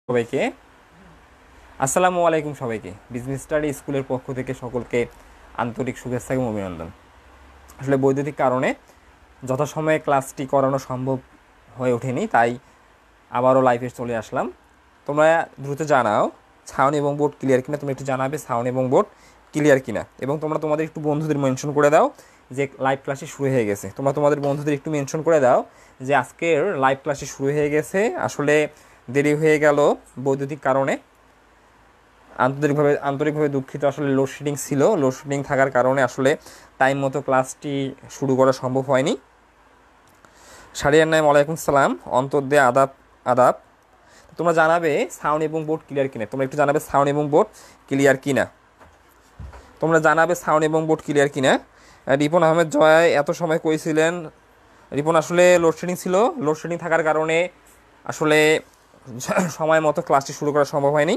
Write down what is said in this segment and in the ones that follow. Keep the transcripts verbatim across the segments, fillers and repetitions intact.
সবাইকে আসসালামু আলাইকুম। সবাইকে বিজনেস স্টাডি স্কুলের পক্ষ থেকে সকলকে আন্তরিক শুভেচ্ছা এবং অভিনন্দন। আসলে বৈদ্যুতিক কারণে যথাসময়ে ক্লাসটি করানো সম্ভব হয়ে ওঠেনি, তাই আবারও লাইভে চলে আসলাম। তোমরা দ্রুত জানাও সাউন্ড এবং বোর্ড ক্লিয়ার কিনা। তোমরা একটু জানাবে সাউন্ড এবং বোর্ড ক্লিয়ার কিনা, এবং তোমরা তোমাদের একটু বন্ধুদের মেনশন করে দাও যে লাইভ ক্লাসে শুরু হয়ে গেছে। তোমরা তোমাদের বন্ধুদের একটু মেনশন করে দাও যে আজকের লাইভ ক্লাসে শুরু হয়ে গেছে। আসলে দেরি হয়ে গেল বৈদ্যুতিক কারণে, আন্তরিকভাবে আন্তরিকভাবে দুঃখিত। আসলে লোডশেডিং ছিল, লোডশেডিং থাকার কারণে আসলে টাইম মতো ক্লাসটি শুরু করা সম্ভব হয়নি। সারিয়ার নাম ওয়ালাইকুম সালাম, অন্তর্দে আদাব আদাব। তোমরা জানাবে সাউন্ড এবং বোর্ড ক্লিয়ার কিনা। তোমরা একটু জানাবে সাউন্ড এবং বোর্ড ক্লিয়ার কিনা। তোমরা জানাবে সাউন্ড এবং বোর্ড ক্লিয়ার কিনা। রিপন আহমেদ জয় এত সময় কইছিলেন। রিপন আসলে লোডশেডিং ছিল, লোডশেডিং থাকার কারণে আসলে সময় মতো ক্লাসটি শুরু করা সম্ভব হয়নি,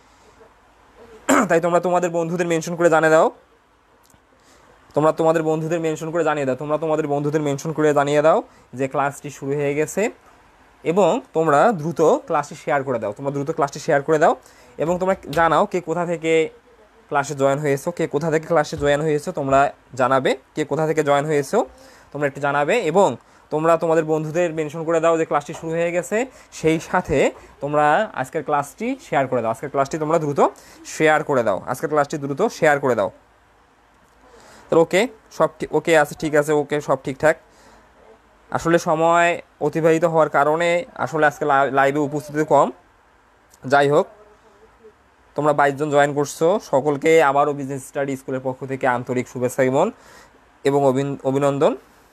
তাই তোমরা তোমাদের বন্ধুদের মেনশন করে জানিয়ে দাও। তোমরা তোমাদের বন্ধুদের মেনশন করে জানিয়ে দাও তোমরা তোমাদের বন্ধুদের মেনশন করে জানিয়ে দাও যে ক্লাসটি শুরু হয়ে গেছে, এবং তোমরা দ্রুত ক্লাসটি শেয়ার করে দাও। তোমরা দ্রুত ক্লাসটি শেয়ার করে দাও এবং তোমরা জানাও কে কোথা থেকে ক্লাসে জয়েন হয়েছো, কে কোথা থেকে ক্লাসে জয়েন হয়েছো। তোমরা জানাবে কে কোথা থেকে জয়েন হয়েছো, তোমরা একটু জানাবে। এবং তোমরা তোমাদের বন্ধুদের মেনশন করে দাও যে ক্লাসটি শুরু হয়ে গেছে, সেই সাথে তোমরা আজকের ক্লাসটি শেয়ার করে দাও। আজকের ক্লাসটি তোমরা দ্রুত শেয়ার করে দাও আজকের ক্লাসটি দ্রুত শেয়ার করে দাও। তো ওকে, সব ওকে আছে, ঠিক আছে, ওকে সব ঠিকঠাক। আসলে সময় অতিবাহিত হওয়ার কারণে আসলে আজকে লাইভে উপস্থিতি কম। যাই হোক, তোমরা বাইশ জন জয়েন করছো, সকলকে আবারও বিজনেস স্টাডি স্কুলের পক্ষ থেকে আন্তরিক শুভেচ্ছা এবং অভিনন্দন।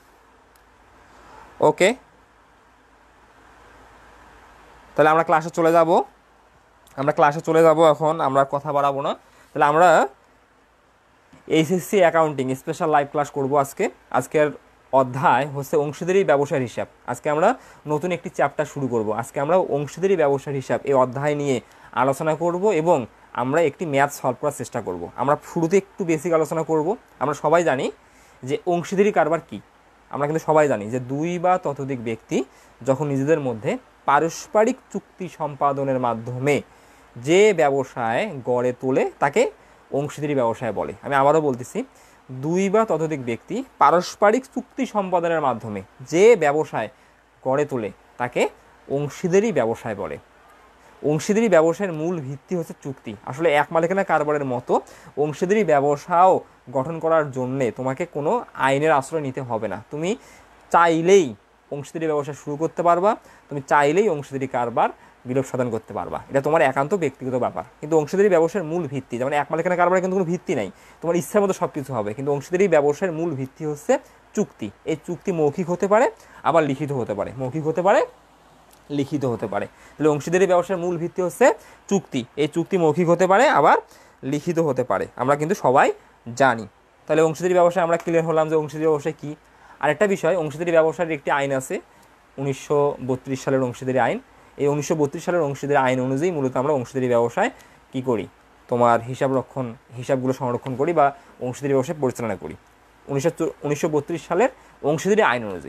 ওকে, তাহলে আমরা ক্লাসে চলে যাব আমরা ক্লাসে চলে যাব এখন আমরা কথা বাড়াবো না। তাহলে আমরা HSC accounting special live class করব আজকে। আজকের অধ্যায় হচ্ছে অংশীদারি ব্যবসার হিসাব। আজকে আমরা নতুন একটি চ্যাপ্টার শুরু করব। আজকে আমরা অংশীদারি ব্যবসার হিসাব এই অধ্যায় নিয়ে আলোচনা করব এবং আমরা একটি ম্যাথ সলভ করার চেষ্টা করব। আমরা শুরুতে একটু বেসিক আলোচনা করব। আমরা সবাই জানি যে অংশীদারি কারবার কী। আমরা কিন্তু সবাই জানি যে দুই বা ততোধিক ব্যক্তি যখন নিজেদের মধ্যে পারস্পরিক চুক্তি সম্পাদনের মাধ্যমে যে ব্যবসায় গড়ে তোলে তাকে অংশীদারি ব্যবসায় বলে। আমি আবারও বলতেছি, দুই বা ততোধিক ব্যক্তি পারস্পরিক চুক্তি সম্পাদনের মাধ্যমে যে ব্যবসায় গড়ে তোলে তাকে অংশীদারি ব্যবসায় বলে। অংশীদারি ব্যবসায়ের মূল ভিত্তি হচ্ছে চুক্তি। আসলে এক মালিকানা কারবারের মতো অংশীদারি ব্যবসাও গঠন করার জন্যে তোমাকে কোনো আইনের আশ্রয় নিতে হবে না। তুমি চাইলেই অংশীদারি ব্যবসা শুরু করতে পারবা, তুমি চাইলেই অংশীদারি কারবার বিলোপ সাধন করতে পারবা। এটা তোমার একান্ত ব্যক্তিগত ব্যাপার। কিন্তু অংশীদারি ব্যবসার মূল ভিত্তি, যেমন এক মালিকানা কারবারে কিন্তু কোনো ভিত্তি নাই, তোমার ইচ্ছা মতো সব কিছু হবে। কিন্তু অংশীদারি ব্যবসার মূল ভিত্তি হচ্ছে চুক্তি। এই চুক্তি মৌখিক হতে পারে, আবার লিখিত হতে পারে। মৌখিক হতে পারে, লিখিত হতে পারে। তাহলে অংশীদারি ব্যবসার মূল ভিত্তি হচ্ছে চুক্তি। এই চুক্তি মৌখিক হতে পারে, আবার লিখিত হতে পারে, আমরা কিন্তু সবাই জানি। তাহলে অংশীদারি ব্যবসায় আমরা ক্লিয়ার হলাম যে অংশীদারি ব্যবসায় কী। আরেকটা বিষয়, অংশীদারি ব্যবসার একটি আইন আছে, উনিশশো বত্রিশ সালের অংশীদারি আইন। এই উনিশশো বত্রিশ সালের অংশীদারি আইন অনুযায়ী মূলত আমরা অংশীদারি ব্যবসায় কী করি, তোমার হিসাব রক্ষণ হিসাবগুলো সংরক্ষণ করি বা অংশীদারি ব্যবসায় পরিচালনা করি উনিশশো উনিশশো বত্রিশ সালের অংশীদারি আইন অনুযায়ী।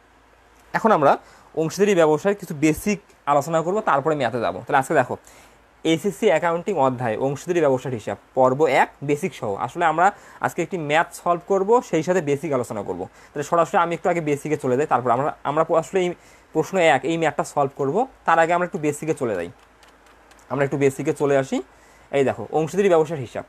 এখন আমরা অংশীদারি ব্যবসায় কিছু বেসিক আলোচনা করব, তারপরে ম্যাথে যাব। তাহলে আজকে দেখো, এইচএসসি অ্যাকাউন্টিং অধ্যায় অংশীদারি ব্যবসার হিসাব পর্ব এক বেসিক সহ। আসলে আমরা আজকে একটি ম্যাথ সলভ করব, সেই সাথে বেসিক আলোচনা করব। তাহলে সরাসরি আমি একটু আগে বেসিকে চলে যাই, তারপর আমরা আমরা আসলে এই প্রশ্ন এক এই ম্যাথটা সলভ করব। তার আগে আমরা একটু বেসিকে চলে যাই আমরা একটু বেসিকে চলে আসি। এই দেখো, অংশীদারি ব্যবসার হিসাব।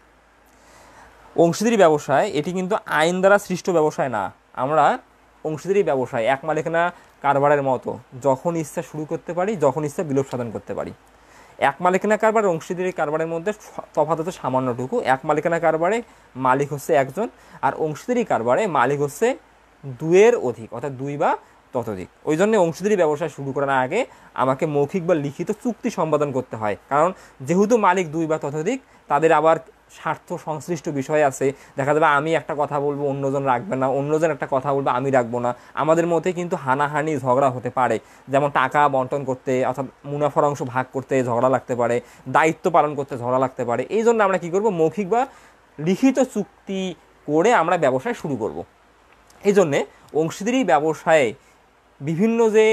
অংশীদারি ব্যবসায় এটি কিন্তু আইন দ্বারা সৃষ্ট ব্যবসায় না। আমরা অংশীদারি ব্যবসায় এক মালিকানা কারবারের মতো যখন ইচ্ছা শুরু করতে পারি, যখন ইচ্ছা বিলোপ সাধন করতে পারি। এক মালিকানা কারবার অংশীদারি কারবারের মধ্যে তফাৎ হচ্ছে সামান্যটুকু। এক মালিকানা কারবারে মালিক হচ্ছে একজন, আর অংশীদারি কারবারে মালিক হচ্ছে দুয়ের অধিক, অর্থাৎ দুই বা ততোধিক। ওই জন্য অংশীদারি ব্যবসা শুরু করার আগে আমাকে মৌখিক বা লিখিত চুক্তি সম্পাদন করতে হয়। কারণ যেহেতু মালিক দুই বা ততোধিক, তাদের আবার স্বার্থ সংশ্লিষ্ট বিষয় আছে। দেখা যাবে আমি একটা কথা বলবো, অন্যজন রাখবে না, অন্যজন একটা কথা বলবো, আমি রাখবো না। আমাদের মধ্যে কিন্তু হানাহানি ঝগড়া হতে পারে, যেমন টাকা বন্টন করতে অর্থাৎ মুনাফার অংশ ভাগ করতে ঝগড়া লাগতে পারে, দায়িত্ব পালন করতে ঝগড়া লাগতে পারে। এই জন্য আমরা কী করবো, মৌখিক বা লিখিত চুক্তি করে আমরা ব্যবসায় শুরু করব। এই জন্যে অংশীদারি ব্যবসায়ে বিভিন্ন যে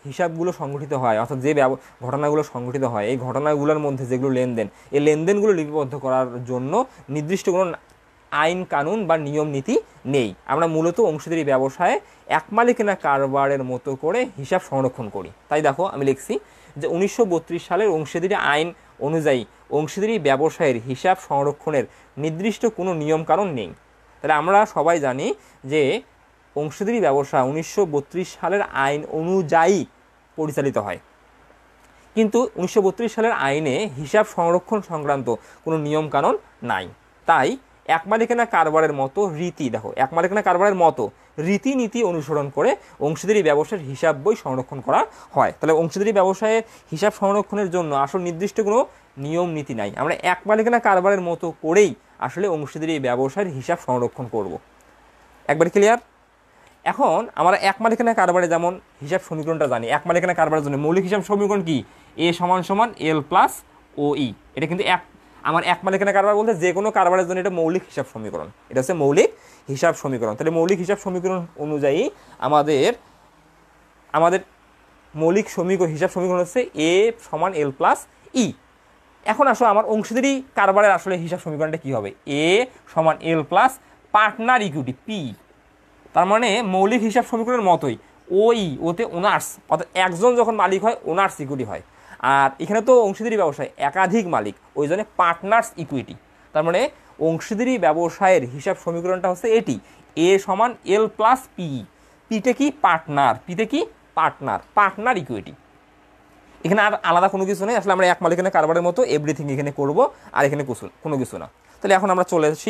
হিসাবগুলো সংগঠিত হয়, অর্থাৎ যে ঘটনাগুলো সংগঠিত হয়, এই ঘটনাগুলোর মধ্যে যেগুলো লেনদেন, এই লেনদেনগুলো লিপিবদ্ধ করার জন্য নির্দিষ্ট কোনো আইন কানুন বা নিয়ম নীতি নেই। আমরা মূলত অংশীদারি ব্যবসায় এক মালিকানা কারবারের মতো করে হিসাব সংরক্ষণ করি। তাই দেখো আমি লিখছি যে উনিশশো বত্রিশ সালের অংশীদারি আইন অনুযায়ী অংশীদারি ব্যবসায়ের হিসাব সংরক্ষণের নির্দিষ্ট কোনো নিয়মকানুন নেই। তাহলে আমরা সবাই জানি যে অংশীদারি ব্যবসা উনিশশো বত্রিশ সালের আইন অনুযায়ী পরিচালিত হয়, কিন্তু উনিশশো বত্রিশ সালের আইনে হিসাব সংরক্ষণ সংক্রান্ত কোনো নিয়মকানুন নাই। তাই এক মালিকানা কারবারের মতো রীতি, দেখো এক মালিকানা কারবারের মতো রীতিনীতি অনুসরণ করে অংশীদারি ব্যবসার হিসাব বই সংরক্ষণ করা হয়। তাহলে অংশীদারি ব্যবসায়ের হিসাব সংরক্ষণের জন্য আসলে নির্দিষ্ট কোনো নিয়ম নীতি নাই, আমরা এক মালিকানা কারবারের মতো করেই আসলে অংশীদারি ব্যবসায়ের হিসাব সংরক্ষণ করব। একবার ক্লিয়ার? এখন আমরা এক মালিকানা কারবারে যেমন হিসাব সমীকরণটা জানি, এক মালিকানা কারবারের জন্য মৌলিক হিসাব সমীকরণ কি? এ সমান সমান এল প্লাস ও ই। এটা কিন্তু এক আমার এক মালিকানা কারবার বলতে যে কোনো কারবারের জন্য এটা মৌলিক হিসাব সমীকরণ, এটা হচ্ছে মৌলিক হিসাব সমীকরণ। তাহলে মৌলিক হিসাব সমীকরণ অনুযায়ী আমাদের আমাদের মৌলিক সমীকরণ হিসাব সমীকরণ হচ্ছে এ সমান এল প্লাস ই। এখন আসো আমার অংশীদারি কারবারের আসলে হিসাব সমীকরণটা কী হবে? এ সমান L plus partner equity P. তার মানে মৌলিক হিসাব সমীকরণের মতোই ওই ওতে ওনার্স, অর্থাৎ একজন যখন মালিক হয় ওনার্স ইকুইটি হয়, আর এখানে তো অংশীদারি ব্যবসায় একাধিক মালিক, ওই জন্য পার্টনার্স ইকুইটি। তার মানে অংশীদারি ব্যবসায়ের হিসাব সমীকরণটা হচ্ছে এটি, এ সমান এল প্লাস পি। পিতে কি? পার্টনার। পিতে কি? Partner, partner equity. এখানে আর আলাদা কোনো কিছু নেই, আসলে আমরা এক মালিকানা কারবারের মতো এভরিথিং এখানে করব, আর এখানে কোনো কিছু না। তাহলে এখন আমরা চলে আসি,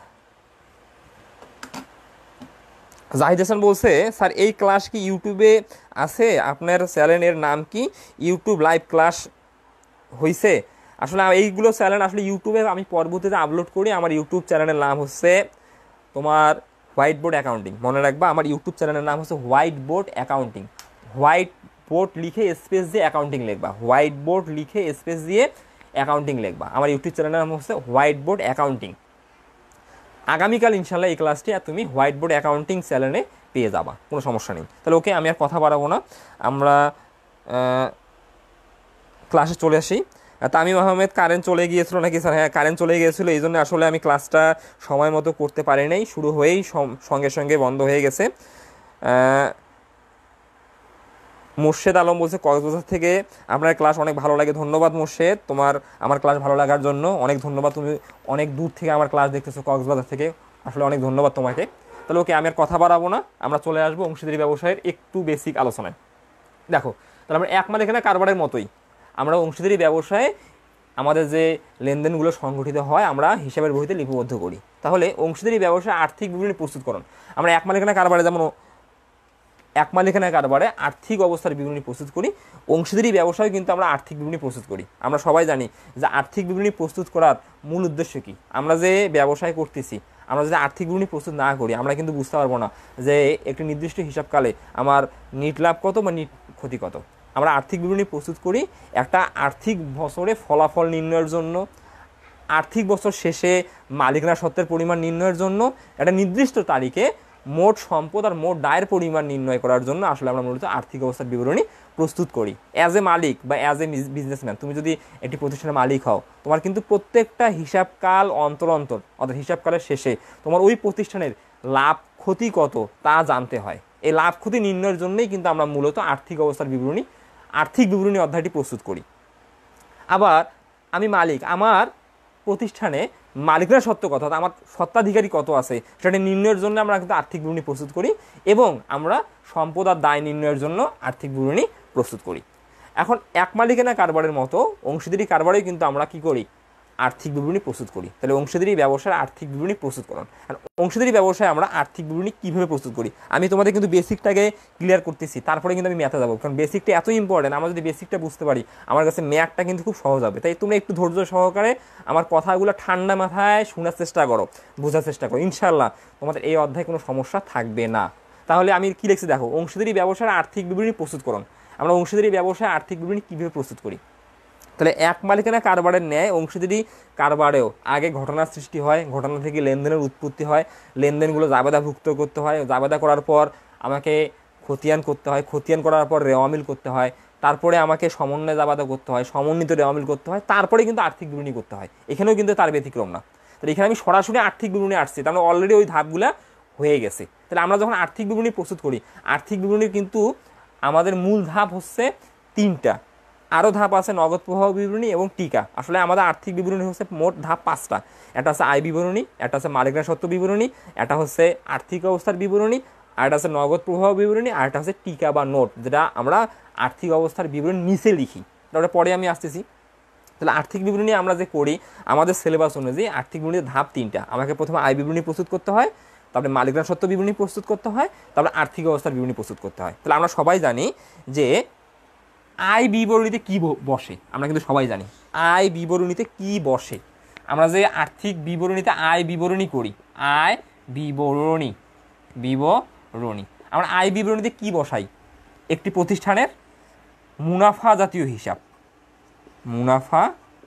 জাহিদ হাসান বলছে স্যার এই ক্লাস কি ইউটিউবে আছে? আপনার চ্যানেলের নাম কি? ইউটিউব লাইভ ক্লাস হয়েছে? আসলে এইগুলো চ্যানেল আসলে ইউটিউবে আমি পরবর্তীতে আপলোড করি। আমার ইউটিউব চ্যানেলের নাম হচ্ছে তোমার হোয়াইট বোর্ড অ্যাকাউন্টিং। মনে রাখবা আমার ইউটিউব চ্যানেলের নাম হচ্ছে white board accounting. White board লিখে স্পেস দিয়ে অ্যাকাউন্টিং লিখবা, হোয়াইট বোর্ড লিখে স্পেস দিয়ে অ্যাকাউন্টিং লিখবা। আমার ইউটিউব চ্যানেলের নাম হচ্ছে হোয়াইট বোর্ড অ্যাকাউন্টিং। আগামীকাল ইনশাল্লাহ এই ক্লাসটি আর তুমি হোয়াইট বোর্ড অ্যাকাউন্টিং চ্যানেলে পেয়ে যাবা, কোনো সমস্যা নেই। তাহলে ওকে, আমি আর কথা বাড়াবো না, আমরা ক্লাসে চলে আসি। তামিম আহমেদ, কারেন্ট চলে গিয়েছিল নাকি স্যার? হ্যাঁ, কারেন্ট চলে গিয়েছিলো, এই জন্য আসলে আমি ক্লাসটা সময় মতো করতে পারি নাই, শুরু হয়েই সঙ্গে সঙ্গে বন্ধ হয়ে গেছে। মোর্শেদ আলম বলছে কক্সবাজার থেকে আপনার ক্লাস অনেক ভালো লাগে। ধন্যবাদ মোর্শেদ, তোমার আমার ক্লাস ভালো লাগার জন্য অনেক ধন্যবাদ। তুমি অনেক দূর থেকে আমার ক্লাস দেখতেছো কক্সবাজার থেকে, আসলে অনেক ধন্যবাদ তোমাকে। তাহলে ওকে, আমি আর কথা বাড়াবো না, আমরা চলে আসবো অংশীদারি ব্যবসায়ের একটু বেসিক আলোচনায়। দেখো, তাহলে আমরা এক মালিকানা কারবারের মতোই আমরা অংশীদারি ব্যবসায় আমাদের যে লেনদেনগুলো সংগঠিত হয় আমরা হিসাবের বইতে লিপিবদ্ধ করি। তাহলে অংশীদারি ব্যবসায় আর্থিক বিবরণী প্রস্তুতকরণ, আমরা এক মালিকানা কারবারে যেমন এক মালিকানা কারবারে আর্থিক অবস্থার বিবরণী প্রস্তুত করি, অংশীদারি ব্যবসায় কিন্তু আমরা আর্থিক বিবরণী প্রস্তুত করি। আমরা সবাই জানি যে আর্থিক বিবরণী প্রস্তুত করার মূল উদ্দেশ্য কী। আমরা যে ব্যবসায় করতেছি, আমরা যদি আর্থিক বিবরণী প্রস্তুত না করি আমরা কিন্তু বুঝতে পারবো না যে একটি নির্দিষ্ট হিসাবকালে আমার নিট লাভ কত বা নিট ক্ষতি কত। আমরা আর্থিক বিবরণী প্রস্তুত করি একটা আর্থিক বছরে ফলাফল নির্ণয়ের জন্য, আর্থিক বছর শেষে মালিকানা সত্ত্বের পরিমাণ নির্ণয়ের জন্য, একটা নির্দিষ্ট তারিখে মোট সম্পদ আর মোট দায়ের পরিমাণ নির্ণয় করার জন্য আসলে আমরা মূলত আর্থিক অবস্থার বিবরণী প্রস্তুত করি। অ্যাজ এ মালিক বা অ্যাজ এ বিজনেসম্যান, তুমি যদি একটি প্রতিষ্ঠানের মালিক হও, তোমার কিন্তু প্রত্যেকটা হিসাবকাল অন্তর অন্তর অর্থাৎ হিসাবকালের শেষে তোমার ওই প্রতিষ্ঠানের লাভ ক্ষতি কত তা জানতে হয়। এই লাভ ক্ষতি নির্ণয়ের জন্যই কিন্তু আমরা মূলত আর্থিক অবস্থার বিবরণী আর্থিক বিবরণী অধ্যায়টি প্রস্তুত করি। আবার আমি মালিক, আমার প্রতিষ্ঠানে মালিকানা সত্ত্ব কত, আমার সত্ত্বাধিকারী কত আছে সেটা নির্ণয়ের জন্য আমরা কিন্তু আর্থিক বিবরণী প্রস্তুত করি, এবং আমরা সম্পদ আর দায় নির্ণয়ের জন্য আর্থিক বিবরণী প্রস্তুত করি। এখন এক মালিকানা কারবারের মতো অংশীদারি কারবারেও কিন্তু আমরা কি করি? আর্থিক বিবরণী প্রস্তুত করি। তাহলে অংশীদারি ব্যবসায় আর্থিক বিবরণী প্রস্তুতকরণ, আর অংশীদারি ব্যবসায় আমরা আর্থিক বিবরণী কীভাবে প্রস্তুত করি আমি তোমাদের কিন্তু বেসিকটাকে ক্লিয়ার করতেছি, তারপরে কিন্তু আমি ম্যাথে যাবো, কারণ বেসিকটা এত ইম্পর্টেন্ট। আমরা যদি বেসিকটা বুঝতে পারি আমার কাছে ম্যাথটা কিন্তু খুব সহজ হবে। তাই তোমরা একটু ধৈর্য সহকারে আমার কথাগুলো ঠান্ডা মাথায় শোনার চেষ্টা করো, বোঝার চেষ্টা করো, ইনশাল্লাহ তোমাদের এই অধ্যায়ে কোনো সমস্যা থাকবে না। তাহলে আমি কী লিখছি দেখো, অংশীদারি ব্যবসায় আর্থিক বিবরণী প্রস্তুতকরণ। আমরা অংশীদারি ব্যবসায় আর্থিক বিবরণী কীভাবে প্রস্তুত করি? তাহলে এক মালিকানা কারবারের ন্যায় অংশীদারি কারবারেও আগে ঘটনার সৃষ্টি হয়, ঘটনা থেকে লেনদেনের উৎপত্তি হয়, লেনদেনগুলো জাবেদাভুক্ত করতে হয়, জাবেদা করার পর আমাকে খতিয়ান করতে হয়, খতিয়ান করার পর রেওয়ামিল করতে হয়, তারপরে আমাকে সমন্বয় জাবাদা করতে হয়, সমন্বিত রেওয়ামিল করতে হয়, তারপরে কিন্তু আর্থিক বিবরণী করতে হয়। এখানেও কিন্তু তার ব্যতিক্রম না। তাহলে এখানে আমি সরাসরি আর্থিক বিবরণী আসছি, তার মানে অলরেডি ওই ধাপগুলো হয়ে গেছে। তাহলে আমরা যখন আর্থিক বিবরণী প্রস্তুত করি, আর্থিক বিবরণীর কিন্তু আমাদের মূল ধাপ হচ্ছে তিনটা, আরও ধাপ আছে নগদ প্রবাহ বিবরণী এবং টিকা। আসলে আমাদের আর্থিক বিবরণী হচ্ছে মোট ধাপ পাঁচটা। একটা হচ্ছে আয় বিবরণী, একটা হচ্ছে মালিকানা সত্ত্ব বিবরণী, একটা হচ্ছে আর্থিক অবস্থার বিবরণী, আর একটা হচ্ছে নগদ প্রবাহ বিবরণী, আর একটা হচ্ছে টিকা বা নোট, যেটা আমরা আর্থিক অবস্থার বিবরণী নিচে লিখি। তারপরে পরে আমি আসতেছি। তাহলে আর্থিক বিবরণী আমরা যে করি আমাদের সিলেবাস অনুযায়ী আর্থিক বিবরণীর ধাপ তিনটা। আমাকে প্রথমে আয় বিবরণী প্রস্তুত করতে হয়, তারপরে মালিকানা সত্ত্ব বিবরণী প্রস্তুত করতে হয়, তারপরে আর্থিক অবস্থার বিবরণী প্রস্তুত করতে হয়। তাহলে আমরা সবাই জানি যে আয় বিবরণীতে কি বসে, আমরা কিন্তু সবাই জানি আয় বিবরণীতে কি বসে। আমরা যে আর্থিক বিবরণীতে আয় বিবরণী করি, আয় বিবরণী বিবরণী আমরা আয় বিবরণীতে কি বসাই? একটি প্রতিষ্ঠানের মুনাফা জাতীয় হিসাব, মুনাফা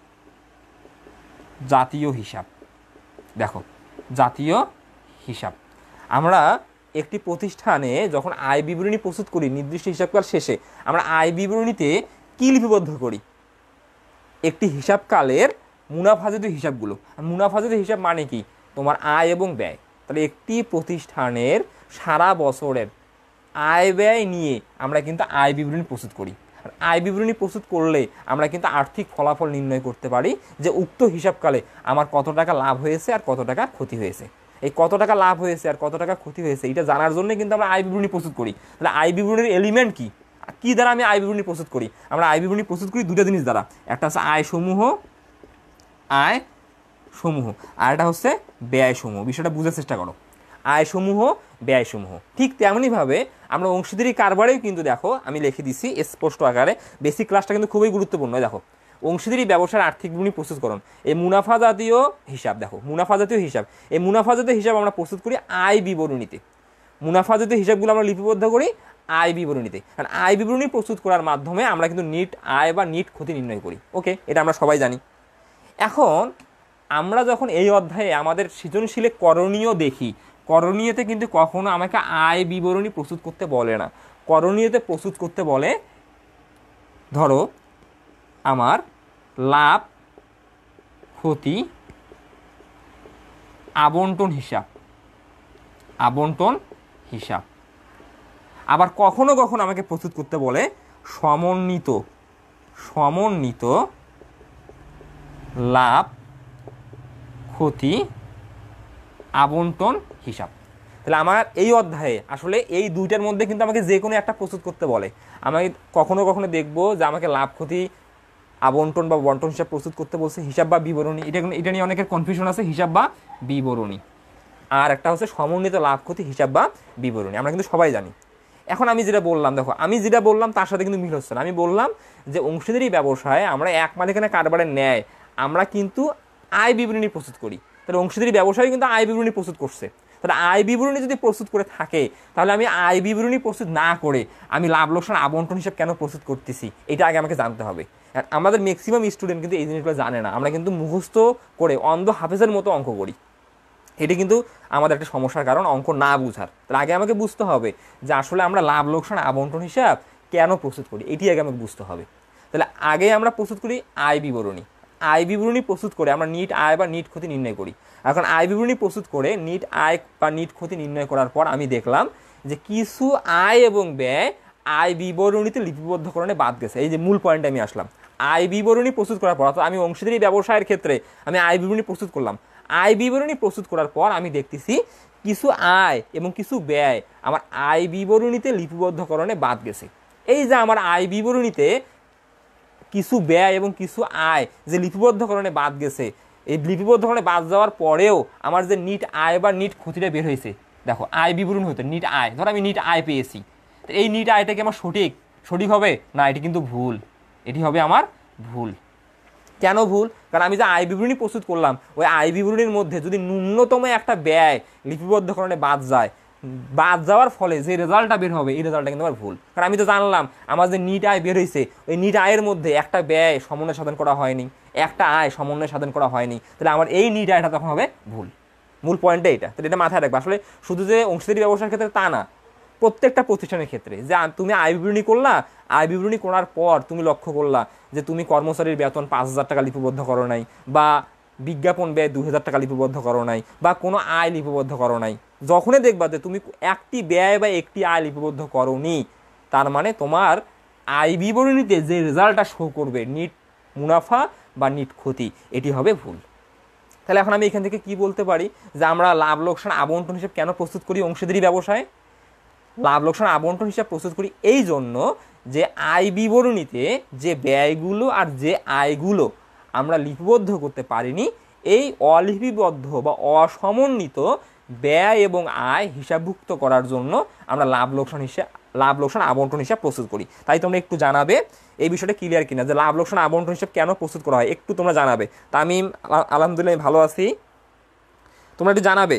জাতীয় হিসাব। দেখো জাতীয় হিসাব, আমরা একটি প্রতিষ্ঠানে যখন আয় বিবরণী প্রস্তুত করি নির্দিষ্ট হিসাবকাল শেষে, আমরা আয় বিবরণীতে কি লিপিবদ্ধ করি? একটি হিসাবকালের মুনাফা জাতীয় হিসাবগুলো। মুনাফা জাতীয় হিসাব মানে কি? তোমার আয় এবং ব্যয়। তাহলে একটি প্রতিষ্ঠানের সারা বছরের আয় ব্যয় নিয়ে আমরা কিন্তু আয় বিবরণী প্রস্তুত করি। আর আয় বিবরণী প্রস্তুত করলে আমরা কিন্তু আর্থিক ফলাফল নির্ণয় করতে পারি যে উক্ত হিসাবকালে আমার কত টাকা লাভ হয়েছে আর কত টাকা ক্ষতি হয়েছে। এই কত টাকা লাভ হয়েছে আর কত টাকা ক্ষতি হয়েছে এটা জানার জন্য কিন্তু আমরা আয় বিবরণী প্রস্তুত করি। তাহলে আয় বিবরণীর এলিমেন্ট কি, কি দ্বারা আমি আয় বিবরণী প্রস্তুত করি? আমরা আয় বিবরণী প্রস্তুত করি দুটো জিনিস দ্বারা, একটা হচ্ছে আয় সমূহ, আয় সমূহ, আর একটা হচ্ছে ব্যয় সমূহ। বিষয়টা বুঝার চেষ্টা করো, আয় সমূহ, ব্যয় সমূহ। ঠিক তেমনইভাবে আমরা অংশীদারি কারবারেও কিন্তু দেখো আমি লিখে দিছি স্পষ্ট আকারে, বেসিক ক্লাসটা কিন্তু খুবই গুরুত্বপূর্ণ। দেখো অংশীদারি ব্যবসার আর্থিক বিবরণী প্রস্তুত করুন, এই মুনাফা জাতীয় হিসাব। দেখো মুনাফা জাতীয় হিসাব, এই মুনাফা জাতীয় হিসাব আমরা প্রস্তুত করি আয় বিবরণীতে। মুনাফা জাতীয় হিসাবগুলো আমরা লিপিবদ্ধ করি আয় বিবরণীতে। কারণ আয় বিবরণী প্রস্তুত করার মাধ্যমে আমরা কিন্তু নিট আয় বা নিট ক্ষতি নির্ণয় করি। ওকে, এটা আমরা সবাই জানি। এখন আমরা যখন এই অধ্যায়ে আমাদের সৃজনশীলে করণীয় দেখি, করণীয়তে কিন্তু কখনো আমাকে আয় বিবরণী প্রস্তুত করতে বলে না। করণীয়তে প্রস্তুত করতে বলে ধরো আমার লাভ ক্ষতি আবন্টন হিসাব, আবন্টন হিসাব। আবার কখনো কখনো আমাকে প্রস্তুত করতে বলে সমন্বিত, সমন্বিত লাভ ক্ষতি আবন্টন হিসাব। তাহলে আমার এই অধ্যায়ে আসলে এই দুইটার মধ্যে কিন্তু আমাকে যে কোনো একটা প্রস্তুত করতে বলে। আমাকে কখনো কখনো দেখবো যে আমাকে লাভ ক্ষতি আবন্টন বা বন্টন হিসাব প্রস্তুত করতে বলছে, হিসাব বা বিবরণী। এটা এটা নিয়ে অনেকের কনফিউশন আছে, হিসাব বা বিবরণী। আর একটা হচ্ছে সমন্বিত লাভ ক্ষতি হিসাব বা বিবরণী, আমরা কিন্তু সবাই জানি। এখন আমি যেটা বললাম, দেখো আমি যেটা বললাম তার সাথে কিন্তু মিল হচ্ছে না। আমি বললাম যে অংশীদারি ব্যবসায় আমরা এক মালিকানা কারবারের ন্যায় আমরা কিন্তু আয় বিবরণী প্রস্তুত করি। তাহলে অংশীদারি ব্যবসায় কিন্তু আয় বিবরণী প্রস্তুত করছে। তাহলে আয় বিবরণী যদি প্রস্তুত করে থাকে, তাহলে আমি আয় বিবরণী প্রস্তুত না করে আমি লাভ লোকসান আবন্টন হিসাব কেন প্রস্তুত করতেছি, এটা আগে আমাকে জানতে হবে। আর আমাদের ম্যাক্সিমাম স্টুডেন্ট কিন্তু এই জিনিসগুলো জানে না। আমরা কিন্তু মুখস্থ করে অন্ধ হাফেজের মতো অঙ্ক করি। এটি কিন্তু আমাদের একটা সমস্যার কারণ, অঙ্ক না বুঝার। তাহলে আগে আমাকে বুঝতে হবে যে আসলে আমরা লাভ লোকসান আবন্টন হিসাব কেন প্রস্তুত করি, এটি আগে আমাকে বুঝতে হবে। তাহলে আগে আমরা প্রস্তুত করি আয় বিবরণী। আয় বিবরণী প্রস্তুত করে আমরা নিট আয় বা নিট ক্ষতি নির্ণয় করি। এখন আয় বিবরণী প্রস্তুত করে নিট আয় বা নিট ক্ষতি নির্ণয় করার পর আমি দেখলাম যে কিছু আয় এবং ব্যয় আয় বিবরণীতে লিপিবদ্ধকরণে বাদ গেছে। এই যে মূল পয়েন্টে আমি আসলাম, আয় বিবরণী প্রস্তুত করার পর, অর্থাৎ আমি অংশীদারি ব্যবসায়ের ক্ষেত্রে আমি আয় বিবরণী প্রস্তুত করলাম। আয় বিবরণী প্রস্তুত করার পর আমি দেখতেছি কিছু আয় এবং কিছু ব্যয় আমার আয় বিবরণীতে লিপিবদ্ধকরণে বাদ গেছে। এই যে আমার আয় বিবরণীতে কিছু ব্যয় এবং কিছু আয় যে লিপিবদ্ধকরণে বাদ গেছে, এই লিপিবদ্ধকরণে বাদ যাওয়ার পরেও আমার যে নিট আয় বা নিট ক্ষতিটা বের হয়েছে, দেখো আয় বিবরণী হতে নিট আয়, ধর আমি নিট আয় পেয়েছি, তো এই নিট আয়টা কি আমার সঠিক সঠিক হবে না? এটি কিন্তু ভুল, এটি হবে আমার ভুল। কেন ভুল? কারণ আমি যে আয় বিবরণী প্রস্তুত করলাম, ওই আয় বিবরণীর মধ্যে যদি ন্যূনতম একটা ব্যয় লিপিবদ্ধকরণে বাদ যায়, বাদ যাওয়ার ফলে যে রেজাল্টটা বের হবে এই রেজাল্টটা কিন্তু আমার ভুল। কারণ আমি তো জানলাম আমার যে নিট আয় বের হয়েছে, ওই নিট আয়ের মধ্যে একটা ব্যয় সমন্বয় সাধন করা হয়নি, একটা আয় সমন্বয় সাধন করা হয়নি। তাহলে আমার এই নিট আয়টা তখন হবে ভুল। মূল পয়েন্টটা এটা। তাহলে এটা মাথায় রাখবে। আসলে শুধু যে অংশীদারি ব্যবসার ক্ষেত্রে তা না, প্রত্যেকটা প্রতিষ্ঠানের ক্ষেত্রে যে তুমি আয় বিবরণী করলা, আয় বিবরণী করার পর তুমি লক্ষ্য করলা যে তুমি কর্মচারীর বেতন পাঁচ হাজার টাকা লিপিবদ্ধ করো নাই, বা বিজ্ঞাপন ব্যয় দুই হাজার টাকা লিপিবদ্ধ করো নাই, বা কোনো আয় লিপিবদ্ধ করো নাই, যখনই দেখবা যে তুমি একটি ব্যয় বা একটি আয় লিপিবদ্ধ করোনি, তার মানে তোমার আয় বিবরণীতে যে রেজাল্টটা শো করবে নিট মুনাফা বা নিট ক্ষতি, এটি হবে ভুল। তাহলে এখন আমি এখান থেকে কি বলতে পারি যে আমরা লাভ লোকসান আবন্টন হিসাব কেন প্রস্তুত করি অংশীদারি ব্যবসায়? লাভ লোকসান আবন্টন হিসাব প্রস্তুত করি এই জন্য যে আয় বিবরণীতে যে ব্যয়গুলো আর যে আয়গুলো আমরা লিপিবদ্ধ করতে পারিনি, এই অলিপিবদ্ধ বা অসমন্বিত ব্যয় এবং আয় হিসাবভুক্ত করার জন্য আমরা লাভ লোকসান হিসাব লাভ লোকসান আবন্টন হিসাব প্রস্তুত করি। তাই তোমরা একটু জানাবে এই বিষয়টা ক্লিয়ার কিনা, যে লাভ লোকসান আবন্টন হিসাব কেন প্রস্তুত করা হয়, একটু তোমরা জানাবে। তা আমি আলহামদুলিল্লাহ ভালো আছি, তোমরা একটু জানাবে,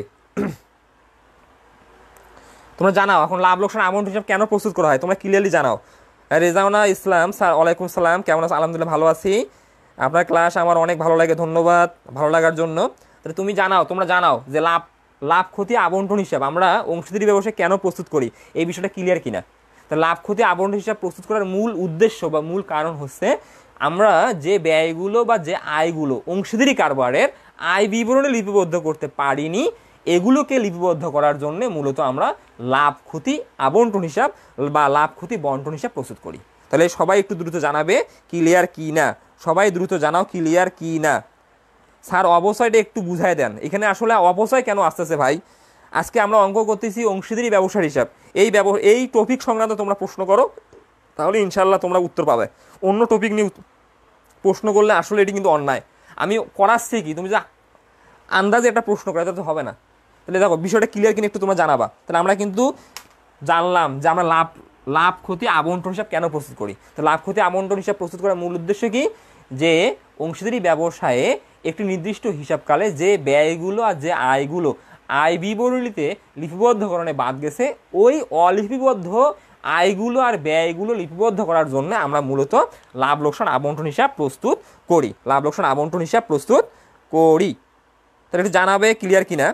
তোমরা জানাও এখন লাভ লোকসান আবন্টন হিসাব কেন প্রস্তুত করা হয়, তোমরা ক্লিয়ারলি জানাও। রেজাউনা ইসলাম স্যার, ওয়ালাইকুম সালাম, কেমন আছে? আলহামদুলিল্লাহ ভালো আছি, আপনার ক্লাস আমার অনেক ভালো লাগে, ধন্যবাদ ভালো লাগার জন্য। তাহলে তুমি জানাও, তোমরা জানাও যে লাভ লাভ ক্ষতি আবন্টন হিসাব আমরা অংশীদারি ব্যবসায় কেন প্রস্তুত করি, এই বিষয়টা ক্লিয়ার কিনা। তো লাভ ক্ষতি আবন্টন হিসাব প্রস্তুত করার মূল উদ্দেশ্য বা মূল কারণ হচ্ছে আমরা যে ব্যয়গুলো বা যে আয়গুলো অংশীদারি কারবারের আয় বিবরণে লিপিবদ্ধ করতে পারিনি, এগুলোকে লিপিবদ্ধ করার জন্য মূলত আমরা লাভ ক্ষতি আবন্টন হিসাব বা লাভ ক্ষতি বন্টন হিসাব প্রস্তুত করি। তাহলে সবাই একটু দ্রুত জানাবে ক্লিয়ার কি না, সবাই দ্রুত জানাও ক্লিয়ার কি না। স্যার অবশ্যইটা একটু বুঝাই দেন, এখানে আসলে অবশ্যই কেন আসতেছে ভাই? আজকে আমরা অঙ্ক করতেছি অংশীদারি ব্যবসার হিসাব, এই ব্যব এই টপিক সংক্রান্ত তোমরা প্রশ্ন করো, তাহলে ইনশাল্লাহ তোমরা উত্তর পাবে। অন্য টপিক নিয়ে প্রশ্ন করলে আসলে এটি কিন্তু অন্যায়। আমি করাচ্ছি কি, তুমি যা আন্দাজে একটা প্রশ্ন করে তো হবে না। তাহলে দেখো বিষয়টা ক্লিয়ার কিনা একটু তোমরা জানাবা। তাহলে আমরা কিন্তু জানলাম যে আমরা লাভ লাভ ক্ষতি আবন্টন হিসাব কেন প্রস্তুত করি। তো লাভ ক্ষতি আবন্টন হিসাব প্রস্তুত করার মূল উদ্দেশ্য কি, যে অংশীদারি ব্যবসায়ে একটি নির্দিষ্ট হিসাবকালে যে ব্যয়গুলো আর যে আয়গুলো আয় বিবরণীতে লিপিবদ্ধকরণে বাদ গেছে, ওই অলিপিবদ্ধ আয়গুলো আর ব্যয়গুলো লিপিবদ্ধ করার জন্য আমরা মূলত লাভ লোকসান আবন্টন হিসাব প্রস্তুত করি লাভ লোকসান আবন্টন হিসাব প্রস্তুত করি। তাহলে একটু জানাবে ক্লিয়ার কিনা।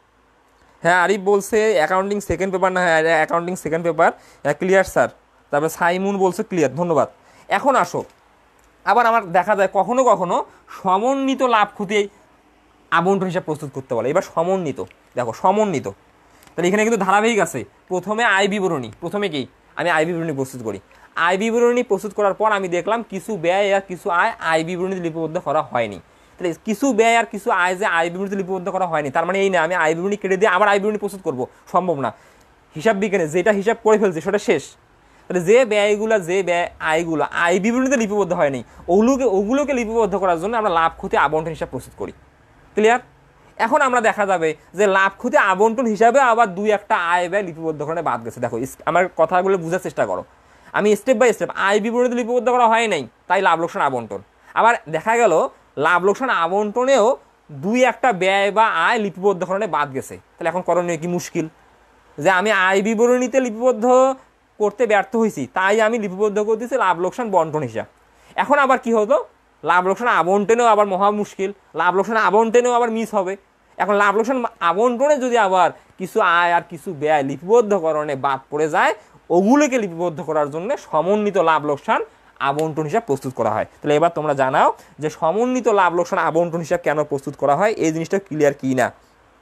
হ্যাঁ আরিফ বলছে অ্যাকাউন্টিং সেকেন্ড পেপার না, হ্যাঁ অ্যাকাউন্টিং সেকেন্ড পেপার, হ্যাঁ ক্লিয়ার স্যার। তারপরে সাইমুন বলছে ক্লিয়ার, ধন্যবাদ। এখন আসো, আবার আমার দেখা যায় কখনো কখনো সমন্বিত লাভ ক্ষতি আবন্টন হিসাব প্রস্তুত করতে বলে। এবার সমন্বিত, দেখো সমন্বিত, তাহলে এখানে কিন্তু ধারাবাহিক আছে। প্রথমে আয় বিবরণী, প্রথমে কি আমি আয় বিবরণী প্রস্তুত করি, আয় বিবরণী প্রস্তুত করার পর আমি দেখলাম কিছু ব্যয় আর কিছু আয় আয় বিবরণীতে লিপিবদ্ধ করা হয়নি। তাহলে কিছু ব্যয় আর কিছু আয় যে আয় বিবরণীতে লিপিবদ্ধ করা হয়নি, তার মানে এই না আমি আয় বিবরণী কেটে দিয়ে আবার আয় বিবরণী প্রস্তুত করবো, সম্ভব না। হিসাব বিজ্ঞানে যেটা হিসাব করে ফেলছে সেটা শেষ। তাহলে যে ব্যয়গুলো যে ব্যয় আয়গুলো আয় বিবরণীতে লিপিবদ্ধ হয়নি, ওগুলোকে ওগুলোকে লিপিবদ্ধ করার জন্য আমরা লাভ ক্ষতি আবন্টন হিসাব প্রস্তুত করি। ক্লিয়ার? এখন আমরা দেখা যাবে যে লাভ ক্ষতি আবন্টন হিসাবে আবার দুই একটা আয় ব্যয় লিপিবদ্ধকরণে বাদ গেছে। দেখো আমার কথাগুলো বোঝার চেষ্টা করো, আমি স্টেপ বাই স্টেপ আয় বিবরণীতে লিপিবদ্ধ করা হয় নাই, তাই লাভ লোকসান আবন্টন। আবার দেখা গেল লাভ লোকসান আবন্টনেও দুই একটা ব্যয় বা আয় লিপিবদ্ধকরণে বাদ গেছে। তাহলে এখন করণীয় কি? মুশকিল, যে আমি আয় বিবরণীতে লিপিবদ্ধ করতে ব্যর্থ হয়েছি, তাই আমি লিপিবদ্ধ করতেছি লাভ লোকসান বন্টন হিসাব। এখন আবার কি হতো, লাভ লোকসান আবন্টনেও আবার মহা মুশকিল, লাভ লোকসান আবন্টনেও আবার মিস হবে। এখন লাভ লোকসান আবন্টনে যদি আবার কিছু আয় আর কিছু ব্যয় লিপিবদ্ধকরণে বাদ পড়ে যায়, ওগুলোকে লিপিবদ্ধ করার জন্য সমন্বিত লাভ লোকসান আবন্টন হিসাব প্রস্তুত করা হয়। তাহলে এবার তোমরা জানাও যে সমন্বিত লাভ লোকসান আবন্টন হিসাব কেন প্রস্তুত করা হয়, এই জিনিসটা ক্লিয়ার কি না।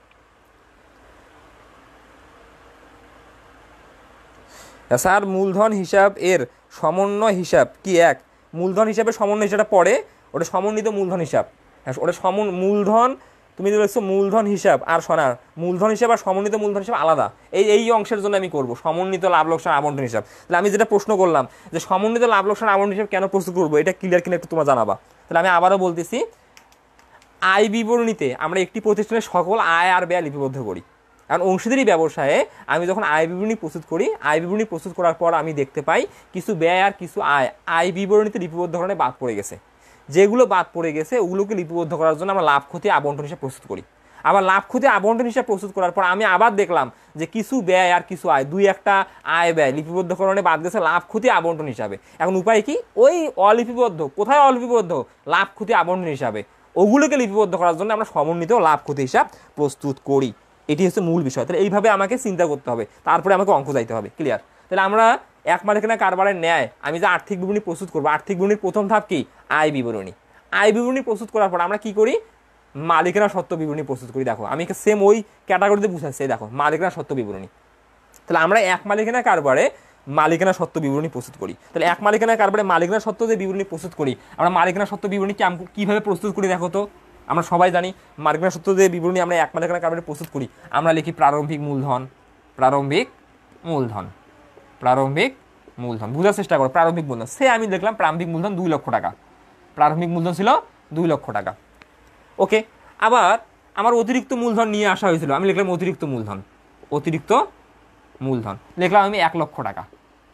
স্যার মূলধন হিসাব এর সমন্বয় হিসাব কি এক? মূলধন হিসাবে সমন্বয় হিসাবটা পড়ে, ওটা সমন্বিত মূলধন হিসাব। হ্যাঁ ওটা সমন মূলধন, তুমি বলছো মূলধন হিসাব আর সোনার মূলধন হিসাব আর সমন্বিত মূলধন হিসাব আলাদা। এই এই অংশের জন্য আমি করব সমন্বিত লাভ লোকসান আবন্টন হিসাব। তাহলে আমি যেটা প্রশ্ন করলাম যে সমন্বিত লাভ লোকসান আবন্টন হিসাব কেন প্রস্তুত করবো, এটা ক্লিয়ার কিনা একটু তোমরা জানাবা। তাহলে আমি আবারও বলতেছি, আয় বিবরণীতে আমরা একটি প্রতিষ্ঠানের সকল আয় আর ব্যয় লিপিবদ্ধ করি। কারণ অংশীদারি ব্যবসায়ে আমি যখন আয় বিবরণী প্রস্তুত করি, আয় বিবরণী প্রস্তুত করার পর আমি দেখতে পাই কিছু ব্যয় আর কিছু আয় আয় বিবরণীতে লিপিবদ্ধকরণে বাদ পড়ে গেছে। যেগুলো বাদ পড়ে গেছে ওগুলোকে লিপিবদ্ধ করার জন্য আমরা লাভ ক্ষতি আবন্টন হিসাব প্রস্তুত করি। আবার লাভ ক্ষতি আবন্টন হিসাব প্রস্তুত করার পর আমি আবার দেখলাম যে কিছু ব্যয় আর কিছু আয় দুই একটা আয় ব্যয় লিপিবদ্ধকরণে বাদ গেছে লাভ ক্ষতি আবন্টন হিসাবে। এখন উপায় কি, ওই অলিপিবদ্ধ কোথায় অলিপিবদ্ধ লাভ ক্ষতি আবন্টন হিসাবে, ওগুলোকে লিপিবদ্ধ করার জন্য আমরা সমন্বিত লাভ ক্ষতি হিসাব প্রস্তুত করি। এটি হচ্ছে মূল বিষয়। তাহলে এইভাবে আমাকে চিন্তা করতে হবে, তারপরে আমাকে অঙ্ক যাইতে হবে। ক্লিয়ার? তাহলে আমরা এক মালিকানা কারবারের ন্যায় আমি যে আর্থিক বিবরণী প্রস্তুত করবো, আর্থিক বিবরণীর প্রথম ধাপ কি? আয় বিবরণী। আয় বিবরণী প্রস্তুত করার পর আমরা কি করি? মালিকানা সত্ত্ব বিবরণী প্রস্তুত করি। দেখো আমি সেম ওই ক্যাটাগরিতে বুঝাচ্ছি, দেখো মালিকানা সত্ত্ব বিবরণী। তাহলে আমরা এক মালিকানা কারবারে মালিকানা সত্ত্ব বিবরণী প্রস্তুত করি। তাহলে এক মালিকানা কারবারে মালিকানা সত্ত্ব যে বিবরণী প্রস্তুত করি, আমরা মালিকানা সত্ত্ব বিবরণী কীভাবে প্রস্তুত করি দেখো তো। আমরা সবাই জানি মালিকানা সত্ত্ব যে বিবরণী আমরা এক মালিকানা কারবারে প্রস্তুত করি, আমরা লিখি প্রারম্ভিক মূলধন, প্রারম্ভিক মূলধন, প্রারম্ভিক মূলধন। বোঝার চেষ্টা করো, প্রারম্ভিক মূলধন। সে আমি লিখলাম প্রারম্ভিক মূলধন দুই লক্ষ টাকা, প্রারম্ভিক মূলধন ছিল দুই লক্ষ টাকা। ওকে, আবার আমার অতিরিক্ত মূলধন নিয়ে আসা হয়েছিল, আমি লিখলাম অতিরিক্ত মূলধন, অতিরিক্ত মূলধন লিখলাম আমি এক লক্ষ টাকা।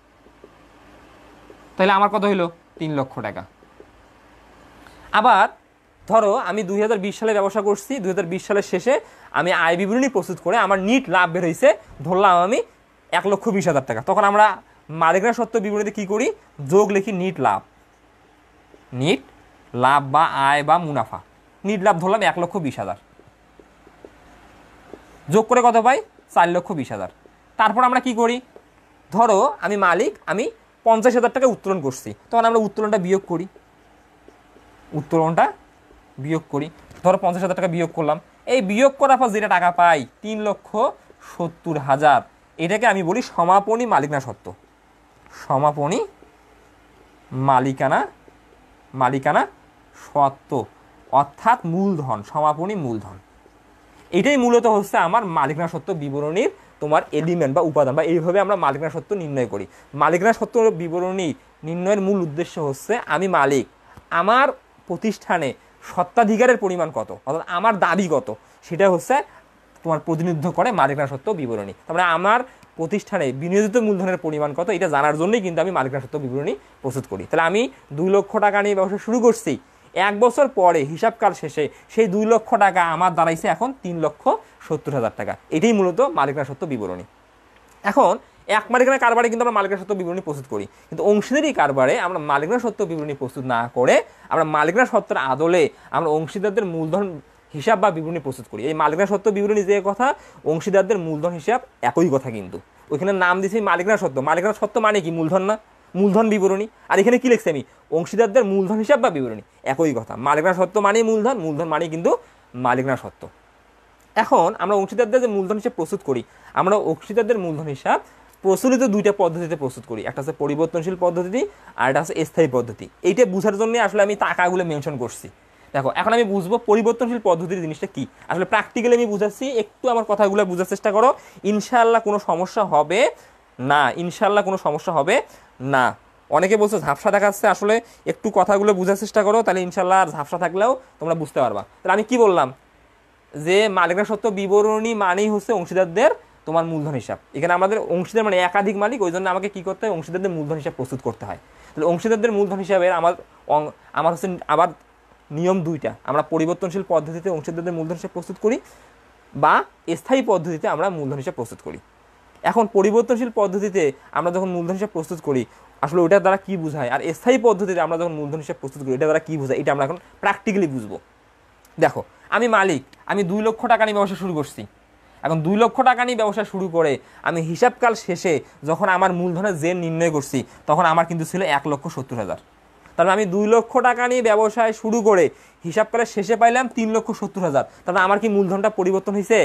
তাহলে আমার কত হইল? তিন লক্ষ টাকা। আবার ধরো আমি দুই হাজার বিশ সালে ব্যবসা করছি, দুই হাজার বিশ সালের শেষে আমি আয় বিবরণী প্রস্তুত করে আমার নিট লাভ বের হয়েছে, ধরলাম আমি এক লক্ষ বিশ হাজার টাকা। তখন আমরা মালিকানা সত্ত্ব বিবরণীতে কি করি? যোগ লিখি নিট লাভ, নিট লাভ বা আয় বা মুনাফা। নিট লাভ ধরলাম এক লক্ষ বিশ হাজার, যোগ করে কত পাই? চার লক্ষ বিশ হাজার। তারপর আমরা কি করি? ধরো আমি মালিক, আমি পঞ্চাশ হাজার টাকা উত্তোলন করছি, তখন আমরা উত্তোলনটা বিয়োগ করি, উত্তোলনটা বিয়োগ করি। ধরো পঞ্চাশ হাজার টাকা বিয়োগ করলাম, এই বিয়োগ করার পর যেটা টাকা পাই তিন লক্ষ সত্তর হাজার, এটাকে আমি বলি সমাপনী মালিকানা সত্ত্ব, সমাপনী মালিকানা মালিকানা সত্ত্ব, অর্থাৎ মূলধন, সমাপনী মূলধন। এটাই মূলত হচ্ছে আমার মালিকানা সত্ত্ব বিবরণীর তোমার এলিমেন্ট বা উপাদান, বা এইভাবে আমরা মালিকানা সত্ত্ব নির্ণয় করি। মালিকানা সত্ত্ব বিবরণী নির্ণয়ের মূল উদ্দেশ্য হচ্ছে আমি মালিক, আমার প্রতিষ্ঠানে সত্ত্বাধিকারের পরিমাণ কত, অর্থাৎ আমার দাবি কত, সেটা হচ্ছে তোমার প্রতিনিধিত্ব করে মালিকানা সত্ত্ব বিবরণী। তারপরে আমার প্রতিষ্ঠানে বিনিয়োজিত মূলধনের পরিমাণ কত, এটা জানার জন্যই কিন্তু আমি মালিকানা সত্ত্ব বিবরণী প্রস্তুত করি। তাহলে আমি দুই লক্ষ টাকা নিয়ে ব্যবসা শুরু করছি, এক বছর পরে হিসাবকাল শেষে সেই দুই লক্ষ টাকা আমার দাঁড়াইছে এখন তিন লক্ষ সত্তর হাজার টাকা। এটাই মূলত মালিকানা সত্ত্ব বিবরণী। এখন এক মালিকানা কারবারে কিন্তু আমরা মালিকানা সত্ত্ব বিবরণী প্রস্তুত করি, কিন্তু অংশীদারি কারবারে আমরা মালিকানা সত্ত্ব বিবরণী প্রস্তুত না করে আমরা মালিকানা সত্ত্বের আদলে আমরা অংশীদারদের মূলধন হিসাব বা বিবরণী প্রস্তুত করি। এই মালিকানা সত্ত্ব বিবরণী যে কথা, অংশীদারদের মূলধন হিসাব একই কথা, কিন্তু ওইখানে নাম দিয়েছি মালিকানা সত্ত্ব। মালিকানা সত্ত্ব মানে কি? মূলধন না? মূলধন বিবরণী। আর এখানে কি লিখছি আমি? অংশীদারদের মূলধন হিসাব বা বিবরণী, একই কথা। মালিকানা সত্ত্ব মানেই মূলধন, মূলধন মানে কিন্তু মালিকানা সত্ত্ব। এখন আমরা অংশীদারদের যে মূলধন হিসাব প্রস্তুত করি, আমরা অংশীদারদের মূলধন হিসাব প্রচলিত দুইটা পদ্ধতিতে প্রস্তুত করি, একটা হচ্ছে পরিবর্তনশীল পদ্ধতি আর একটা হচ্ছে স্থায়ী পদ্ধতি। এইটা বোঝার জন্য আসলে আমি টাকাগুলো মেনশন করছি। দেখো এখন আমি বুঝবো পরিবর্তনশীল পদ্ধতির জিনিসটা কি, আসলে প্র্যাকটিক্যালি আমি বুঝাচ্ছি, একটু আমার কথাগুলো বোঝার চেষ্টা করো, ইনশাআল্লাহ কোনো সমস্যা হবে না, ইনশাআল্লাহ কোনো সমস্যা হবে না। অনেকে বলছো ঝাপসা দেখাচ্ছে, আসলে একটু কথাগুলো বোঝার চেষ্টা করো, তাহলে ইনশাআল্লাহ আর ঝাপসা থাকলেও তোমরা বুঝতে পারবা। তাহলে আমি কি বললাম যে মালিকানা সত্ত্ব বিবরণী মানেই হচ্ছে অংশীদারদের তোমার মূলধন হিসাব। এখানে আমাদের অংশীদার মানে একাধিক মালিক, ওই জন্য আমাকে কি করতে হয়? অংশীদারদের মূলধন হিসাব প্রস্তুত করতে হয়। তাহলে অংশীদারদের মূলধন হিসাবে আমার আমার হচ্ছে আবার নিয়ম দুইটা, আমরা পরিবর্তনশীল পদ্ধতিতে অংশীদারদের মূলধন হিসাব প্রস্তুত করি বা স্থায়ী পদ্ধতিতে আমরা মূলধন হিসাব প্রস্তুত করি। এখন পরিবর্তনশীল পদ্ধতিতে আমরা যখন মূলধন হিসাব প্রস্তুত করি আসলে ওইটার দ্বারা কী বোঝায়, আর স্থায়ী পদ্ধতিতে আমরা যখন মূলধন হিসাব প্রস্তুত করি এটা দ্বারা কী বোঝায়, এটা আমরা এখন প্র্যাকটিক্যালি বুঝবো। দেখো আমি মালিক, আমি দুই লক্ষ টাকা নিয়ে ব্যবসা শুরু করছি। এখন দুই লক্ষ টাকা নিয়ে ব্যবসা শুরু করে আমি হিসাবকাল শেষে যখন আমার মূলধনের জেন নির্ণয় করছি তখন আমার কিন্তু ছিল এক লক্ষ সত্তর হাজার। তাহলে আমি দুই লক্ষ টাকা নিয়ে ব্যবসায় শুরু করে হিসাবকালের শেষে পাইলাম তিন লক্ষ সত্তর হাজার। তাহলে আমার কি মূলধনটা পরিবর্তন হয়েছে?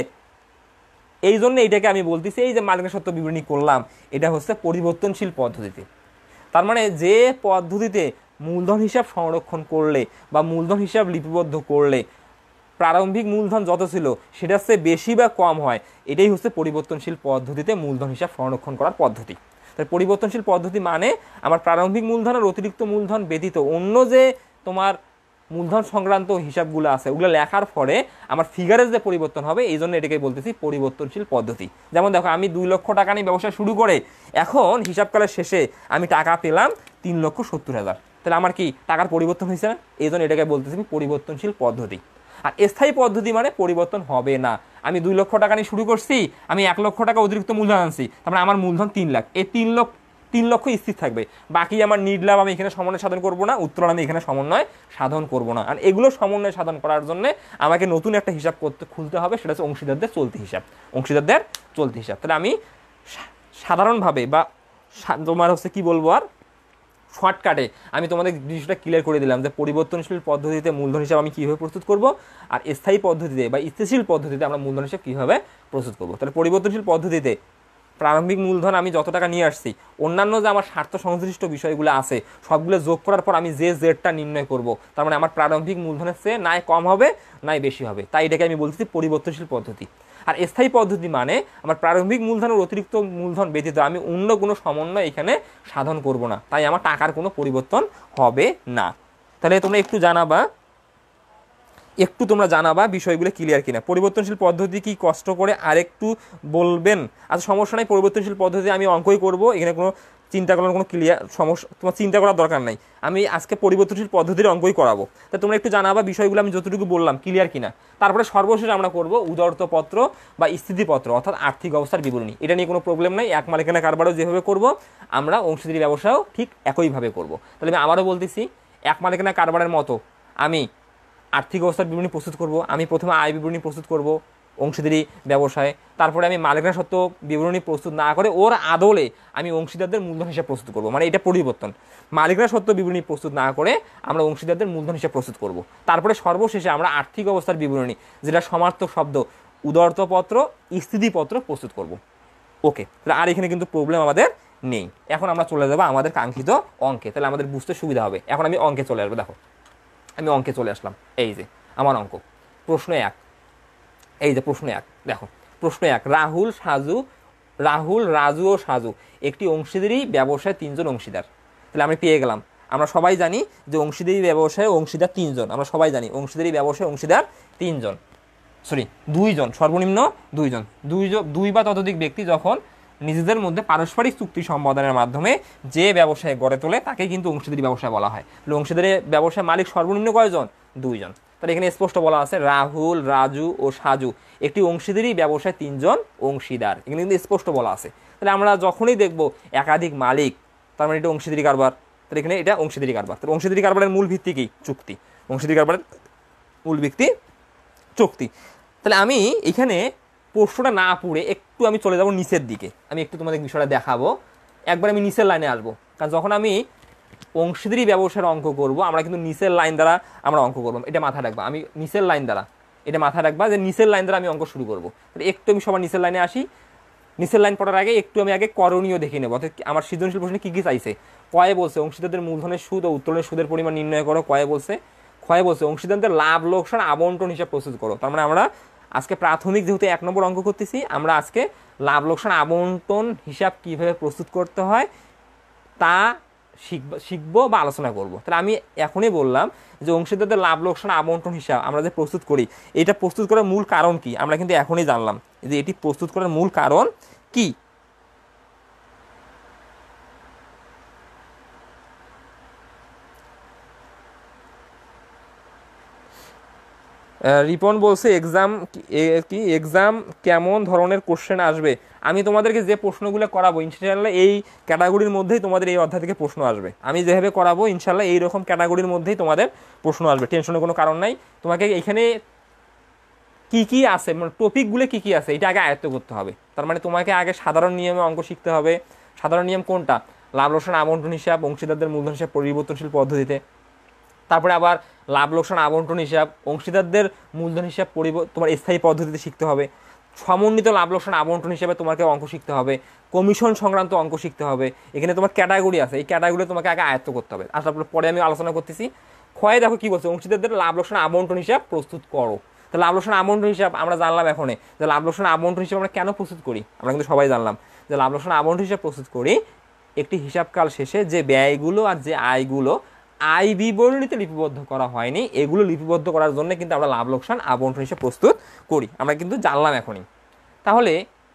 এই জন্য এটাকে আমি বলতেছি এই যে মালিকানা সত্ত্ব বিবরণী করলাম, এটা হচ্ছে পরিবর্তনশীল পদ্ধতিতে। তার মানে যে পদ্ধতিতে মূলধন হিসাব সংরক্ষণ করলে বা মূলধন হিসাব লিপিবদ্ধ করলে প্রারম্ভিক মূলধন যত ছিল সেটার চেয়ে বেশি বা কম হয়, এটাই হচ্ছে পরিবর্তনশীল পদ্ধতিতে মূলধন হিসাব সংরক্ষণ করার পদ্ধতি। তাই পরিবর্তনশীল পদ্ধতি মানে আমার প্রারম্ভিক মূলধন আর অতিরিক্ত মূলধন ব্যতীত অন্য যে তোমার মূলধন সংক্রান্ত হিসাবগুলো আছে ওগুলো লেখার পরে আমার ফিগারের যে পরিবর্তন হবে, এই জন্য এটাকে বলতেছি পরিবর্তনশীল পদ্ধতি। যেমন দেখো আমি দুই লক্ষ টাকা নিয়ে ব্যবসা শুরু করে এখন হিসাবকালের শেষে আমি টাকা পেলাম তিন লক্ষ সত্তর হাজার। তাহলে আমার কি টাকার পরিবর্তন হয়েছে না? এই জন্য এটাকে বলতেছি পরিবর্তনশীল পদ্ধতি। আর স্থায়ী পদ্ধতি মানে পরিবর্তন হবে না। আমি দুই লক্ষ টাকা নিয়ে শুরু করছি, আমি এক লক্ষ টাকা অতিরিক্ত মূলধন আনছি, তারপরে আমার মূলধন তিন লাখ, এই তিন লক্ষ তিন লক্ষ স্থির থাকবে, বাকি আমার নির্লাভ আমি এখানে সমন্বয় সাধন করব না, উত্তোলন আমি এখানে সমন্বয় সাধন করব না। আর এগুলো সমন্বয় সাধন করার জন্য আমাকে নতুন একটা হিসাব করতে খুলতে হবে, সেটা হচ্ছে অংশীদারদের চলতি হিসাব, অংশীদারদের চলতি হিসাব। তাহলে আমি সাধারণভাবে বা তোমার হচ্ছে কি বলবো আর শর্টকাটে আমি তোমাদের জিনিসটা ক্লিয়ার করে দিলাম যে পরিবর্তনশীল পদ্ধতিতে মূলধন হিসাব আমি কীভাবে প্রস্তুত করব, আর স্থায়ী পদ্ধতিতে বা স্থিতিশীল পদ্ধতিতে আমরা মূলধন হিসাব কীভাবে প্রস্তুত করব। তাহলে পরিবর্তনশীল পদ্ধতিতে প্রারম্ভিক মূলধন আমি যত টাকা নিয়ে আসছি, অন্যান্য যে আমার স্বার্থ সংশ্লিষ্ট বিষয়গুলো আছে সবগুলো যোগ করার পর আমি যে জেডটা নির্ণয় করব, তার মানে আমার প্রারম্ভিক মূলধনের চেয়ে নাই কম হবে নাই বেশি হবে, তাই এটাকে আমি বলছি পরিবর্তনশীল পদ্ধতি। আর স্থায়ী পদ্ধতি মানে আমার প্রারম্ভিক মূলধনের অতিরিক্ত মূলধন ব্যতীত আমি অন্য কোনো সমন্বয় এখানে সাধন করব না, তাই আমার টাকার কোনো পরিবর্তন হবে না। তাহলে তোমরা একটু জানাবা একটু তোমরা জানাবা বিষয়গুলো ক্লিয়ার কিনা। পরিবর্তনশীল পদ্ধতি কি কষ্ট করে আরেকটু বলবেন? আচ্ছা সমস্যা নাই, পরিবর্তনশীল পদ্ধতি আমি অঙ্কই করব, এখানে কোনো চিন্তা করার কোনো ক্লিয়ার সমস্যা তোমার চিন্তা করার দরকার নাই, আমি আজকে পরিবর্তনশীল পদ্ধতির অঙ্কই করাবো। তা তোমরা একটু জানাবা বিষয়গুলো আমি যতটুকু বললাম ক্লিয়ার কিনা। তারপরে সর্বশেষ আমরা করব উদারতপত্র বা স্থিতিপত্র অর্থাৎ আর্থিক অবস্থার বিবরণী। এটা নিয়ে কোনো প্রবলেম নাই, এক মালিকানা কারবারও যেভাবে করব আমরা অংশীদারি ব্যবসাও ঠিক একইভাবে করব। তাহলে আমি আবারও বলতেছি, এক মালিকানা কারবারের মতো আমি আর্থিক অবস্থার বিবরণী প্রস্তুত করব, আমি প্রথমে আয় বিবরণী প্রস্তুত করব অংশীদারি ব্যবসায়, তারপরে আমি মালিকানা সত্ত্ব বিবরণী প্রস্তুত না করে ওর আদলে আমি অংশীদারদের মূলধন হিসাব প্রস্তুত করব, মানে এটা পরিবর্তন। মালিকানা সত্ত্ব বিবরণী প্রস্তুত না করে আমরা অংশীদারদের মূলধন হিসাব প্রস্তুত করব। তারপরে সর্বশেষে আমরা আর্থিক অবস্থার বিবরণী, যেটা সমার্থক শব্দ উদারতপত্র স্থিতিপত্র প্রস্তুত করব। ওকে, তাহলে আর এখানে কিন্তু প্রবলেম আমাদের নেই। এখন আমরা চলে যাবো আমাদের কাঙ্ক্ষিত অঙ্কে, তাহলে আমাদের বুঝতে সুবিধা হবে। এখন আমি অঙ্কে চলে আসবো। দেখো আমি অঙ্কে চলে আসলাম, এই যে আমার অঙ্ক প্রশ্ন এক, এই যে প্রশ্ন এক দেখো প্রশ্ন এক রাহুল সাজু রাহুল রাজু ও সাজু একটি অংশীদারি ব্যবসায় তিনজন অংশীদার। তাহলে আমি পেয়ে গেলাম, আমরা সবাই জানি যে অংশীদারি ব্যবসায় অংশীদার তিনজন, আমরা সবাই জানি অংশীদারি ব্যবসায় অংশীদার তিনজন, সরি দুইজন, সর্বনিম্ন দুইজন, দুইজন দুই বা ততোধিক ব্যক্তি যখন নিজেদের মধ্যে পারস্পরিক চুক্তি সম্পাদনের মাধ্যমে যে ব্যবসায় গড়ে তোলে তাকে কিন্তু অংশীদারি ব্যবসায় বলা হয়। অংশীদারি ব্যবসায় মালিক সর্বনিম্ন কয়জন? দুইজন। তাহলে এখানে স্পষ্ট বলা আছে রাহুল রাজু ও সাজু একটি অংশীদারি ব্যবসায় তিনজন অংশীদার, এখানে কিন্তু স্পষ্ট বলা আছে। তাহলে আমরা যখনই দেখব একাধিক মালিক, তার মানে এটা অংশীদারি কারবার, তাহলে এখানে এটা অংশীদারি কারবার। তাহলে অংশীদারি কারবারের মূল ভিত্তি কি? চুক্তি। অংশীদারি কারবারের মূল ভিত্তি চুক্তি। তাহলে আমি এখানে প্রশ্নটা না পড়ে একটু আমি চলে যাব নিচের দিকে, আমি একটু তোমাদের বিষয়টা দেখাবো। একবার আমি নিচের লাইনে আসবো, কারণ যখন আমি অংশীদারি ব্যবসার অঙ্ক করব আমরা কিন্তু নিচের লাইন দ্বারা আমরা অঙ্ক করবো, এটা মাথায় রাখবা। আমি নিচের লাইন দ্বারা, এটা মাথায় রাখবা যে নিচের লাইন দ্বারা আমি অঙ্ক শুরু করবো। একটু আমি সবার নিচের লাইনে আসি। নিচের লাইন পড়ার আগে একটু আমি আগে করণীয় দেখে নেবো, অর্থাৎ আমার সৃজনশীল প্রশ্নে কী কী চাইছে। কয়ে বলছে অংশীদারদের মূলধনের সুদ ও উত্তোলনের সুদের পরিমাণ নির্ণয় করো, কয়ে বলছে ক্ষয়ে বলছে অংশীদারদের লাভ লোকসান আবন্টন হিসাব প্রস্তুত করো। তার মানে আমরা আজকে প্রাথমিক যেহেতু এক নম্বর অঙ্ক করতেছি, আমরা আজকে লাভ লোকসান আবন্টন হিসাব কীভাবে প্রস্তুত করতে হয় তা শিখব শিখবো বা আলোচনা করব। তাহলে আমি এখনই বললাম যে অংশীদারদের লাভ লোকসান আবন্টন হিসাব আমরা যে প্রস্তুত করি, এটা প্রস্তুত করার মূল কারণ কি আমরা কিন্তু এখনই জানলাম যে এটি প্রস্তুত করার মূল কারণ কি। রিপন বলছে এক্সাম কি এক্সাম কেমন ধরনের কোশ্চেন আসবে? আমি তোমাদেরকে যে প্রশ্নগুলো করাবো ইনশাআল্লাহ এই ক্যাটাগরির মধ্যেই তোমাদের এই অধ্যায় থেকে প্রশ্ন আসবে। আমি যেভাবে করাবো ইনশাআল্লাহ এইরকম ক্যাটাগরির মধ্যেই তোমাদের প্রশ্ন আসবে, টেনশনের কোনো কারণ নাই। তোমাকে এখানে কি কি আছে মানে টপিকগুলো কি কি আছে এটা আগে আয়ত্ত করতে হবে। তার মানে তোমাকে আগে সাধারণ নিয়মে অঙ্ক শিখতে হবে। সাধারণ নিয়ম কোনটা? লাভ লোকসান আবন্টন হিসাব, অংশীদারদের মূলধন হিসাব পরিবর্তনশীল পদ্ধতিতে। তারপরে আবার লাভ লোকসান আবন্টন হিসাব, অংশীদারদের মূলধন হিসাব পরিব তোমার স্থায়ী পদ্ধতিতে শিখতে হবে। সমন্বিত লাভ লোকসান আবন্টন হিসাবে তোমাকে অঙ্ক শিখতে হবে। কমিশন সংক্রান্ত অঙ্ক শিখতে হবে। এখানে তোমার ক্যাটাগরি আছে, এই ক্যাটাগরি তোমাকে আগে আয়ত্ত করতে হবে। আর তারপরে পরে আমি আলোচনা করতেছি। ক্ষয়ে দেখো কি বলছে, অংশীদারদের লাভ লোকসান আবন্টন হিসাব প্রস্তুত করো। তো লাভ লোকসান আবন্টন হিসাব আমরা জানলাম এখনই যে লাভ লোকসান আবন্টন হিসাব আমরা কেন প্রস্তুত করি। আমরা কিন্তু সবাই জানলাম যে লাভ লোকসান আবন্টন হিসাব প্রস্তুত করি একটি হিসাবকাল শেষে যে ব্যয়গুলো আর যে আয়গুলো আয় বিবরণীতে লিপিবদ্ধ করা হয়নি এগুলো লিপিবদ্ধ করার জন্য কিন্তু আমরা লাভ লোকসান আবন্টন হিসাব প্রস্তুত করি। আমরা কিন্তু জানলাম এখনই। তাহলে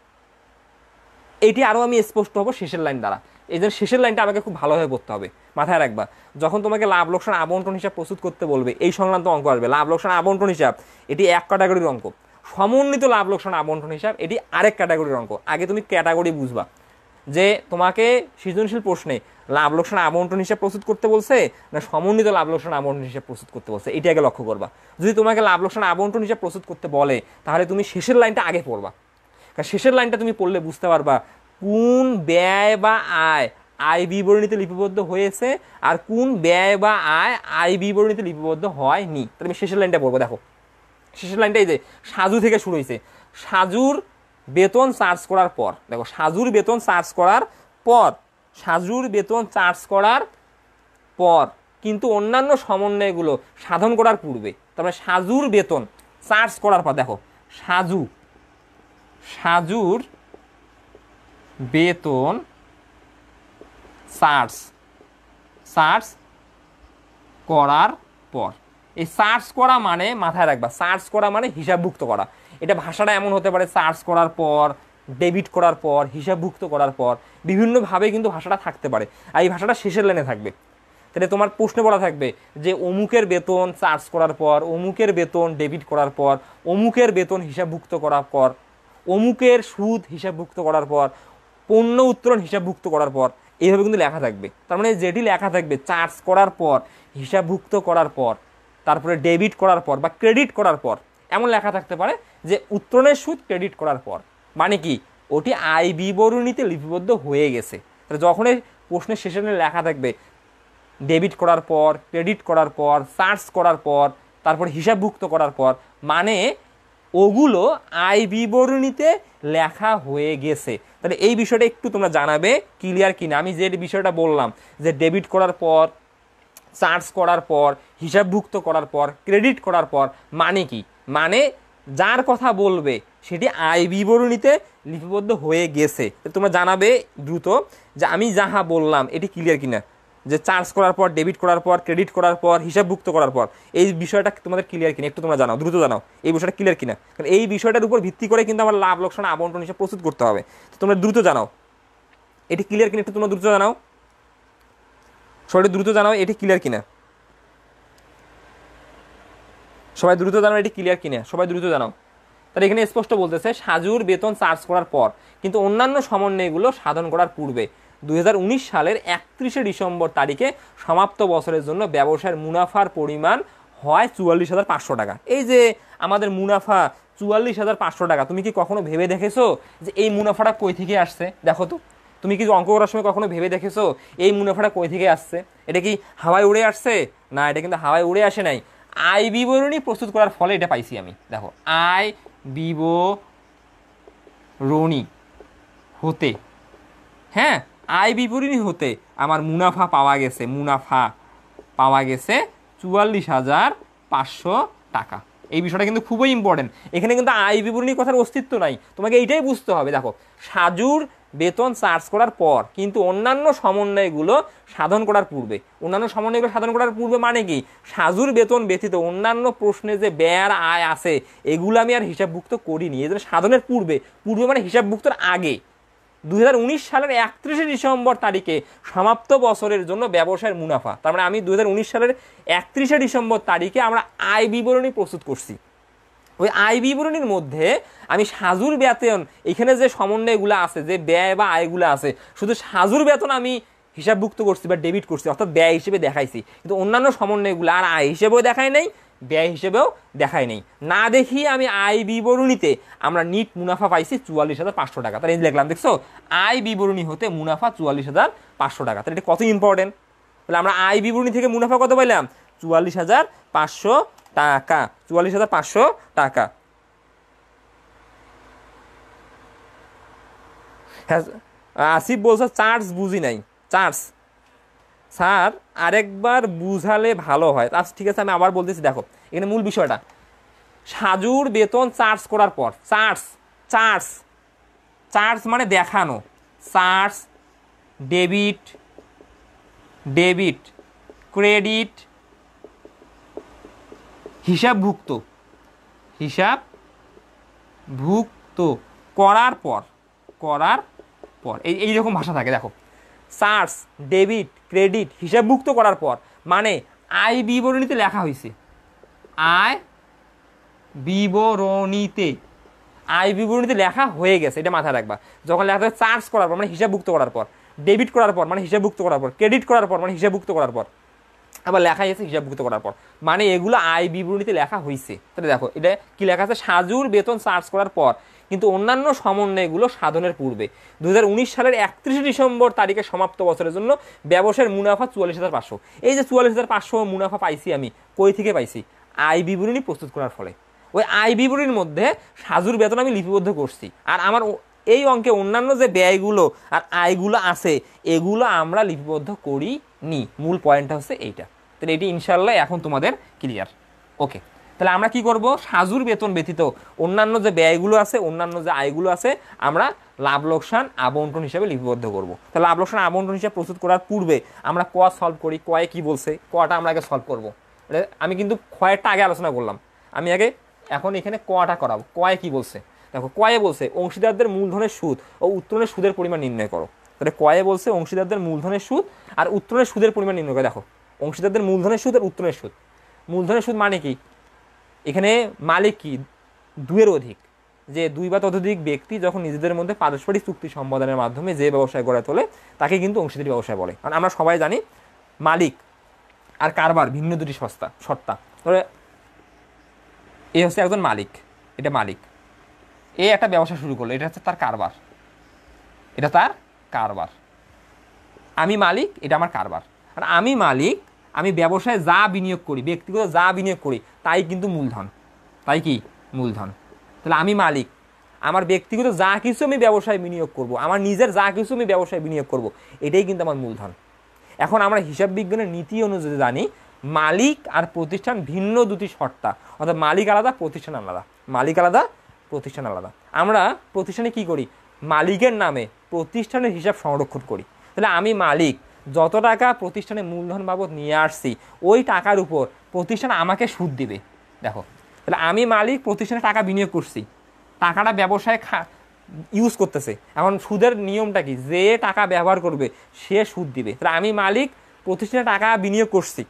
এটি আরও আমি স্পষ্ট হবো শেষের লাইন দ্বারা। এই জন্য শেষের লাইনটা আমাকে খুব ভালোভাবে পড়তে হবে, মাথায় রাখবা। যখন তোমাকে লাভ লোকসান আবন্টন হিসাব প্রস্তুত করতে বলবে এই সংক্রান্ত অঙ্ক আসবে। লাভ লোকসান আবন্টন হিসাব এটি এক ক্যাটাগরির অঙ্ক, সমন্বিত লাভ লোকসান আবন্টন হিসাব এটি আরেক ক্যাটাগরির অঙ্ক। আগে তুমি ক্যাটাগরি বুঝবা যে তোমাকে সৃজনশীল প্রশ্নে লাভ লোকসান আবন্টন হিসাব প্রস্তুত করতে বলছে না সমন্বিত লাভ লোকসান আবন্টন হিসাব প্রস্তুত করতে বলছে, এটা আগে লক্ষ্য করবা। যদি তোমাকে লাভ লোকসান আবন্টন হিসাব প্রস্তুত করতে বলে তাহলে তুমি শেষের লাইনটা আগে পড়বা, কারণ শেষের লাইনটা তুমি পড়লে বুঝতে পারবা কোন ব্যয় বা আয় আয় বিবরণীতে লিপিবদ্ধ হয়েছে আর কোন ব্যয় বা আয় আয় বিবরণীতে লিপিবদ্ধ হয়নি। তাহলে আমি শেষের লাইনটা পড়বো। দেখো শেষের লাইনটা এই যে সাজু থেকে শুরু হয়েছে, সাজুর বেতন চার্জ করার পর, দেখো সাজুর বেতন চার্জ করার পর সাজুর বেতন চার্জ করার পর কিন্তু অন্যান্য সমন্বয়গুলো সাধন করার পূর্বে, তারপরে সাজুর বেতন চার্জ করার পর, দেখো সাজু সাজুর বেতন চার্জ চার্জ করার পর, এই চার্জ করা মানে মাথায় রাখবা, চার্জ করা মানে হিসাবভুক্ত করা। এটা ভাষাটা এমন হতে পারে চার্জ করার পর, ডেবিট করার পর, হিসাবভুক্ত করার পর, বিভিন্নভাবে কিন্তু ভাষাটা থাকতে পারে। আর এই ভাষাটা শেষের লাইনে থাকবে। তাহলে তোমার প্রশ্নে বলা থাকবে যে অমুকের বেতন চার্জ করার পর, অমুকের বেতন ডেবিট করার পর, অমুকের বেতন হিসাবভুক্ত করার পর, অমুকের সুদ হিসাবভুক্ত করার পর, পণ্য উত্তোলন হিসাবভুক্ত করার পর, এইভাবে কিন্তু লেখা থাকবে। তার মানে যেটি লেখা থাকবে চার্জ করার পর, হিসাবভুক্ত করার পর, তারপরে ডেবিট করার পর বা ক্রেডিট করার পর, এমন লেখা থাকতে পারে যে উত্তোলনের সুদ ক্রেডিট করার পর, মানে কি ওটি আয় বিবরণীতে লিপিবদ্ধ হয়ে গেছে। তাহলে যখন এই প্রশ্নের শেষে লেখা থাকবে ডেবিট করার পর, ক্রেডিট করার পর, চার্জ করার পর, তারপর হিসাবভুক্ত করার পর, মানে ওগুলো আয় বিবরণীতে লেখা হয়ে গেছে। তাহলে এই বিষয়টা একটু তোমরা জানাবে ক্লিয়ার কিনা। আমি যে বিষয়টা বললাম যে ডেবিট করার পর, চার্জ করার পর, হিসাবভুক্ত করার পর, ক্রেডিট করার পর, মানে কি, মানে যার কথা বলবে সেটি আয় বিবরণীতে লিপিবদ্ধ হয়ে গেছে। তোমরা জানাবে দ্রুত যে আমি যাহা বললাম এটি ক্লিয়ার কিনা, যে চার্জ করার পর, ডেবিট করার পর, ক্রেডিট করার পর, হিসাবভুক্ত করার পর, এই বিষয়টা তোমাদের ক্লিয়ার কিনা একটু তোমরা জানাও, দ্রুত জানাও এই বিষয়টা ক্লিয়ার কিনা, কারণ এই বিষয়টার উপর ভিত্তি করে কিন্তু আমার লাভ লোকসান আবন্টন হিসাব প্রস্তুত করতে হবে। তো তোমরা দ্রুত জানাও এটি ক্লিয়ার কিনা, একটু তোমরা দ্রুত জানাও, সবাই দ্রুত জানাও এটি ক্লিয়ার কিনা, সবাই দ্রুত জানাও এটি ক্লিয়ার কিনা, সবাই দ্রুত জানাও। তাহলে এখানে স্পষ্ট বলতেছে সাজুর বেতন চার্জ করার পর কিন্তু অন্যান্য সমন্বয়গুলো সাধন করার পূর্বে দুই হাজার উনিশ সালের একত্রিশে ডিসেম্বর তারিখে সমাপ্ত বছরের জন্য ব্যবসায়ের মুনাফার পরিমাণ হয় চুয়াল্লিশ হাজার পাঁচশো টাকা। এই যে আমাদের মুনাফা চুয়াল্লিশ হাজার পাঁচশো টাকা, তুমি কি কখনো ভেবে দেখেছো যে এই মুনাফাটা কই থেকে আসছে? দেখো তো, তুমি কি অঙ্ক করার সময় কখনো ভেবে দেখেছো এই মুনাফাটা কই থেকে আসছে? এটা কি হাওয়ায় উড়ে আসছে? না, এটা কিন্তু হাওয়ায় উড়ে আসে নাই। আয় বিবরণী প্রস্তুত করার ফলে এটা পাইছি আমি। দেখো আয় বিবরণী হতে, হ্যাঁ আয় বিবরণী হতে আমার মুনাফা পাওয়া গেছে, মুনাফা পাওয়া গেছে চুয়াল্লিশ হাজার পাঁচশো টাকা। এই বিষয়টা কিন্তু খুবই ইম্পর্টেন্ট। এখানে কিন্তু আয় বিবরণী কথার অস্তিত্ব নাই, তোমাকে এইটাই বুঝতে হবে। দেখো সাজুর বেতন চার্জ করার পর কিন্তু অন্যান্য সমন্বয়গুলো সাধন করার পূর্বে, অন্যান্য সমন্বয়গুলো সাধন করার পূর্বে মানে কি, সাজুর বেতন ব্যতীত অন্যান্য প্রশ্নে যে ব্যয় আয় আছে এগুলো আমি আর হিসাবভুক্ত করিনি। এই জন্য সাধনের পূর্বে, পূর্বে মানে হিসাবভুক্তর আগে দুই হাজার উনিশ সালের একত্রিশে ডিসেম্বর তারিখে সমাপ্ত বছরের জন্য ব্যবসায়ের মুনাফা, তার মানে আমি দুই হাজার উনিশ সালের একত্রিশে ডিসেম্বর তারিখে আমরা আয় বিবরণী প্রস্তুত করছি। ওই আয় বিবরণীর মধ্যে আমি সাজুর বেতন, এখানে যে সমন্বয়গুলো আছে, যে ব্যয় বা আয়গুলো আছে, শুধু সাজুর বেতন আমি হিসাবভুক্ত করছি বা ডেবিট করছি, অর্থাৎ ব্যয় হিসেবে দেখাইছি, কিন্তু অন্যান্য সমন্বয়গুলো আর আয় হিসেবেও দেখাই নাই, ব্যয় হিসেবেও দেখাই নেই। না দেখিয়ে আমি আয় বিবরণীতে আমরা নিট মুনাফা পাইছি চুয়াল্লিশ হাজার পাঁচশো টাকা। তাহলে এই লিখলাম, দেখছো আয় বিবরণী হতে মুনাফা চুয়াল্লিশ হাজার পাঁচশো টাকা। তাহলে এটা কত ইম্পর্টেন্ট। তাহলে আমরা আয় বিবরণী থেকে মুনাফা কত পাইলাম? চুয়াল্লিশ হাজার পাঁচশো টাকা, চুয়াল্লিশ হাজার পাঁচশো টাকা। হ্যাঁ আসিফ বলছে চার্জ বুঝি নাই। চার্জ স্যার আরেকবার বুঝালে ভালো হয়। আচ্ছা ঠিক আছে, আমি আবার বলতেছি। দেখো এখানে মূল বিষয়টা, সাজুর বেতন চার্জ করার পর, চার্জ চার্জ চার্জ মানে দেখানো, চার্জ ডেবিট ডেবিট ক্রেডিট হিসাবভুক্ত হিসাবভুক্ত করার পর করার পর এই এইরকম ভাষা থাকে। দেখো চার্জ ডেবিট ক্রেডিট হিসাবভুক্ত করার পর মানে আয় বিবরণীতে লেখা হয়েছে, আয় বিবরণীতে আয় বিবরণীতে লেখা হয়ে গেছে, এটা মাথায় রাখবা। যখন লেখা থাকে চার্জ করার পর মানে হিসাবভুক্ত করার পর, ডেবিট করার পর মানে হিসাবভুক্ত করার পর, ক্রেডিট করার পর মানে হিসাবভুক্ত করার পর, আবার লেখা হয়েছে হিসাবভুক্ত করার পর, মানে এগুলো আয় বিবরণীতে লেখা হয়েছে। তাহলে দেখো এটা কি লেখা আছে, সাজুর বেতন চার্জ করার পর কিন্তু অন্যান্য সমন্বয়গুলো সাধনের পূর্বে দু হাজার উনিশ সালের একত্রিশে ডিসেম্বর তারিখে সমাপ্ত বছরের জন্য ব্যবসায়ের মুনাফা চুয়াল্লিশ হাজার পাঁচশো। এই যে চুয়াল্লিশ হাজার পাঁচশো মুনাফা পাইছি আমি, কই থেকে পাইছি? আয় বিবরণী প্রস্তুত করার ফলে। ওই আয় বিবরণীর মধ্যে সাজুর বেতন আমি লিপিবদ্ধ করছি, আর আমার এই অঙ্কে অন্যান্য যে ব্যয়গুলো আর আয়গুলো আছে এগুলো আমরা লিপিবদ্ধ করি নি। মূল পয়েন্টটা হচ্ছে এইটা। তাহলে এটি ইনশাল্লাহ এখন তোমাদের ক্লিয়ার। ওকে, তাহলে আমরা কি করব, সাজুর বেতন ব্যতীত অন্যান্য যে ব্যয়গুলো আছে, অন্যান্য যে আয়গুলো আছে আমরা লাভ লোকসান আবন্টন হিসাবে লিপিবদ্ধ করব। তাহলে লাভ লোকসান আবন্টন হিসাবে প্রস্তুত করার পূর্বে আমরা ক সলভ করি। কয়ে কি বলছে, কটা আমরা আগে সলভ করব। আমি কিন্তু ক্ষয়টা আগে আলোচনা করলাম, আমি আগে এখন এখানে কটা করাবো। কয়ে কি বলছে দেখো, কয়ে বলছে অংশীদারদের মূলধনের সুদ ও উত্তোলনের সুদের পরিমাণ নির্ণয় করো। তাহলে কয়ে বলছে অংশীদারদের মূলধনের সুদ আর উত্তোলনের সুদের পরিমাণ নির্ণয় করো। দেখো অংশীদারদের মূলধনের সুদ আর উত্তোলনের সুদ। মূলধনের সুদ মানে কি, এখানে মালিক কি দুইয়ের অধিক, যে দুই বা ততোধিক ব্যক্তি যখন নিজেদের মধ্যে পারস্পরিক চুক্তি সম্পাদনের মাধ্যমে যে ব্যবসায় গড়ে তোলে তাকে কিন্তু অংশীদারি ব্যবসায় বলে। কারণ আমরা সবাই জানি মালিক আর কারবার ভিন্ন দুটি সস্তা সত্তা। তবে এ হচ্ছে একজন মালিক, এটা মালিক, এ একটা ব্যবসা শুরু করলো, এটা হচ্ছে তার কারবার, এটা তার কারবার। আমি মালিক, এটা আমার কারবার। আর আমি মালিক, আমি ব্যবসায় যা বিনিয়োগ করি, ব্যক্তিগত যা বিনিয়োগ করি তাই কিন্তু মূলধন, তাই কি মূলধন। তাহলে আমি মালিক, আমার ব্যক্তিগত যা কিছু আমি ব্যবসায় বিনিয়োগ করব, আমার নিজের যা কিছু আমি ব্যবসায় বিনিয়োগ করব, এটাই কিন্তু আমার মূলধন। এখন আমরা হিসাব বিজ্ঞানের নীতি অনুযায়ী জানি মালিক আর প্রতিষ্ঠান ভিন্ন দুটি সত্তা, অর্থাৎ মালিক আলাদা প্রতিষ্ঠান আলাদা, মালিক আলাদা প্রতিষ্ঠান আলাদা। আমরা প্রতিষ্ঠানে কি করি, মালিকের নামে প্রতিষ্ঠানের হিসাব সংরক্ষণ করি। তাহলে আমি মালিক, যত টাকা প্রতিষ্ঠানে মূলধন বাবদ নিয়ে আসছি ওই টাকার উপর প্রতিষ্ঠান আমাকে সুদ দিবে। দেখো তাহলে আমি মালিক, প্রতিষ্ঠানে টাকা বিনিয়োগ করছি, টাকাটা ব্যবসায় খা ইউজ করতেছে। এখন সুদের নিয়মটা কি, যে টাকা ব্যবহার করবে সে সুদ দিবে। তাহলে আমি মালিক, প্রতিষ্ঠানে টাকা বিনিয়োগ করছি,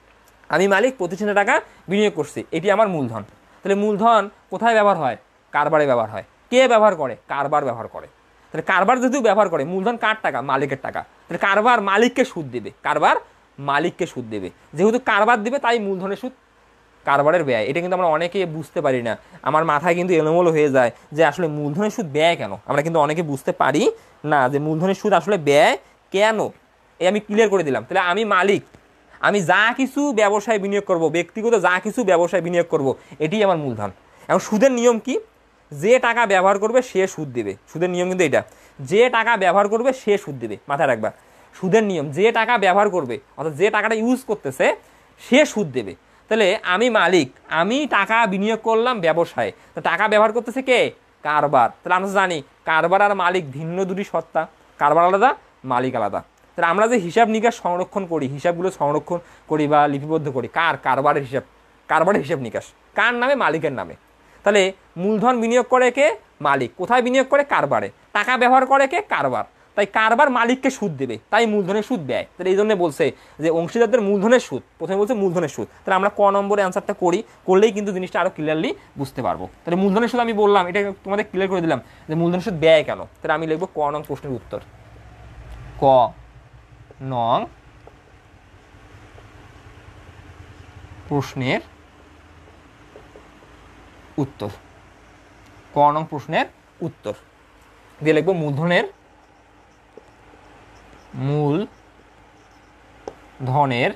আমি মালিক প্রতিষ্ঠানে টাকা বিনিয়োগ করছি, এটি আমার মূলধন। তাহলে মূলধন কোথায় ব্যবহার হয়, কারবারে ব্যবহার হয়। কে ব্যবহার করে, কারবার ব্যবহার করে। তাহলে কারবার যদি ব্যবহার করে, মূলধন কার টাকা, মালিকের টাকা। তাহলে কারবার মালিককে সুদ দেবে, কারবার মালিককে সুদ দেবে। যেহেতু কারবার দিবে তাই মূলধনের সুদ কারবারের ব্যয়। এটা কিন্তু আমরা অনেকে বুঝতে পারি না, আমার মাথায় কিন্তু এলোমেলো হয়ে যায় যে আসলে মূলধনের সুদ ব্যয় কেন। আমরা কিন্তু অনেকে বুঝতে পারি না যে মূলধনের সুদ আসলে ব্যয় কেন। এই আমি ক্লিয়ার করে দিলাম। তাহলে আমি মালিক, আমি যা কিছু ব্যবসায় বিনিয়োগ করব, ব্যক্তিগত যা কিছু ব্যবসায় বিনিয়োগ করব, এটি আমার মূলধন। এখন সুদের নিয়ম কি, যে টাকা ব্যবহার করবে সে সুদ দেবে। সুদের নিয়ম কিন্তু এটা, যে টাকা ব্যবহার করবে সে সুদ দেবে, মাথায় রাখবা। সুদের নিয়ম, যে টাকা ব্যবহার করবে অর্থাৎ যে টাকাটা ইউজ করতেছে সে সুদ দেবে। তাহলে আমি মালিক, আমি টাকা বিনিয়োগ করলাম ব্যবসায়, তো টাকা ব্যবহার করতেছে কে, কারবার। তাহলে আমরা জানি কারবার আর মালিক ভিন্ন দুটি সত্তা, কারবার আলাদা, মালিক আলাদা। তাহলে আমরা যে হিসাব নিকাশ সংরক্ষণ করি, হিসাবগুলো সংরক্ষণ করি বা লিপিবদ্ধ করি, কার, কারবারের হিসাব, কারবারের হিসাব নিকাশ কার নামে, মালিকের নামে। তাহলে মূলধন বিনিয়োগ করে কে, মালিক। কোথায় বিনিয়োগ করে, কারবারে। টাকা ব্যবহার করে কে, কারবার। তাই কারবার মালিককে সুদ দেবে, তাই মূলধনের সুদ ব্যয়। তাহলে এই জন্য বলছে যে অংশীদারদের মূলধনের সুদ, প্রথমে বলছে মূলধনের সুদ। তাহলে আমরা ক নম্বরে অ্যান্সারটা করি, করলেই কিন্তু জিনিসটা আরো ক্লিয়ারলি বুঝতে পারবো। তাহলে মূলধনের সুদ আমি বললাম, এটা তোমাদের ক্লিয়ার করে দিলাম যে মূলধনের সুদ ব্যয় কেন। তাহলে আমি লিখবো ক নং প্রশ্নের উত্তর, ক নং প্রশ্নের উত্তর, ক নং প্রশ্নের উত্তর দিয়ে লিখবো মূলধনের মূল ধনের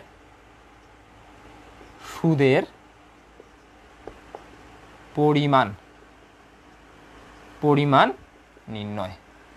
সুদের পরিমাণ পরিমাণ নির্ণয়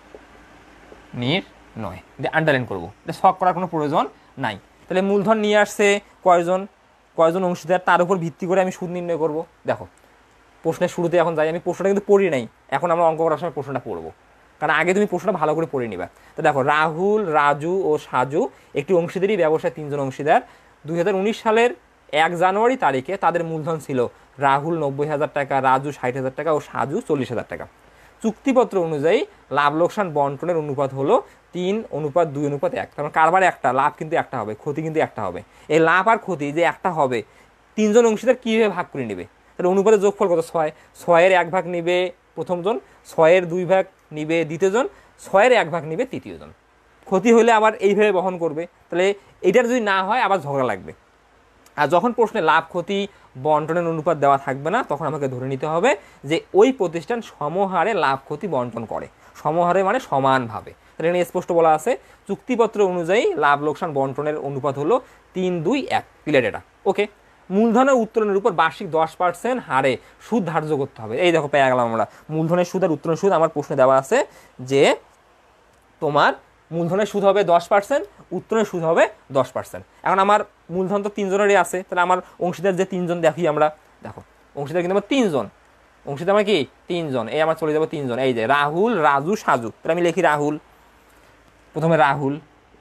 নির্ণয় দিয়ে আন্ডারলাইন করবো, এটা শখ করার কোনো প্রয়োজন নাই। তাহলে মূলধন নিয়ে আসছে কয়জন, কয়জন অংশীদার, তার উপর ভিত্তি করে আমি সুদ নির্ণয় করব। দেখো প্রশ্নের শুরুতে এখন যাই, আমি প্রশ্নটা কিন্তু পড়ি নাই, এখন আমরা অঙ্ক করার সময় প্রশ্নটা পড়বো, কারণ আগে তুমি প্রশ্নটা ভালো করে পড়ে নিবা। তো দেখো রাহুল, রাজু ও সাজু একটি অংশীদারি ব্যবসায় তিনজন অংশীদার। দুই হাজার উনিশ সালের এক জানুয়ারি তারিখে তাদের মূলধন ছিল রাহুল নব্বই হাজার টাকা, রাজু ষাট হাজার টাকা ও সাজু চল্লিশ হাজার টাকা। চুক্তিপত্র অনুযায়ী লাভ লোকসান বন্টনের অনুপাত হলো তিন অনুপাত দুই অনুপাত এক। কারণ কারবার একটা, লাভ কিন্তু একটা হবে, ক্ষতি কিন্তু একটা হবে। এই লাভ আর ক্ষতি যে একটা হবে, তিনজন অংশীদার কীভাবে ভাগ করে নেবে, তাহলে অনুপাতের যোগফল কত, ছয়, ছয়ের এক ভাগ নেবে প্রথমজন, ছয়ের দুই ভাগ নিবে দ্বিতীয়জন, ছয়ের এক ভাগ নিবে তৃতীয়জন। ক্ষতি হলে আবার এইভাবে বহন করবে, তাহলে এইটার যদি না হয় আবার ঝগড়া লাগবে। আর যখন প্রশ্নে লাভ ক্ষতি বন্টনের অনুপাত দেওয়া থাকবে না, তখন আমাকে ধরে নিতে হবে যে ওই প্রতিষ্ঠান সমহারে লাভ ক্ষতি বন্টন করে। সমহারে মানে সমানভাবে। তাহলে এখানে স্পষ্ট বলা আছে চুক্তিপত্র অনুযায়ী লাভ লোকসান বন্টনের অনুপাত হলো তিন দুই এক। ক্লিয়ার এটা? ওকে। মূলধনের উত্তোলনের উপর বার্ষিক দশ পার্সেন্ট হারে সুদ ধার্য করতে হবে। এই দেখো পেয়ে গেলাম আমরা মূলধনের সুদ আর উত্তোলনের সুদ। আমার প্রশ্নে দেওয়া আছে যে তোমার মূলধনের সুদ হবে দশ পার্সেন্ট, উত্তোলনের সুদ হবে দশ পার্সেন্ট। এখন আমার মূলধন তো তিনজনেরই আছে, তাহলে আমার অংশীদার যে তিনজন দেখি আমরা, দেখো অংশীদার কিন্তু আমার তিনজন, অংশীদার আমার কি তিনজন। এই আমার চলে যাবো তিনজন, এই যে রাহুল, রাজু, সাজু। তাহলে আমি লিখি রাহুল, প্রথমে রাহুল,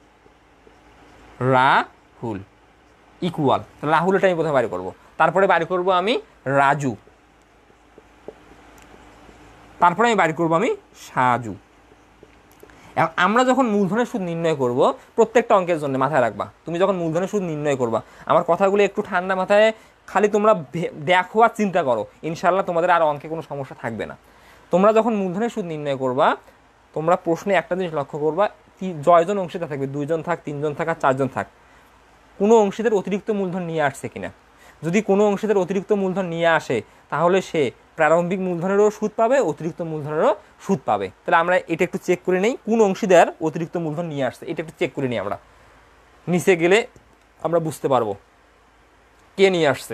রাহুল ইকুয়াল, রাহুলটা আমি প্রথমে বাড়ি করবো, তারপরে বাড়ি করব আমি রাজু, তারপরে আমি বাড়ি করবো আমি সাজু। এখন আমরা যখন মূলধনের সুদ নির্ণয় করব, প্রত্যেকটা অঙ্কের জন্য মাথায় রাখবা, তুমি যখন মূলধনের সুদ নির্ণয় করবা আমার কথাগুলো একটু ঠান্ডা মাথায় খালি তোমরা দেখো আর চিন্তা করো, ইনশাল্লাহ তোমাদের আর অঙ্কে কোনো সমস্যা থাকবে না। তোমরা যখন মূলধনের সুদ নির্ণয় করবা, তোমরা প্রশ্নে একটা জিনিস লক্ষ্য করবা, জয়জন অংশীদার থাকবে, দুইজন থাক, তিনজন থাক আর চারজন থাক, কোনো অংশীদার অতিরিক্ত মূলধন নিয়ে আসছে কিনা। যদি কোনো অংশীদার অতিরিক্ত মূলধন নিয়ে আসে, তাহলে সে প্রারম্ভিক মূলধনেরও সুদ পাবে, অতিরিক্ত মূলধনেরও সুদ পাবে। তাহলে আমরা এটা একটু চেক করে নেই, কোন অংশীদার অতিরিক্ত মূলধন নিয়ে আসছে, এটা একটু চেক করে নিই আমরা। নিচে গেলে আমরা বুঝতে পারবো কে নিয়ে আসছে।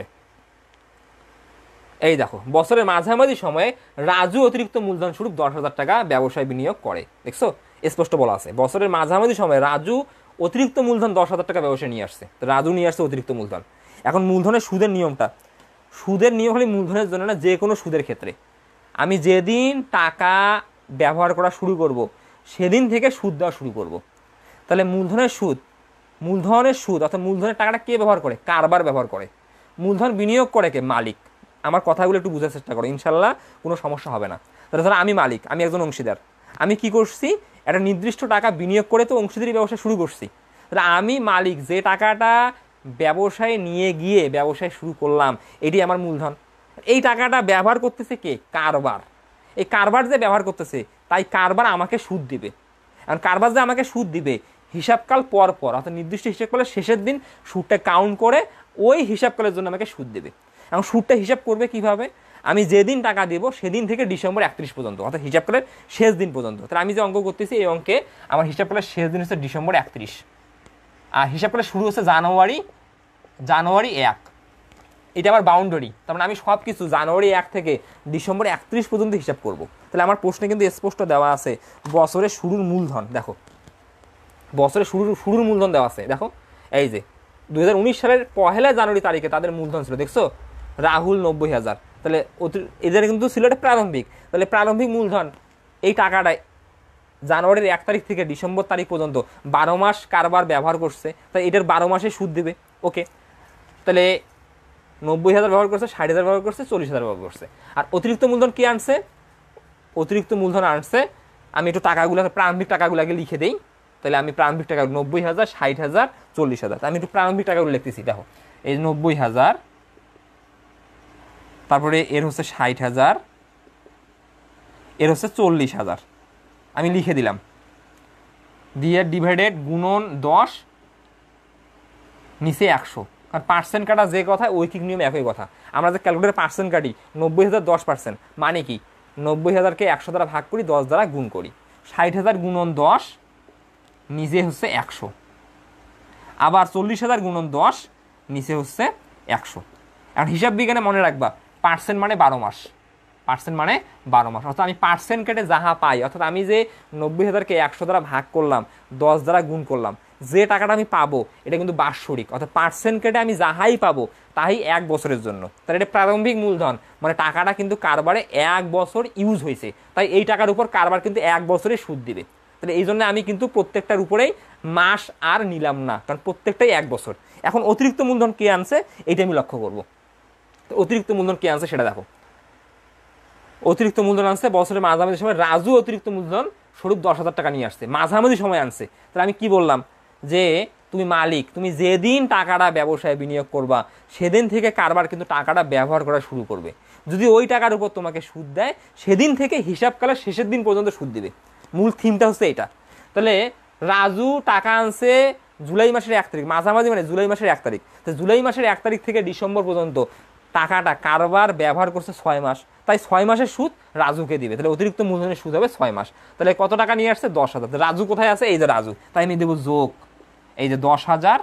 এই দেখো, বছরের মাঝামাঝি সময়ে রাজু অতিরিক্ত মূলধন স্বরূপ দশ হাজার টাকা ব্যবসায় বিনিয়োগ করে। দেখছো স্পষ্ট বলা আছে, বছরের মাঝামাঝি সময়ে রাজু অতিরিক্ত মূলধন দশ হাজার টাকা ব্যবসায় নিয়ে আসছে। তো রাজু নিয়ে আসছে অতিরিক্ত মূলধন। এখন মূলধনের সুদের নিয়মটা, সুদের নিয়ম হলে মূলধনের জন্য না, যে কোনো সুদের ক্ষেত্রে আমি যেদিন টাকা ব্যবহার করা শুরু করব সেদিন থেকে সুদ দেওয়া শুরু করব। তাহলে মূলধনের সুদ, মূলধনের সুদ অর্থাৎ মূলধনের টাকাটা কে ব্যবহার করে? কারবার ব্যবহার করে। মূলধন বিনিয়োগ করে কে? মালিক। আমার কথাগুলো একটু বোঝার চেষ্টা করো, ইনশাল্লাহ কোনো সমস্যা হবে না। তাহলে ধরো আমি মালিক, আমি একজন অংশীদার, আমি কি করছি, একটা নির্দিষ্ট টাকা বিনিয়োগ করে তো অংশীদারি ব্যবসা শুরু করছি। তাহলে আমি মালিক, যে টাকাটা ব্যবসায় নিয়ে গিয়ে ব্যবসায় শুরু করলাম, এটি আমার মূলধন। এই টাকাটা ব্যবহার করতেছে কে? কারবার। এই কারবার যে ব্যবহার করতেছে, তাই কারবার আমাকে সুদ দিবে। কারণ কারবার যে আমাকে সুদ দিবে, হিসাবকাল পর পর অর্থাৎ নির্দিষ্ট হিসাবকালের শেষের দিন সুদটা কাউন্ট করে ওই হিসাবকালের জন্য আমাকে সুদ দেবে। এখন সুদটা হিসাব করবে কিভাবে? আমি যেদিন টাকা দেব সেদিন থেকে ডিসেম্বর একত্রিশ পর্যন্ত, অর্থাৎ হিসাবকালের শেষ দিন পর্যন্ত। তাহলে আমি যে অঙ্ক করতেছি, এই অঙ্কে আমার হিসাবকালের শেষ দিন হচ্ছে ডিসেম্বর একত্রিশ, আর হিসাবকালের শুরু হচ্ছে জানুয়ারি জানুয়ারি এক। এটা আমার বাউন্ডারি। তার মানে আমি সব কিছু জানুয়ারি এক থেকে ডিসেম্বর একত্রিশ পর্যন্ত হিসাব করব। তাহলে আমার প্রশ্নে কিন্তু স্পষ্ট দেওয়া আছে বছরের শুরুর মূলধন। দেখো বছরের শুরুর শুরুর মূলধন দেওয়া আছে। দেখো এই যে দুই হাজার উনিশ সালের পহেলা জানুয়ারি তারিখে তাদের মূলধন ছিল, দেখছো রাহুল নব্বই হাজার। তাহলে এদের কিন্তু ছিল এটা প্রারম্ভিক। তাহলে প্রারম্ভিক মূলধন এই টাকাটাই জানুয়ারির এক তারিখ থেকে ডিসেম্বর তারিখ পর্যন্ত বারো মাস কারবার ব্যবহার করছে, তাই এটার বারো মাসে সুদ দেবে। ওকে, তাহলে নব্বই হাজার ব্যবহার করছে, ষাট হাজার ব্যবহার করছে, চল্লিশ হাজার ব্যবহার করছে। আর অতিরিক্ত মূলধন কি আনছে? অতিরিক্ত মূলধন আনছে, আমি একটু টাকাগুলোকে প্রারম্ভিক টাকাগুলোকে লিখে দিই। তাহলে আমি প্রারম্ভিক টাকা নব্বই হাজার, ষাট হাজার, চল্লিশ হাজার, আমি একটু প্রারম্ভিক টাকাগুলো লিখতেছি। দেখো এই নব্বই হাজার, তারপরে এর হচ্ছে ষাট হাজার, এর হচ্ছে চল্লিশ হাজার, আমি লিখে দিলাম। দিয়ে ডিভাইডেড গুণন দশ, নিচে একশো। কারণ পার্সেন্ট কাটা যে কথা, ঐকিক নিয়ম একই কথা। আমরা যে ক্যালকুলেটার পার্সেন্ট কাটি, নব্বই হাজার দশ পার্সেন্ট মানে কি, নব্বই হাজারকে একশো দ্বারা ভাগ করি, দশ দ্বারা গুণ করি। ষাট হাজার গুণন দশ, নিচে হচ্ছে একশো। আবার চল্লিশ হাজার গুণন দশ, নিচে হচ্ছে একশো। এখন হিসাব বিজ্ঞানে মনে রাখবা, পার্সেন্ট মানে বারো মাস, পার্সেন্ট মানে বারো মাস। অর্থাৎ আমি পার্সেন্ট কেটে যাহা পাই, অর্থাৎ আমি যে নব্বই হাজারকে একশো দ্বারা ভাগ করলাম, দশ দ্বারা গুণ করলাম, যে টাকাটা আমি পাবো এটা কিন্তু বাৎসরিক। অর্থাৎ পার্সেন্ট কেটে আমি যাহাই পাবো তাই এক বছরের জন্য। তাহলে এটা প্রারম্ভিক মূলধন, মানে টাকাটা কিন্তু কারবারে এক বছর ইউজ হয়েছে, তাই এই টাকার উপর কারবার কিন্তু এক বছরে সুদ দিবে। তাহলে এই জন্য আমি কিন্তু প্রত্যেকটার উপরেই মাস আর নিলাম না, কারণ প্রত্যেকটাই এক বছর। এখন অতিরিক্ত মূলধন কে আনছে এইটা আমি লক্ষ্য করবো। তো অতিরিক্ত মূলধন কে আনছে সেটা দেখো। অতিরিক্ত মূলধন আনছে বছরের মাঝামাঝি সময় রাজু অতিরিক্ত মূলধন স্বরূপ দশ হাজার টাকা নিয়ে আসছে, মাঝামাঝি সময় আনছে। তাহলে আমি কি বললাম যে তুমি মালিক, তুমি যেদিন টাকাটা ব্যবসায় বিনিয়োগ করবা সেদিন থেকে কারবার কিন্তু টাকাটা ব্যবহার করা শুরু করবে। যদি ওই টাকার উপর তোমাকে সুদ দেয় সেদিন থেকে হিসাবকালের শেষের দিন পর্যন্ত সুদ দিবে। মূল থিমটা হচ্ছে এটা। তাহলে রাজু টাকা আনছে জুলাই মাসের এক তারিখ, মাঝামাঝি মানে জুলাই মাসের এক তারিখ, তো জুলাই মাসের এক তারিখ থেকে ডিসেম্বর পর্যন্ত টাকাটা কারবার ব্যবহার করছে ছয় মাস, তাই ছয় মাসের সুদ রাজুকে দিবে। তাহলে অতিরিক্ত মূলধনের সুদ হবে ছয় মাস। তাহলে কত টাকা নিয়ে আসছে? দশ হাজার। রাজু কোথায় আছে? এই যে রাজু, তাই আমি দেবো যোগ এই যে দশ হাজার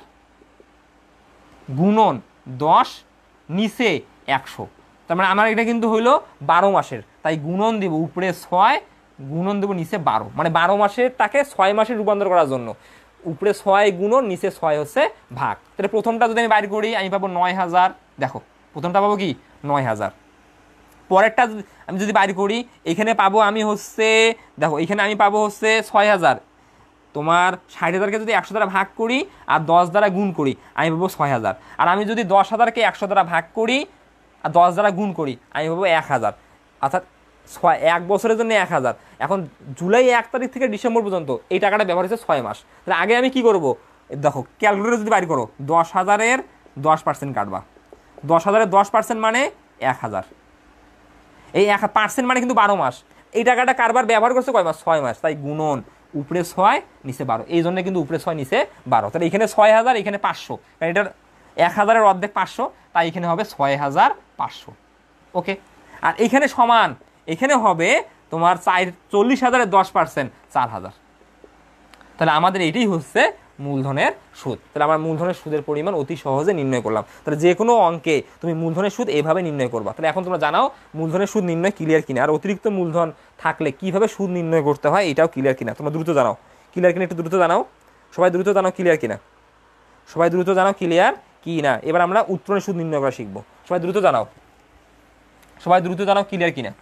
গুণন দশ নিচে একশো, তার মানে আমার এটা কিন্তু হইলো বারো মাসের, তাই গুণন দেবো উপরে ছয়, গুণন দেবো নিচে বারো, মানে বারো মাসের টাকে ছয় মাসে রূপান্তর করার জন্য উপরে ছয় গুণন নিচে ছয় হচ্ছে ভাগ। তাহলে প্রথমটা যদি আমি বাইর করি আমি পাবো নয় হাজার। দেখো প্রথমটা পাবো কি? নয় হাজার। পরেরটা আমি যদি বাইর করি এখানে পাবো আমি হচ্ছে, দেখো এখানে আমি পাবো হচ্ছে ছয় হাজার, তোমার ষাট হাজারকে যদি একশো দ্বারা ভাগ করি আর দশ দ্বারা গুণ করি আমি পাবো ছয় হাজার। আর আমি যদি দশ হাজারকে একশো দ্বারা ভাগ করি আর দশ দ্বারা গুণ করি আমি পাবো এক হাজার, অর্থাৎ ছয় এক বছরের জন্য এক হাজার। এখন জুলাই এক তারিখ থেকে ডিসেম্বর পর্যন্ত এই টাকাটা ব্যবহার হচ্ছে ছয় মাস। তাহলে আগে আমি কি করবো? দেখো ক্যালকুলেটর যদি বাইর করো, দশ হাজারের দশ পার্সেন্ট কাটবা, দশ হাজারের দশ পার্সেন্ট মানে এক হাজার, এই এক পার্সেন্ট মানে কিন্তু বারো মাস। এই টাকাটা কারবার ব্যবহার করছে কয় মাস? ছয় মাস, তাই গুণন উপরে ছয় নিচে বারো, এই জন্য কিন্তু উপরে ছয় নিচে বারো। তাহলে এখানে ছয় হাজার, এখানে পাঁচশো, কারণ এটার এক হাজারের অর্ধেক পাঁচশো, তাই এখানে হবে ছয় হাজার পাঁচশো। ওকে, আর এখানে সমান এখানে হবে তোমার চার চল্লিশ হাজারের দশ পার্সেন্ট চার হাজার। তাহলে আমাদের এটাই হচ্ছে মূলধনের সুদ। তাহলে আমার মূলধনের সুদের পরিমাণ অতি সহজে নির্ণয় করলাম। তাহলে যে কোনো অঙ্কে তুমি মূলধনের সুদ এইভাবে নির্ণয় করবা। তাহলে এখন তোমরা জানাও মূলধনের সুদ নির্ণয় ক্লিয়ার কিনা, আর অতিরিক্ত মূলধন থাকলে কিভাবে সুদ নির্ণয় করতে হয় এটাও ক্লিয়ার কিনা। তোমরা দ্রুত জানাও ক্লিয়ার কিনা, একটু দ্রুত জানাও, সবাই দ্রুত জানাও ক্লিয়ার কিনা, সবাই দ্রুত জানাও ক্লিয়ার কি না। এবার আমরা উত্তরণের সুদ নির্ণয় করা শিখবো। সবাই দ্রুত জানাও, সবাই দ্রুত জানাও ক্লিয়ার কিনা।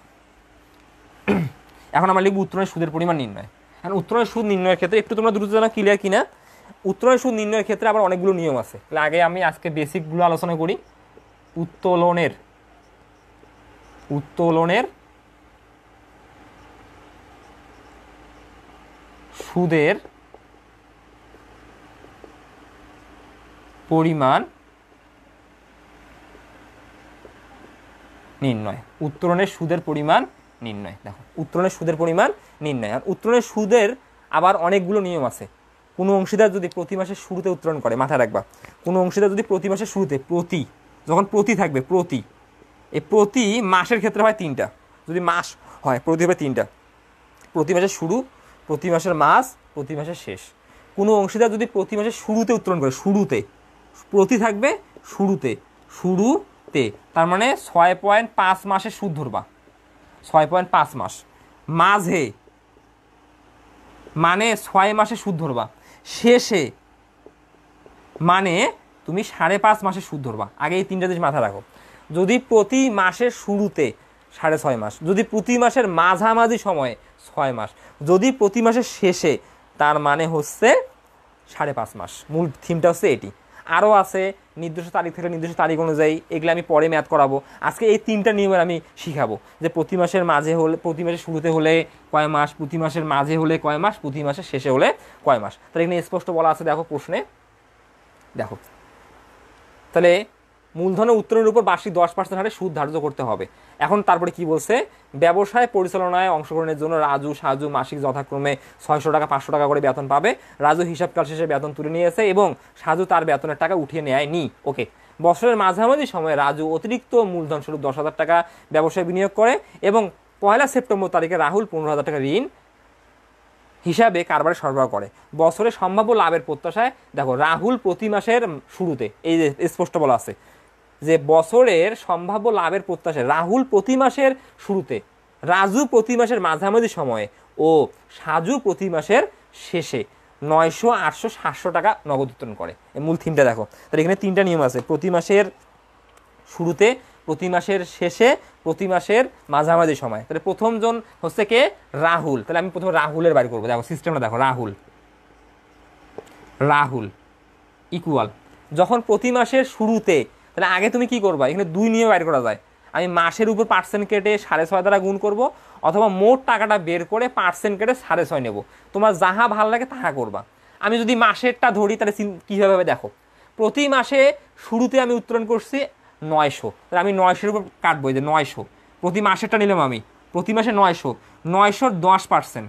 এখন আমরা লিখব উত্তরণের সুদের পরিমাণ নির্ণয়। এখন উত্তরণের সুদ নির্ণয়ের ক্ষেত্রে একটু তোমরা দ্রুত জানাও ক্লিয়ার কিনা। উত্তরণের সুদ নির্ণয়ের ক্ষেত্রে আবার অনেকগুলো নিয়ম আছে। তাহলে আগে আমি আজকে বেসিকগুলো আলোচনা করি। উত্তোলনের উত্তোলনের সুদের পরিমাণ নির্ণয়, উত্তোলনের সুদের পরিমাণ নির্ণয়। দেখো উত্তোলনের সুদের পরিমাণ নির্ণয়। আর উত্তোলনের সুদের আবার অনেকগুলো নিয়ম আছে। কোনো অংশীদার যদি প্রতি মাসের শুরুতে উত্তোলন করে, মাথায় রাখবা, কোনো অংশীদার যদি প্রতি মাসের শুরুতে, প্রতি যখন প্রতি থাকবে প্রতি, এই প্রতি মাসের ক্ষেত্রে হয় তিনটা, যদি মাস হয় প্রতি হবে তিনটা, প্রতি মাসের শুরু, প্রতি মাসের মাস, প্রতি মাসের শেষ। কোনো অংশীদার যদি প্রতি মাসের শুরুতে উত্তোলন করে, শুরুতে প্রতি থাকবে, শুরুতে শুরুতে তার মানে ছয় পয়েন্ট পাঁচ মাসের সুদ ধরবা, ছয় পয়েন্ট পাঁচ মাস। মাঝে মানে ছয় মাসে সুদ ধরবা, শেষে মানে তুমি সাড়ে পাঁচ মাসে সুদ ধরবা। আগে এই তিনটা জিনিস মাথায় রাখো। যদি প্রতি মাসের শুরুতে সাড়ে ছয় মাস, যদি প্রতি মাসের মাঝামাঝি সময়ে ছয় মাস, যদি প্রতি মাসের শেষে, তার মানে হচ্ছে সাড়ে পাঁচ মাস। মূল থিমটা হচ্ছে এটি। আরও আছে নির্দিষ্ট তারিখ থেকে নির্দিষ্ট তারিখ অনুযায়ী, এগুলো আমি পরে ম্যাথ করাবো। আজকে এই তিনটা নিয়মের আমি শিখাবো যে প্রতি মাসের মাঝে হলে, প্রতি মাসের শুরুতে হলে কয় মাস, প্রতি মাসের মাঝে হলে কয় মাস, প্রতি মাসের শেষে হলে কয় মাস। তাহলে এখানে স্পষ্ট বলা আছে, দেখো প্রশ্নে দেখো। তাহলে মূলধনের উত্তোলনের উপর বার্ষিক দশ পার্সেন্ট হারে সুদ ধার্য করতে হবে। এখন তারপরে কি বলছে? ব্যবসায় পরিচালনায় অংশগ্রহণের জন্য রাজু সাজু মাসিক যথাক্রমে ছয়শো টাকা পাঁচশো টাকা করে বেতন পাবে। রাজু হিসাবকাল শেষে বেতন তুলে নিয়েছে এবং সাজু তার বেতনের টাকা উঠিয়ে নেয়নি। ওকে, বছরের মাঝামাঝি সময়ে রাজু অতিরিক্ত মূলধন স্বরূপ দশ হাজার টাকা ব্যবসায় বিনিয়োগ করে এবং পয়লা সেপ্টেম্বর তারিখে রাহুল পনেরো হাজার টাকা ঋণ হিসাবে কারবারে সরবরাহ করে। বছরে সম্ভাব্য লাভের প্রত্যাশায়, দেখো রাহুল প্রতি মাসের শুরুতে, এই যে স্পষ্ট বলা আছে যে বছরের সম্ভাব্য লাভের প্রত্যাশায় রাহুল প্রতি মাসের শুরুতে, রাজু প্রতি মাসের মাঝামাঝি সময়ে ও সাজু প্রতি মাসের শেষে নয়শো আটশো সাতশো টাকা নগদ উত্তোলন করে। এই মূল থিমটা দেখো। তাহলে এখানে তিনটা নিয়ম আছে, প্রতি মাসের শুরুতে, প্রতি মাসের শেষে, প্রতি মাসের মাঝামাঝি সময়। তাহলে প্রথম জন হচ্ছে কে? রাহুল। তাহলে আমি প্রথমে রাহুলের বাইর করবো। দেখো সিস্টেমটা দেখো, রাহুল রাহুল ইকুয়াল যখন প্রতি মাসের শুরুতে, তাহলে আগে তুমি কি করবা? এখানে দুই নিয়ম বাইর করা যায়। আমি মাসের উপর পার্সেন্ট কেটে সাড়ে ছয় দ্বারা গুণ করব, অথবা মোট টাকাটা বের করে পার্সেন্ট কেটে সাড়ে ছয় নেব। তোমার যাহা ভালো লাগে তাহা করবা। আমি যদি মাসেরটা ধরি তাহলে কীভাবে হবে দেখো, প্রতি মাসে শুরুতে আমি উত্তোলন করছি নয়শো, তাহলে আমি নয়শোর উপর কাটবো, যে নয়শো প্রতি মাসেরটা নিলাম আমি, প্রতি মাসে নয়শো, নয়শোর দশ পার্সেন্ট,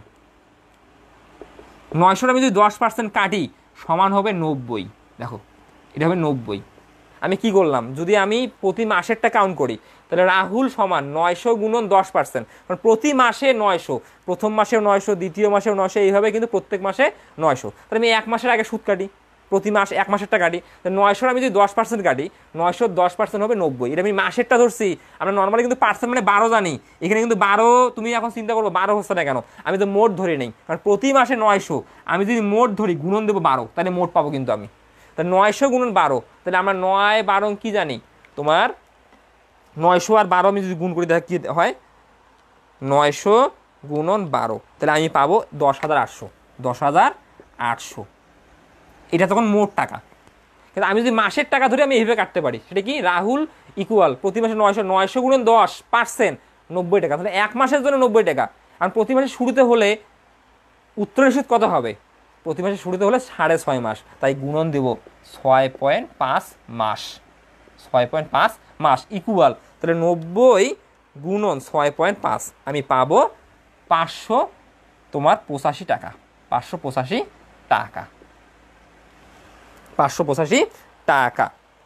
নয়শোর আমি যদি দশ পার্সেন্ট কাটি সমান হবে নব্বই। দেখো এটা হবে নব্বই। আমি কি করলাম, যদি আমি প্রতি মাসেরটা কাউন্ট করি তাহলে রাহুল সমান নয়শো গুণন দশ পার্সেন্ট, কারণ প্রতি মাসে নয়শো, প্রথম মাসেও নয়শো, দ্বিতীয় মাসেও নয়শো, এইভাবে কিন্তু প্রত্যেক মাসে নয়শো। তাহলে আমি এক মাসের আগে সুদ কাটি, প্রতি মাস এক মাসেরটা কাটি, নয়শোর আমি যদি দশ পার্সেন্ট কাটি, নয়শোর দশ পার্সেন্ট হবে নব্বই। এটা আমি মাসেরটা ধরছি, আমরা নর্মালি কিন্তু পার্সেন্ট মানে বারো জানি, এখানে কিন্তু বারো, তুমি এখন চিন্তা করবো বারো হচ্ছে না কেন, আমি তো মোট ধরে নেই, কারণ প্রতি মাসে নয়শো, আমি যদি মোট ধরি গুণন দেবো বারো, তাহলে মোট পাবো কিন্তু আমি, তাহলে নয়শো গুণন বারো, তাহলে আমরা নয় বারো কি জানি তোমার, নয়শো আর বারো আমি যদি গুণ করি তাহলে কী হয়, নয়শো গুণন বারো, তাহলে আমি পাবো দশ হাজার আটশো, দশ হাজার আটশো। এটা তখন মোট টাকা। কিন্তু আমি যদি মাসের টাকা ধরে আমি এইভাবে কাটতে পারি, সেটা কি, রাহুল ইকুয়াল প্রতি মাসে নয়শো, নয়শো গুণন দশ পার্সেন্ট নব্বই টাকা, তাহলে এক মাসের জন্য নব্বই টাকা। আর প্রতি মাসে শুরুতে হলে উত্তরের সুদ কত হবে, প্রতি মাসে শুরুতে হলে সাড়ে ছয় মাস, তাই গুণন দেব ছয় পয়েন্ট পাঁচ মাস, ছয় পয়েন্ট পাঁচ মাস ইকুয়াল, তাহলে নব্বই গুণন ছয় পয়েন্ট পাঁচ, আমি পাবো পাঁচশো তোমার পঁচাশি টাকা, পাঁচশো পঁচাশি টাকা, পাঁচশো পঁচাশি টাকা।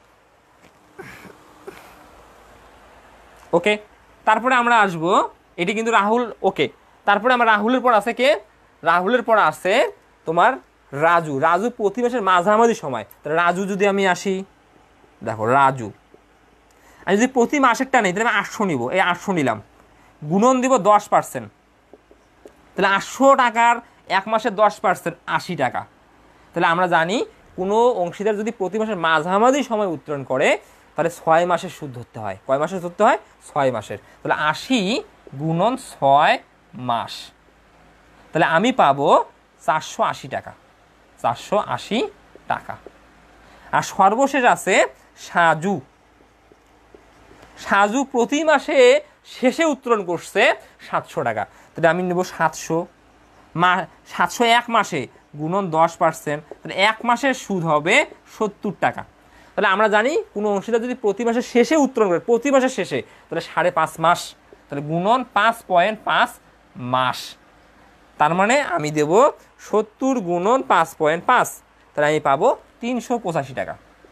ওকে, তারপরে আমরা আসবো, এটি কিন্তু রাহুল, ওকে, তারপরে আমরা রাহুলের পর আছে কে, রাহুলের পর আছে তোমার রাজু। রাজু প্রতি মাসের মাঝামাঝি সময়, তাহলে রাজু যদি আমি আসি, দেখো রাজু আমি যদি প্রতি মাসেরটা নেই তাহলে আমি আটশো নিব, এই আটশো নিলাম, গুণন দিব দশ পার্সেন্ট, তাহলে আটশো টাকার এক মাসের দশ পার্সেন্ট আশি টাকা। তাহলে আমরা জানি কোনো অংশীদার যদি প্রতি মাসের মাঝামাঝি সময় উত্তোলন করে তাহলে ছয় মাসের সুদ ধরতে হয়, কয় মাসের ধরতে হয়, ছয় মাসের, তাহলে আশি গুণন ছয় মাস, তাহলে আমি পাবো চারশো আশি টাকা, চারশো আশি টাকা। আর সর্বশেষ আছে সাজু। সাজু প্রতি মাসে শেষে উত্তোলন করছে সাতশো টাকা, তাহলে আমি নেব সাতশো মা সাতশো এক মাসে গুণন দশ পার্সেন্ট, তাহলে এক মাসের সুদ হবে সত্তর টাকা। তাহলে আমরা জানি কোনো অংশীদার যদি প্রতি মাসের শেষে উত্তোলন করে, প্রতি মাসের শেষে, তাহলে সাড়ে পাঁচ মাস, তাহলে গুণন পাঁচ পয়েন্ট পাঁচ মাস, তার মানে আমি দেব সত্তর গুণন পাঁচ পয়েন্ট পাঁচ, তাহলে আমি পাবো তিনশো পঁচাশি টাকা,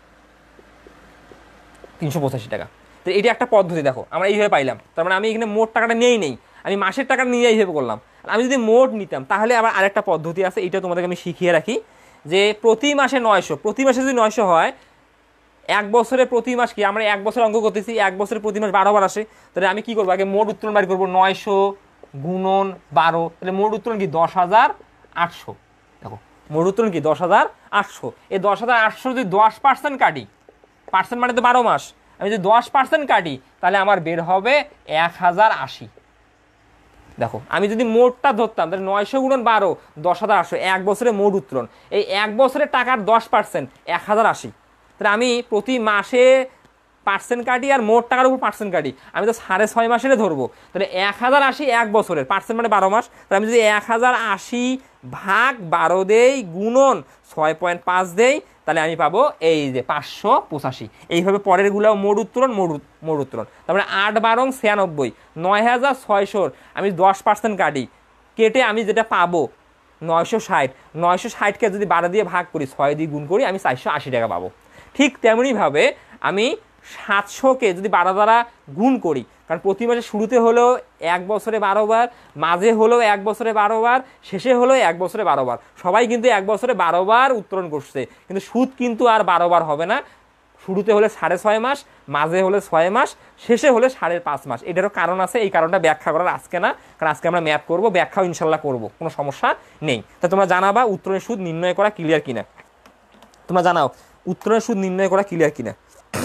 তিনশো পঁচাশি টাকা। তো এটা একটা পদ্ধতি, দেখো আমরা এইভাবে পাইলাম, তার মানে আমি এখানে মোট টাকাটা নিয়েই নেই, আমি মাসের টাকা নিয়ে এইভাবে করলাম। আমি যদি মোট নিতাম তাহলে আবার আরেকটা পদ্ধতি আছে, এটা তোমাদেরকে আমি শিখিয়ে রাখি, যে প্রতি মাসে নয়শো, প্রতি মাসে যদি নয়শো হয়, এক বছরে প্রতি মাস কি, আমরা এক বছর অঙ্ক করতেছি, এক বছরে প্রতি মাস বারো বার আসে, তাহলে আমি কি করবো, আগে মোট উত্তোলন বাড়ি করবো, নয়শো গুণন বারো, তাহলে মোট উত্তোলন কি দশ হাজার আটশো। দেখো মোট উত্তোলন কি দশ হাজার আটশো, এই দশ হাজার আটশো যদি দশ পার্সেন্ট কাটি, পার্সেন্ট মানে তো বারো মাস, আমি যদি দশ পার্সেন্ট কাটি তাহলে আমার বের হবে এক হাজার আশি। দেখো আমি যদি মোটটা ধরতাম তাহলে নয়শো গুণন বারো, দশ হাজার আটশো, এক বছরে মোট উত্তোলন, এই এক বছরের টাকার দশ পার্সেন্ট এক হাজার আশি, তাহলে আমি প্রতি মাসে পার্সেন্ট কাটি আর মোট টাকার উপর পার্সেন্ট কাটি, আমি তো সাড়ে ছয় মাসের ধরবো, তাহলে এক হাজার আশি এক বছরের, পার্সেন্ট মানে বারো মাস, তাহলে আমি যদি এক হাজার আশি ভাগ বারো দেই গুণন ছয় পয়েন্ট পাঁচ দেই, তাহলে আমি পাবো এই যে পাঁচশো পঁচাশি। এইভাবে পরেরগুলোও মোট উত্তোলন, মোট মোট উত্তোলন, তারপরে আট বারং ছিয়ানব্বই, নয় হাজার ছয়শোর আমি দশ পার্সেন্ট কাটি, কেটে আমি যেটা পাবো নয়শো ষাট, নয়শো ষাটকে যদি বারো দিয়ে ভাগ করি, ছয় দিয়ে গুণ করি, আমি চারশো আশি টাকা পাবো। ঠিক তেমনিভাবে আমি সাতশোকে যদি বারো দ্বারা গুণ করি, কারণ প্রতি মাসে শুরুতে হলেও এক বছরে বারো বার, মাঝে হলেও এক বছরে বারো বার, শেষে হলেও এক বছরে বারো বার, সবাই কিন্তু এক বছরে বারো বার উত্তোলন করছে, কিন্তু সুদ কিন্তু আর বারো বার হবে না, শুরুতে হলে সাড়ে ছয় মাস, মাঝে হলে ছয় মাস, শেষে হলে সাড়ে পাঁচ মাস। এটারও কারণ আছে, এই কারণটা ব্যাখ্যা করার আজকে না, কারণ আজকে আমরা ম্যাথ করবো, ব্যাখ্যাও ইনশাল্লাহ করবো, কোনো সমস্যা নেই। তা তোমরা জানাবা উত্তোলনের সুদ নির্ণয় করা ক্লিয়ার কিনা, তোমরা জানাও উত্তোলনের সুদ নির্ণয় করা ক্লিয়ার কিনা।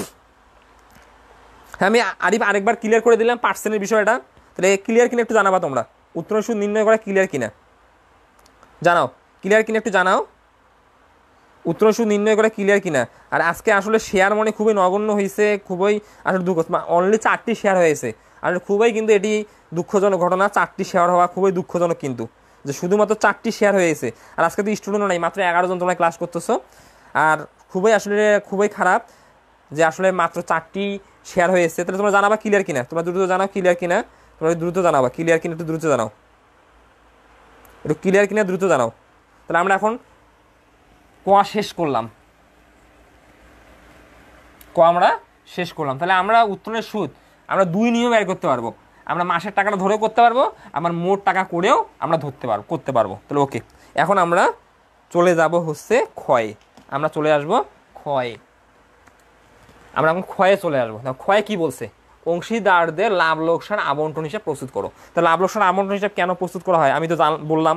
হ্যাঁ আমি আরিফ আরেকবার ক্লিয়ার করে দিলাম পার্সেন্টের বিষয়টা, তাহলে ক্লিয়ার কিনা একটু জানাবা তোমরা, উত্তোলনের সুদ নির্ণয় করা ক্লিয়ার কিনা জানাও, ক্লিয়ার কিনা একটু জানাও, উত্তোলনের সুদ নির্ণয় করা ক্লিয়ার কিনা। আর আজকে আসলে শেয়ার মনে খুবই নগণ্য হয়েছে, খুবই আসলে দুঃখ, অনলি চারটি শেয়ার হয়েছে, আর খুবই কিন্তু এটি দুঃখজনক ঘটনা, চারটি শেয়ার হওয়া খুবই দুঃখজনক, কিন্তু যে শুধুমাত্র চারটি শেয়ার হয়েছে, আর আজকে তো স্টুডেন্টও নাই, মাত্র এগারো জন তোমরা ক্লাস করতেছো। আর খুবই আসলে খুবই খারাপ যে আসলে মাত্র চারটি শেয়ার হয়েছে। তাহলে তোমরা জানাবা ক্লিয়ার কিনা, তোমরা দ্রুত জানাও ক্লিয়ার কিনা, তোমরা দ্রুত জানাবা ক্লিয়ার কিনা, একটু দ্রুত জানাও, একটু ক্লিয়ার কিনা দ্রুত জানাও। তাহলে আমরা এখন ক শেষ করলাম, ক আমরা শেষ করলাম। তাহলে আমরা উত্তরণের সুদ আমরা দুই নিয়ম বের করতে পারবো, আমরা মাসের টাকাটা ধরেও করতে পারবো, আমার মোট টাকা করেও আমরা ধরতে পারবো করতে পারবো। তাহলে ওকে, এখন আমরা চলে যাব হচ্ছে ক্ষয়ে, আমরা চলে আসবো ক্ষয়ে, আমরা এখন ক্ষয়ে চলে আসবো। ক্ষয়ে কি বলছে, অংশীদারদের লাভ লোকসান আবন্টন হিসাব প্রস্তুত করো। তাহলে লাভ লোকসান আবন্টন হিসাব কেন প্রস্তুত করা হয় আমি তো বললাম।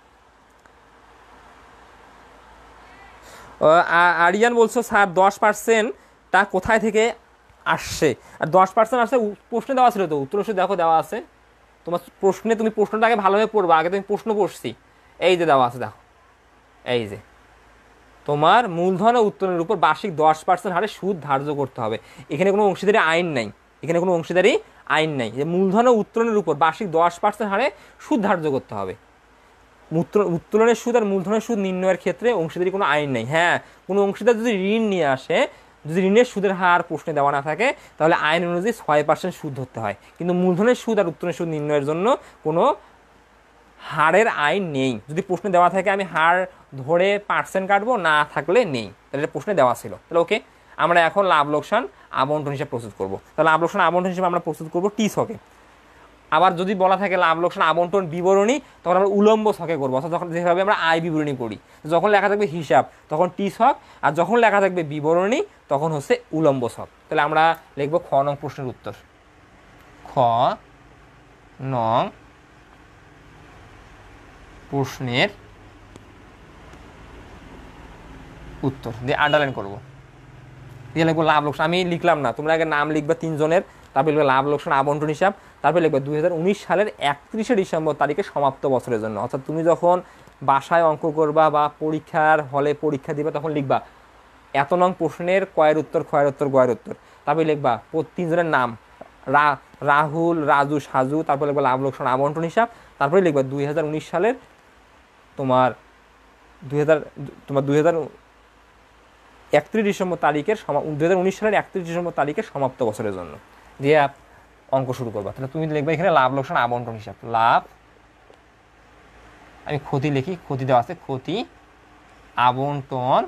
আরিয়ান বলছো স্যার দশ পার্সেন্টটা কোথায় থেকে আসছে, আর দশ পার্সেন্ট আসছে প্রশ্নে দেওয়া ছিল তো, উত্তর দেখো দেওয়া আছে তোমার প্রশ্নে, তুমি প্রশ্নটা আগে ভালোভাবে পড়বা, আগে তুমি প্রশ্ন পড়ছি, এই যে দেওয়া আছে দেখো, এই যে তোমার মূলধন ও উত্তোলনের উপর বার্ষিক দশ পার্সেন্ট হারে সুদ ধার্য করতে হবে। এখানে কোনো অংশীদারি আইন নাই, এখানে কোনো অংশীদারি আইন নাই যে মূলধন ও উত্তোলনের উপর বার্ষিক দশ পার্সেন্ট হারে সুদ ধার্য করতে হবে। উত্তোলনের সুদ আর মূলধনের সুদ নির্ণয়ের ক্ষেত্রে অংশীদারি কোনো আইন নেই। হ্যাঁ, কোনো অংশীদার যদি ঋণ নিয়ে আসে, যদি ঋণের সুদের হার প্রশ্নে দেওয়া না থাকে তাহলে আইন অনুযায়ী ছয় পার্সেন্ট সুদ ধরতে হয়, কিন্তু মূলধনের সুদ আর উত্তোলনের সুদ নির্ণয়ের জন্য কোনো হারের আইন নেই। যদি প্রশ্নে দেওয়া থাকে আমি হার ধরে পার্সেন্ট কাটবো, না থাকলে নেই, তাহলে এটা প্রশ্নে দেওয়া ছিল। তাহলে ওকে, আমরা এখন লাভ লোকসান আবন্টন হিসাব প্রস্তুত করবো। তাহলে লাভ লোকসান আবন্টন হিসাবে আমরা প্রস্তুত করবো টি ছকে। আবার যদি বলা থাকে লাভ লোকসান আবন্টন বিবরণী, তখন আমরা উলম্ব ছকে করবো, অর্থাৎ যখন যেভাবে আমরা আয় বিবরণী করি, যখন লেখা থাকবে হিসাব তখন টি ছক, আর যখন লেখা থাকবে বিবরণী তখন হচ্ছে উলম্ব ছক। তাহলে আমরা লিখবো খ নং প্রশ্নের উত্তর, খ নং প্রশ্নের উত্তর দিয়ে আন্ডারলাইন করবো, দিয়ে লিখবো লাভ লোকসান। আমি লিখলাম না, তোমরা আগে নাম লিখবে তিনজনের, তারপরে লিখবে লাভ লোকসান আবন্টন হিসাব, তারপরে লিখবে দুই হাজার উনিশ সালের একত্রিশে ডিসেম্বর তারিখে সমাপ্ত বছরের জন্য। অর্থাৎ তুমি যখন বাসায় অঙ্ক করবা বা পরীক্ষার হলে পরীক্ষা দিবা তখন লিখবা এত নং প্রশ্নের কয়ের উত্তর, ক্ষয়ের উত্তর, গয়ের উত্তর, তারপরে লিখবা তিনজনের নাম, রা রাহুল, রাজু, সাজু, তারপরে লিখবা লাভ লোকসান আবন্টন হিসাব, তারপরে লিখবা দুই হাজার উনিশ সালের তোমার দুই হাজার তোমার দুই হাজার একত্রিশ ডিসেম্বর তারিখের দুই হাজার উনিশ সালের একত্রিশ ডিসেম্বর তারিখের সমাপ্ত বছরের জন্য দিয়ে অঙ্ক শুরু করবা। তাহলে তুমি লিখবে এখানে লাভ লোকসান আবন্টন হিসাব, লাভ, আমি ক্ষতি লিখি, ক্ষতি দেওয়া আছে, ক্ষতি আবন্টন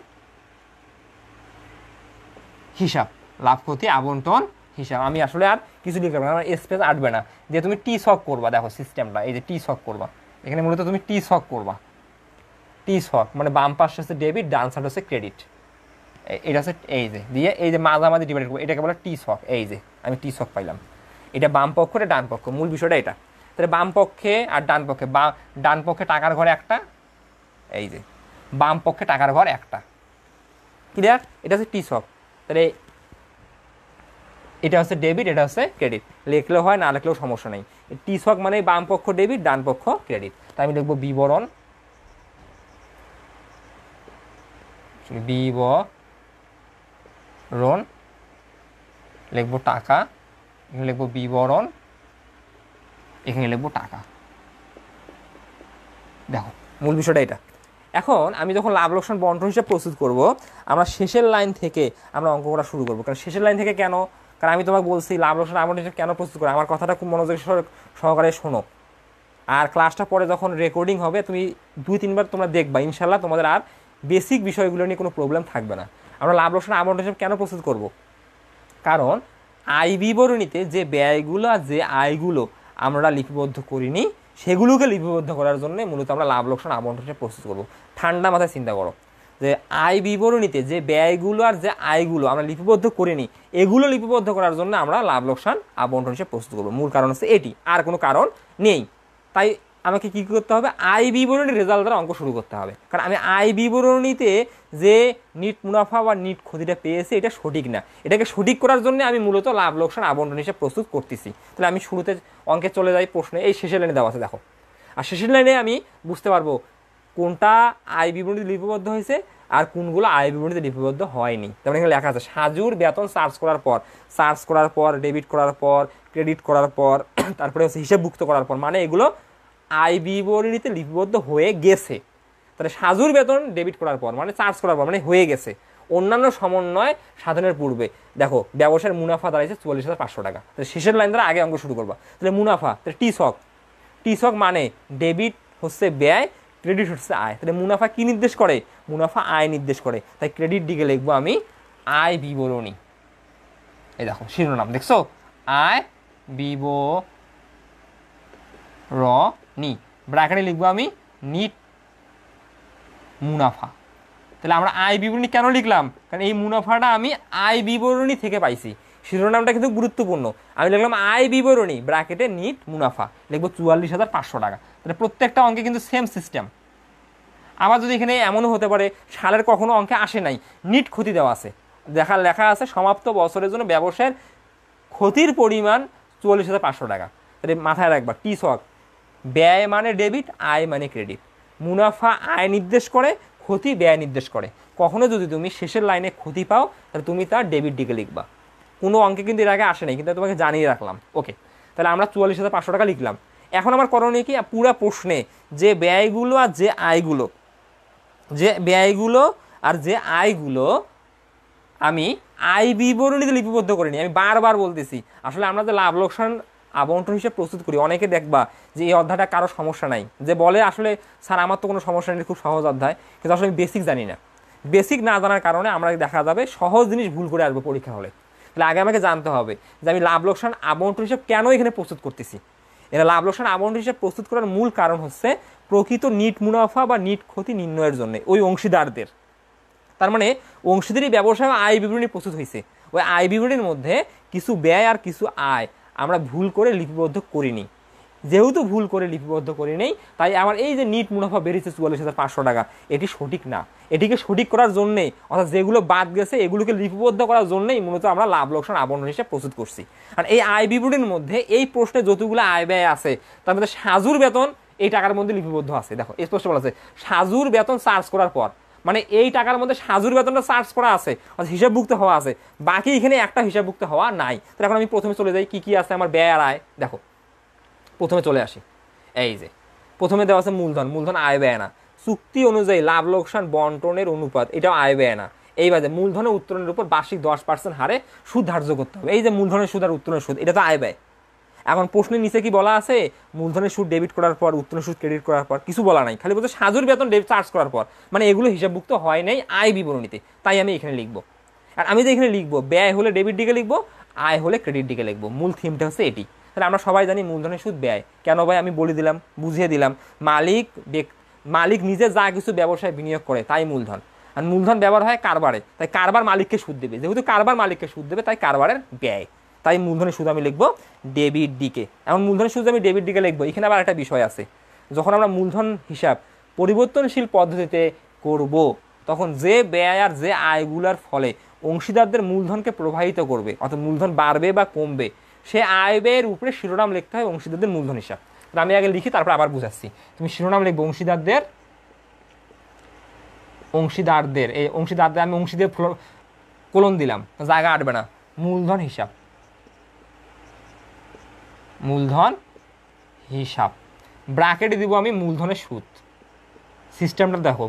হিসাব, লাভ ক্ষতি আবন্টন হিসাব। আমি আসলে আর কিছু লিখলাম না, আমার স্পেস আটবে না, দিয়ে তুমি টি ছক করবা। দেখো সিস্টেমটা এই যে টি ছক করবা, এখানে মূলত তুমি টি ছক করবা, টি ছক মানে বাম পাশে হচ্ছে ডেবিট, ডান সাইড হচ্ছে ক্রেডিট, এটা হচ্ছে এই যে দিয়ে এই যে মাঝামাঝি ডিভাইড করবো, এটাকে বলে টি ছক। এই যে আমি টি ছক পাইলাম, এটা বাম পক্ষ, এটা ডান পক্ষ, মূল বিষয়টা এটা। তাহলে বাম পক্ষে আর ডান পক্ষে, বা ডান পক্ষে টাকার ঘর একটা, এই যে বাম পক্ষে টাকার ঘর একটা, ক্লিয়ার? এটা হচ্ছে টি ছক। তাহলে এটা হচ্ছে ডেবিট, এটা হচ্ছে ক্রেডিট, লিখলেও হয় না লিখলেও সমস্যা নেই। টি ছক মানে বাম পক্ষ ডেবিট, ডান পক্ষ ক্রেডিট। তাই আমি লিখবো বিবরণ, বিবরণ লিখবো টাকা, এখানে লিখবো বিবরণ, এখানে লিখবো টাকা। দেখো মূল বিষয়টা এটা। এখন আমি যখন লাভ লোকসান বন্টন হিসাব প্রস্তুত করব, আমরা শেষের লাইন থেকে আমরা অঙ্ক করা শুরু করবো। কারণ শেষের লাইন থেকে কেন, কারণ আমি তোমাকে বলছি লাভ লোকসান আবন্টন হিসাব কেন প্রস্তুত করো, আমার কথাটা খুব মনোযোগ সহকারে শোনো। আর ক্লাসটা পরে যখন রেকর্ডিং হবে তুমি দুই তিনবার তোমরা দেখবা, ইনশাল্লাহ তোমাদের আর বেসিক বিষয়গুলো নিয়ে কোনো প্রবলেম থাকবে না। আমরা লাভ লোকসান আবন্টন হিসাব কেন প্রস্তুত করব, কারণ আয় বিবরণীতে যে ব্যয়গুলো আর যে আয়গুলো আমরা লিপিবদ্ধ করিনি সেগুলোকে লিপিবদ্ধ করার জন্য মূলত আমরা লাভ লোকসান আবন্টন হিসাব প্রস্তুত করব। ঠান্ডা মাথায় চিন্তা করো যে আয় বিবরণীতে যে ব্যয়গুলো আর যে আয়গুলো আমরা লিপিবদ্ধ করিনি এগুলো লিপিবদ্ধ করার জন্য আমরা লাভ লোকসান আবন্টন হিসাব প্রস্তুত করব। মূল কারণ হচ্ছে এটি, আর কোনো কারণ নেই। তাই আমাকে কী করতে হবে, আয় বিবরণীর রেজাল্ট দ্বারা অঙ্ক শুরু করতে হবে। কারণ আমি আয় বিবরণীতে যে নিট মুনাফা বা নিট ক্ষতিটা পেয়েছি এটা সঠিক না, এটাকে সঠিক করার জন্য আমি মূলত লাভ লোকসান আবন্টন হিসাব প্রস্তুত করতেছি। তাহলে আমি শুরুতে অঙ্কে চলে যাই, প্রশ্নে এই শেষের লাইনে দেওয়া আছে দেখো, আর শেষের লাইনে আমি বুঝতে পারবো কোনটা আয় বিবরণীতে লিপিবদ্ধ হয়েছে আর কোনগুলো আয় বিবরণীতে লিপিবদ্ধ হয়নি। তেমন এখানে লেখা আছে সাজুর বেতন চার্জ করার পর, চার্জ করার পর, ডেবিট করার পর, ক্রেডিট করার পর, তারপরে হচ্ছে হিসাবভুক্ত করার পর, মানে এগুলো আয় বিবরণীতে লিপিবদ্ধ হয়ে গেছে। তাহলে সাজুর বেতন ডেবিট করার পর মানে চার্জ করার পর মানে হয়ে গেছে। অন্যান্য সমন্বয় সাধনের পূর্বে দেখো ব্যবসার মুনাফা দাঁড়াইছে চুয়াল্লিশ হাজার পাঁচশো টাকা। তাহলে শেষের লাইন দ্বারা আগে অঙ্ক শুরু করবা। তাহলে মুনাফা, তাহলে টি ছক, টি ছক মানে ডেবিট হচ্ছে ব্যয়, ক্রেডিট হচ্ছে আয়। তাহলে মুনাফা কি নির্দেশ করে? মুনাফা আয় নির্দেশ করে। তাই ক্রেডিট দিকে লিখবো আমি আয় বিবরণী। এই দেখো শিরোনাম দেখছো, আয় বিবরণী, ব্র্যাকেটে লিখবো আমি নিট মুনাফা। তাহলে আমরা আয় বিবরণী কেন লিখলাম? কারণ এই মুনাফাটা আমি আয় বিবরণী থেকে পাইছি। শিরোনামটা কিন্তু গুরুত্বপূর্ণ। আমি লিখলাম আয় বিবরণী ব্র্যাকেটে নিট মুনাফা, লিখবো চুয়াল্লিশ হাজার পাঁচশো টাকা। তাহলে প্রত্যেকটা অঙ্কে কিন্তু সেম সিস্টেম। আবার যদি এখানে এমনও হতে পারে সালের কখনো অঙ্কে আসে নাই, নিট ক্ষতি দেওয়া আছে, দেখা লেখা আছে সমাপ্ত বছরের জন্য ব্যবসায়ের ক্ষতির পরিমাণ চুয়াল্লিশ হাজার পাঁচশো টাকা। তাহলে মাথায় রাখবা টি ছক, ব্যয় মানে ডেবিট, আয় মানে ক্রেডিট। মুনাফা আয় নির্দেশ করে, ক্ষতি ব্যয় নির্দেশ করে। কখনো যদি তুমি শেষের লাইনে ক্ষতি পাও তাহলে তুমি তার ডেবিট দিকে লিখবা। কোনো অঙ্কে কিন্তু এর আগে আসে নাই, কিন্তু তোমাকে জানিয়ে রাখলাম। ওকে, তাহলে আমরা চুয়াল্লিশ হাজার পাঁচশো টাকা লিখলাম। এখন আমার করণীয় কি? পুরা প্রশ্নে যে ব্যয়গুলো আর যে আয়গুলো, যে ব্যয়গুলো আর যে আয়গুলো আমি আয় বিবরণীতে লিপিবদ্ধ করিনি। আমি বারবার বলতেছি, আসলে আমরা যে লাভ লোকসান আবন্টন হিসেবে প্রস্তুত করি, অনেকে দেখবা যে এই অধ্যায়টা কারো সমস্যা নাই, যে বলে আসলে স্যার আমার তো কোনো সমস্যা নেই, খুব সহজ অধ্যায়, কিন্তু আসলে আমি বেসিক জানি না। বেসিক না জানার কারণে আমরা দেখা যাবে সহজ জিনিস ভুল করে আসবো পরীক্ষা হলে। তাহলে আগে আমাকে জানতে হবে যে আমি লাভ লোকসান আবন্টন হিসেবে কেন এখানে প্রস্তুত করতেছি। এরা লাভ লোকসান আবন্টন হিসেবে প্রস্তুত করার মূল কারণ হচ্ছে প্রকৃত নিট মুনাফা বা নিট ক্ষতি নির্ণয়ের জন্য ওই অংশীদারদের। তার মানে অংশীদারি ব্যবসায় আয় বিবরণী প্রস্তুত হয়েছে, ওই আয় বিবরণীর মধ্যে কিছু ব্যয় আর কিছু আয় আমরা ভুল করে লিপিবদ্ধ করিনি। যেহেতু ভুল করে লিপিবদ্ধ করি নেই, তাই আমার এই যে নিট মুনাফা বেরিয়েছে চুয়াল্লিশ হাজার পাঁচশো টাকা, এটি সঠিক না। এটিকে সঠিক করার জন্যে, অর্থাৎ যেগুলো বাদ গেছে এগুলোকে লিপিবদ্ধ করার জন্যই মূলত আমরা লাভ লোকসান আবন্টন হিসেবে প্রস্তুত করছি। আর এই আয় বিবরণীর মধ্যে এই প্রশ্নে যতগুলো আয় ব্যয় আছে তার মধ্যে সাজুর বেতন এই টাকার মধ্যে লিপিবদ্ধ আছে। দেখো স্পষ্ট বলা আছে সাজুর বেতন চার্জ করার পর, মানে এই টাকার মধ্যে সাজুর বেতনটা চার্জ করা আছে, হিসাবভুক্ত হওয়া আছে, বাকি এখানে একটা হিসাবভুক্ত হওয়া নাই। তো এখন আমি প্রথমে চলে যাই কি কি আছে আমার ব্যয় আর আয়। দেখো প্রথমে চলে আসি, এই যে প্রথমে দেওয়া আছে মূলধন, মূলধন আয় ব্যয় না, চুক্তি অনুযায়ী লাভ লোকসান বন্টনের অনুপাত, এটাও আয় ব্যয় না। এইবারে মূলধনের উত্তোলনের উপর বার্ষিক দশ পার্সেন্ট হারে সুদ ধার্য করতে হবে। এই যে মূলধনের সুদ আর উত্তোলনের সুদ, এটা তো আয় ব্যয়। এখন প্রশ্নের নিচে কি বলা আছে? মূলধনের সুদ ডেবিট করার পর, উত্তোলনের সুদ ক্রেডিট করার পর, কিছু বলা নাই, খালি বলতে সাজুর বেতন ডেবিট চার্জ করার পর, মানে এগুলো হিসাবভুক্ত হয় নাই আয় বিবরণীতে, তাই আমি এখানে লিখবো। আর আমি যে এখানে লিখবো ব্যয় হলে ডেবিট দিকে লিখবো, আয় হলে ক্রেডিট দিকে লিখবো। মূল থিমটা হচ্ছে এটি। তাহলে আমরা সবাই জানি মূলধনের সুদ ব্যয়। কেন ভাই? আমি বলে দিলাম, বুঝিয়ে দিলাম। মালিক মালিক নিজে যা কিছু ব্যবসায় বিনিয়োগ করে তাই মূলধন, আর মূলধন ব্যবহার হয় কারবারে, তাই কারবার মালিককে সুদ দেবে। যেহেতু কারবার মালিককে সুদ দেবে তাই কারবারের ব্যয়, তাই মূলধনের সুদ আমি লিখবো ডেবিট দিকে। এখন মূলধনের সুদ আমি ডেবিট দিকে লিখবো। এখানে আবার একটা বিষয় আছে, যখন আমরা মূলধন হিসাব পরিবর্তনশীল পদ্ধতিতে করব তখন যে ব্যয় আর যে আয়গুলোর ফলে অংশীদারদের মূলধনকে প্রভাবিত করবে, অর্থাৎ মূলধন বাড়বে বা কমবে, সে আয় ব্যয়ের উপরে শিরোনাম লিখতে হয় অংশীদারদের মূলধন হিসাব। আমি আগে লিখি তারপর আবার বুঝাচ্ছি। তুমি শিরোনাম লিখবো অংশীদারদের, অংশীদারদের এই অংশীদারদের আমি অংশীদার কোলন দিলাম, জায়গা আটবে না, মূলধন হিসাব, মূলধন হিসাব ব্র্যাকেটে দিব আমি মূলধনের সুদ। সিস্টেমটা দেখো,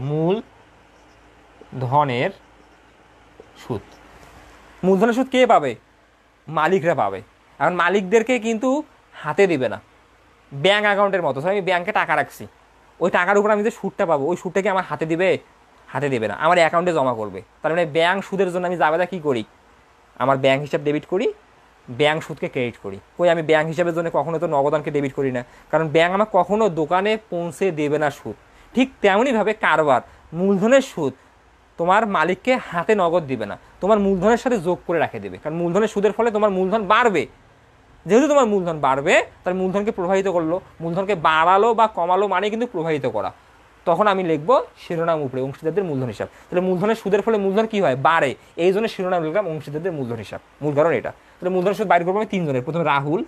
মূলধনের সুদ, মূলধনের সুদ কে পাবে? মালিকরা পাবে। এখন মালিকদেরকে কিন্তু হাতে দিবে না, ব্যাঙ্ক অ্যাকাউন্টের মতো। আমি ব্যাংকে টাকা রাখছি, ওই টাকার উপর আমি যে সুদটা পাবো ওই সুদটাকে আমার হাতে দিবে? হাতে দেবে না, আমার অ্যাকাউন্টে জমা করবে। তার মানে ব্যাংক সুদের জন্য আমি যাবে কী করি? আমার ব্যাংক হিসাব ডেবিট করি, ব্যাংক সুদকে ক্রেডিট করি। কই আমি ব্যাংক হিসাবের জন্য কখনো তো নগদানকে ডেবিট করি না, কারণ ব্যাংক আমার কখনো দোকানে পৌঁছে দেবে না সুদ। ঠিক তেমনইভাবে কারবার মূলধনের সুদ তোমার মালিককে হাতে নগদ দিবে না, তোমার মূলধনের সাথে যোগ করে রাখে দেবে। কারণ মূলধনের সুদের ফলে তোমার মূলধন বাড়বে। যেহেতু তোমার মূলধন বাড়বে তার মূলধনকে প্রভাবিত করলো, মূলধনকে বাড়ালো বা কমালো মানে কিন্তু প্রভাবিত করা। তখন আমি লিখবো শিরোনাম উপরে অংশীদারদের মূলধন হিসাব। তাহলে মূলধনের সুদের ফলে মূলধন কি হয়? বাড়ে। এই জন্য শিরোনাম লিখলাম অংশীদারদের মূলধন হিসাব। মূল কারণ এটা। তাহলে মূলধনের সুদ বাইর করবো আমি তিনজনের। প্রথমে রাহুল,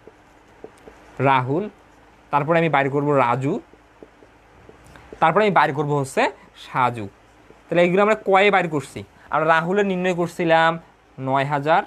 রাহুল তারপরে আমি বাইর করবো রাজু, তারপরে আমি বাইর করবো হচ্ছে সাজু। তাহলে এইগুলো আমরা কয়ে বাইর করছি? আমরা রাহুলের নির্ণয় করছিলাম নয় হাজার,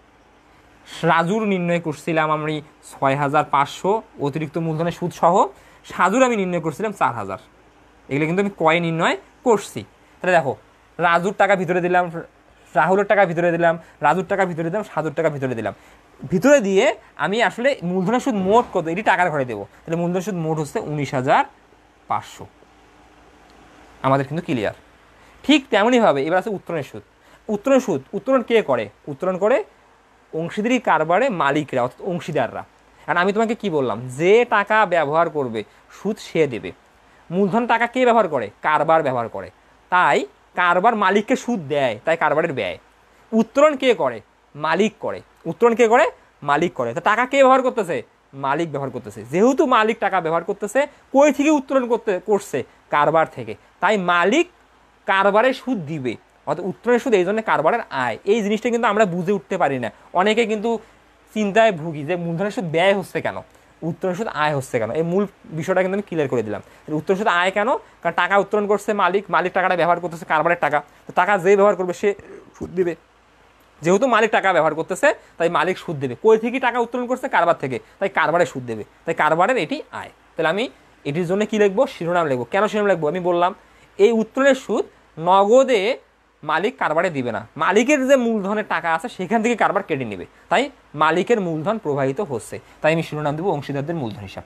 রাজুর নির্ণয় করছিলাম আমি ছয় হাজার পাঁচশো অতিরিক্ত মূলধনের সুদ সহ, সাজুর আমি নির্ণয় করছিলাম চার হাজার। এগুলো কিন্তু আমি কয়ে নির্ণয় করছি। তাহলে দেখো রাজুর টাকা ভিতরে দিলাম, রাহুলের টাকা ভিতরে দিলাম, রাজুর টাকা ভিতরে দিলাম, সাজুর টাকা ভিতরে দিলাম, ভিতরে দিয়ে আমি আসলে মূলধনের সুদ মোট কত এটি টাকার ঘরে দেবো। তাহলে মূলধনের সুদ মোট হচ্ছে উনিশ হাজার পাঁচশো। আমাদের কিন্তু ক্লিয়ার। ঠিক তেমনইভাবে এবার আছে উত্তরণের সুদ। উত্তরণ সুদ উত্তরণ কে করে? উত্তরণ করে অংশীদারি কারবারে মালিকরা অর্থাৎ অংশীদাররা। আর আমি তোমাকে কি বললাম, যে টাকা ব্যবহার করবে সুদ সে দেবে। মূলধন টাকা কে ব্যবহার করে? কারবার ব্যবহার করে, তাই কারবার মালিককে সুদ দেয়, তাই কারবারের ব্যয়। উত্তোলন কে করে? মালিক করে। উত্তোলন কে করে? মালিক করে। তো টাকা কে ব্যবহার করতেছে? মালিক ব্যবহার করতেছে। যেহেতু মালিক টাকা ব্যবহার করতেছে, কই থেকে উত্তোলন করতে করছে? কারবার থেকে, তাই মালিক কারবারের সুদ দিবে, অর্থাৎ উত্তোলনের সুদ এই জন্য কারবারের আয়। এই জিনিসটা কিন্তু আমরা বুঝে উঠতে পারি না, অনেকে কিন্তু চিন্তায় ভুগি যে মূলধনের সুদ ব্যয় হচ্ছে কেন, উত্তোলনের সুদ আয় হচ্ছে কেন। এই মূল বিষয়টা কিন্তু আমি ক্লিয়ার করে দিলাম। উত্তোলনের সুদ আয় কেন? কারণ টাকা উত্তোলন করছে মালিক, মালিক টাকাটা ব্যবহার করতেছে কারবারের টাকা, তো টাকা যে ব্যবহার করবে সে সুদ দিবে। যেহেতু মালিক টাকা ব্যবহার করতেছে তাই মালিক সুদ দেবে। কই থেকে টাকা উত্তোলন করছে? কারবার থেকে, তাই কারবারের সুদ দেবে, তাই কারবারের এটি আয়। তাহলে আমি এটির জন্য কি লিখবো? শিরোনাম লিখবো। কেন শিরোনাম লিখবো? আমি বললাম এই উত্তোলনের সুদ নগদে মালিক কারবারে দিবে না, মালিকের যে মূলধনের টাকা আছে সেখান থেকে কারবার কেটে নেবে, তাই মালিকের মূলধন প্রবাহিত হচ্ছে। তাই আমি শিরোনাম দেবো অংশীদারদের মূলধন হিসাব।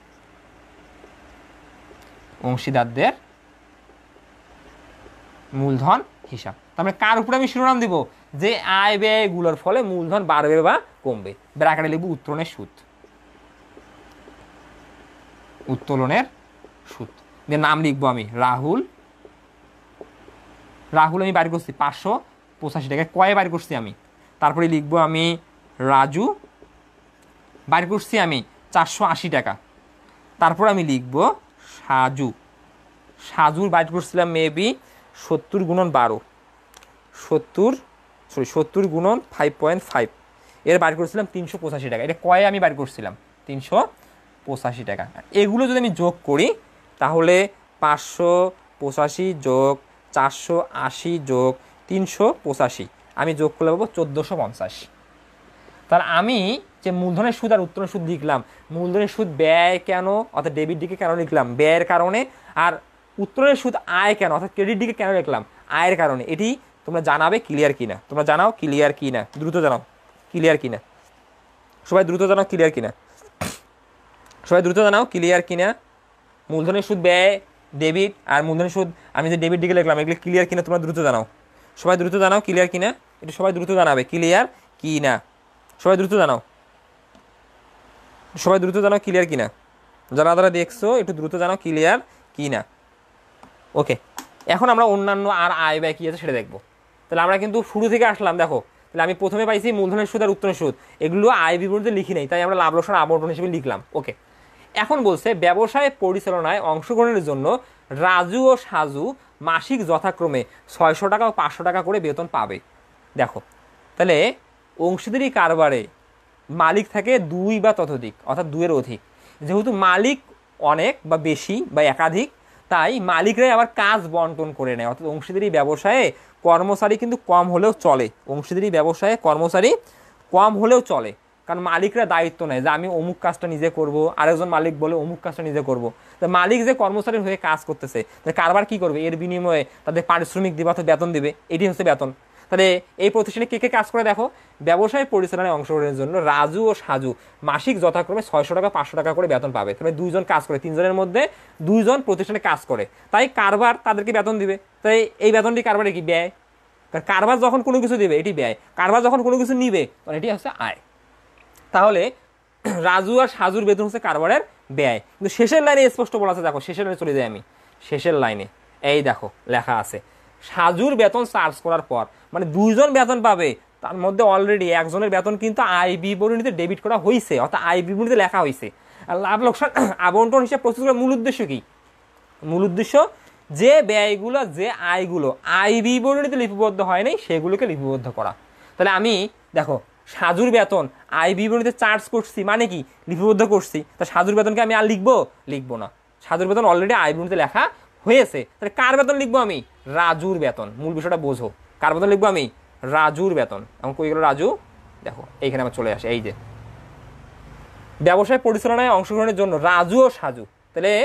অংশীদারদের মূলধন হিসাব। তারপরে কার উপরে আমি শিরোনাম দিব? যে আয় ব্যয়গুলোর ফলে মূলধন বাড়বে বা কমবে। ব্র্যাকেটে লিখব উত্তোলনের সুদ। উত্তোলনের সুদ দিয়ে নাম লিখবো আমি রাহুল। রাহুল আমি বাইর করছি পাঁচশো পঁচাশি টাকা, কয়ে বাইর করছি আমি। তারপরে লিখবো আমি রাজু, বাইর করছি আমি চারশো আশি টাকা। তারপর আমি লিখবো সাজু, সাজুর বাইর করছিলাম মেবি সত্তর গুণন বারো, সত্তর সরি সত্তর গুণন ফাইভ পয়েন্ট ফাইভ, এর বাইর করছিলাম তিনশো পঁচাশি টাকা। এটা কয়ে আমি বাইর করছিলাম তিনশো পঁচাশি টাকা। এগুলো যদি আমি যোগ করি তাহলে পাঁচশো পঁচাশি যোগ চারশো আশি যোগ তিনশো পঁচাশি আমি যোগ করলে পাবো চোদ্দোশো পঞ্চাশ। তাহলে আমি যে মূলধনের সুদ আর উত্তোলনের সুদ লিখলাম, মূলধনের সুদ ব্যয় কেন অর্থাৎ ডেবিট দিকে কেন লিখলাম? ব্যয়ের কারণে। আর উত্তোলনের সুদ আয় কেন অর্থাৎ ক্রেডিট দিকে কেন লিখলাম? আয়ের কারণে। এটি তোমরা জানাবে ক্লিয়ার কিনা, তোমরা জানাও ক্লিয়ার কিনা, দ্রুত জানাও ক্লিয়ার কিনা, সবাই দ্রুত জানাও ক্লিয়ার কিনা, সবাই দ্রুত জানাও ক্লিয়ার কিনা। মূলধনের সুদ ব্যয় ডেবিট আর মূলধনের সুদ আমি যে ডেবিট দিকে লিখলাম এগুলো ক্লিয়ার কিনা তোমরা দ্রুত জানাও, সবাই দ্রুত জানাও ক্লিয়ার কিনা। এটা সবাই দ্রুত জানাবে ক্লিয়ার কিনা, সবাই দ্রুত জানাও, সবাই দ্রুত জানাও ক্লিয়ার কিনা। যারা যারা দেখছো একটু দ্রুত জানাও ক্লিয়ার কিনা। ওকে, এখন আমরা অন্যান্য আর আয় ব্যয় কী আছে সেটা দেখবো। তাহলে আমরা কিন্তু শুরু থেকে আসলাম, দেখো তাহলে আমি প্রথমে পাইছি মূলধনের সুদ আর উত্তোলনের সুদ, এগুলো আয় বিবরণীতে লিখি নাই, তাই আমরা লাভ লোকসান আবন্টন হিসেবে লিখলাম। ওকে, এখন বলছে ব্যবসায় পরিচালনায় অংশগ্রহণের জন্য রাজু ও সাজু মাসিক যথাক্রমে ছয়শো টাকা ও পাঁচশো টাকা করে বেতন পাবে। দেখো তাহলে অংশীদারি কারবারে মালিক থাকে দুই বা ততোধিক অর্থাৎ দুইয়ের অধিক। যেহেতু মালিক অনেক বা বেশি বা একাধিক, তাই মালিকরাই আবার কাজ বন্টন করে নেয়। অর্থাৎ অংশীদারি ব্যবসায়ে কর্মচারী কিন্তু কম হলেও চলে, অংশীদারি ব্যবসায়ে কর্মচারী কম হলেও চলে, কারণ মালিকরা দায়িত্ব নেয় যে আমি অমুক কাজটা নিজে করব, আরেকজন মালিক বলে অমুক কাজটা নিজে করব। তো মালিক যে কর্মচারীর হয়ে কাজ করতেছে কারবার কি করবে? এর বিনিময়ে তাদের পারিশ্রমিক দিবে অর্থাৎ বেতন দিবে, এটি হচ্ছে বেতন। তাহলে এই প্রতিষ্ঠানে কে কে কাজ করে দেখো, ব্যবসায় পরিচালনায় অংশগ্রহণের জন্য রাজু ও সাজু মাসিক যথাক্রমে ছয়শো টাকা পাঁচশো টাকা করে বেতন পাবে। তবে দুইজন কাজ করে, তিনজনের মধ্যে দুইজন প্রতিষ্ঠানে কাজ করে, তাই কারবার তাদেরকে বেতন দিবে। তাই এই বেতনটি কারবারে কি? ব্যয়। কারণ কারবার যখন কোনো কিছু দিবে এটি ব্যয়, কারবার যখন কোনো কিছু নিবে তখন এটি হচ্ছে আয়। তাহলে রাজু আর সাজুর বেতন হচ্ছে কারবারের ব্যয়। কিন্তু শেষের লাইনে স্পষ্ট বলা আছে, দেখো শেষের লাইনে চলে যাই আমি, শেষের লাইনে এই দেখো লেখা আছে সাজুর বেতন চার্জ করার পর, মানে দুইজন বেতন পাবে, তার মধ্যে অলরেডি একজনের বেতন কিন্তু আয় বিবরণীতে ডেবিট করা হয়েছে অর্থাৎ আয় বিবরণীতে লেখা হয়েছে। আর লাভ লোকসান আবন্টন হিসাব প্রস্তুত করার মূল উদ্দেশ্য কি? মূল উদ্দেশ্য যে ব্যয়গুলো যে আয়গুলো আয় বিবরণীতে লিপিবদ্ধ হয় নাই সেগুলোকে লিপিবদ্ধ করা। তাহলে আমি দেখো সাজুর বেতন আয় বিবরণীতে চার্জ করছি মানে কি? লিপিবদ্ধ করছি। তা সাজুর বেতনকে আমি আর লিখবো? লিখবো না, সাজুর বেতন অলরেডি আয় বিবরণীতে লেখা হয়েছে। তাহলে কার বেতন লিখবো আমি? রাজুর বেতন। মূল বিষয়টা বোঝো, কার বেতন লিখবো আমি? রাজুর বেতন। এখন কই গেল রাজু? দেখো এইখানে আমার চলে আসে, এই যে ব্যবসায় পরিচালনায় অংশগ্রহণের জন্য রাজু ও সাজু। তাহলে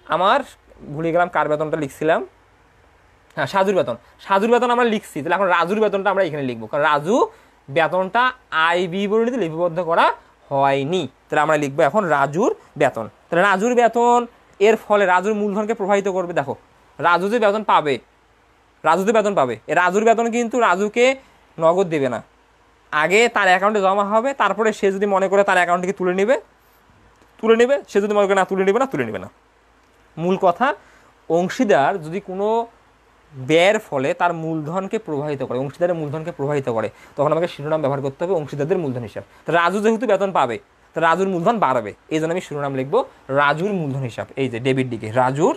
আমার ভুলে গেলাম কার বেতনটা লিখছিলাম, হ্যাঁ সাজুর বেতন, সাজুর বেতন আমরা লিখছি, তাহলে এখন রাজুর বেতনটা আমরা এখানে লিখবো, কারণ রাজু বেতনটা আয় বিবরণীতে লিপিবদ্ধ করা হয়নি, তাহলে আমরা লিখবো এখন রাজুর বেতন। তাহলে রাজুর বেতন এর ফলে রাজুর মূলধনকে প্রভাবিত করবে। দেখো রাজু যে বেতন পাবে, রাজু যে বেতন পাবে, এই রাজুর বেতন কিন্তু রাজুকে নগদ দেবে না, আগে তার অ্যাকাউন্টে জমা হবে, তারপরে সে যদি মনে করে তার অ্যাকাউন্ট থেকে তুলে নেবে তুলে নেবে, সে যদি মনে করে না তুলে নেবে না তুলে নেবে না। মূল কথা, অংশীদার যদি কোনো ব্যয়ের ফলে তার মূলধনকে প্রভাবিত করে, অংশীদারের মূলধনকে প্রভাবিত করে, তখন আমাকে শিরোনাম ব্যবহার করতে হবে অংশীদারদের মূলধন হিসাব। তো রাজু যেহেতু বেতন পাবে, তো রাজুর মূলধন বাড়বে, এই জন্য আমি শিরোনাম লিখবো রাজুর মূলধন হিসাব। এই যে ডেবিট দিকে রাজুর,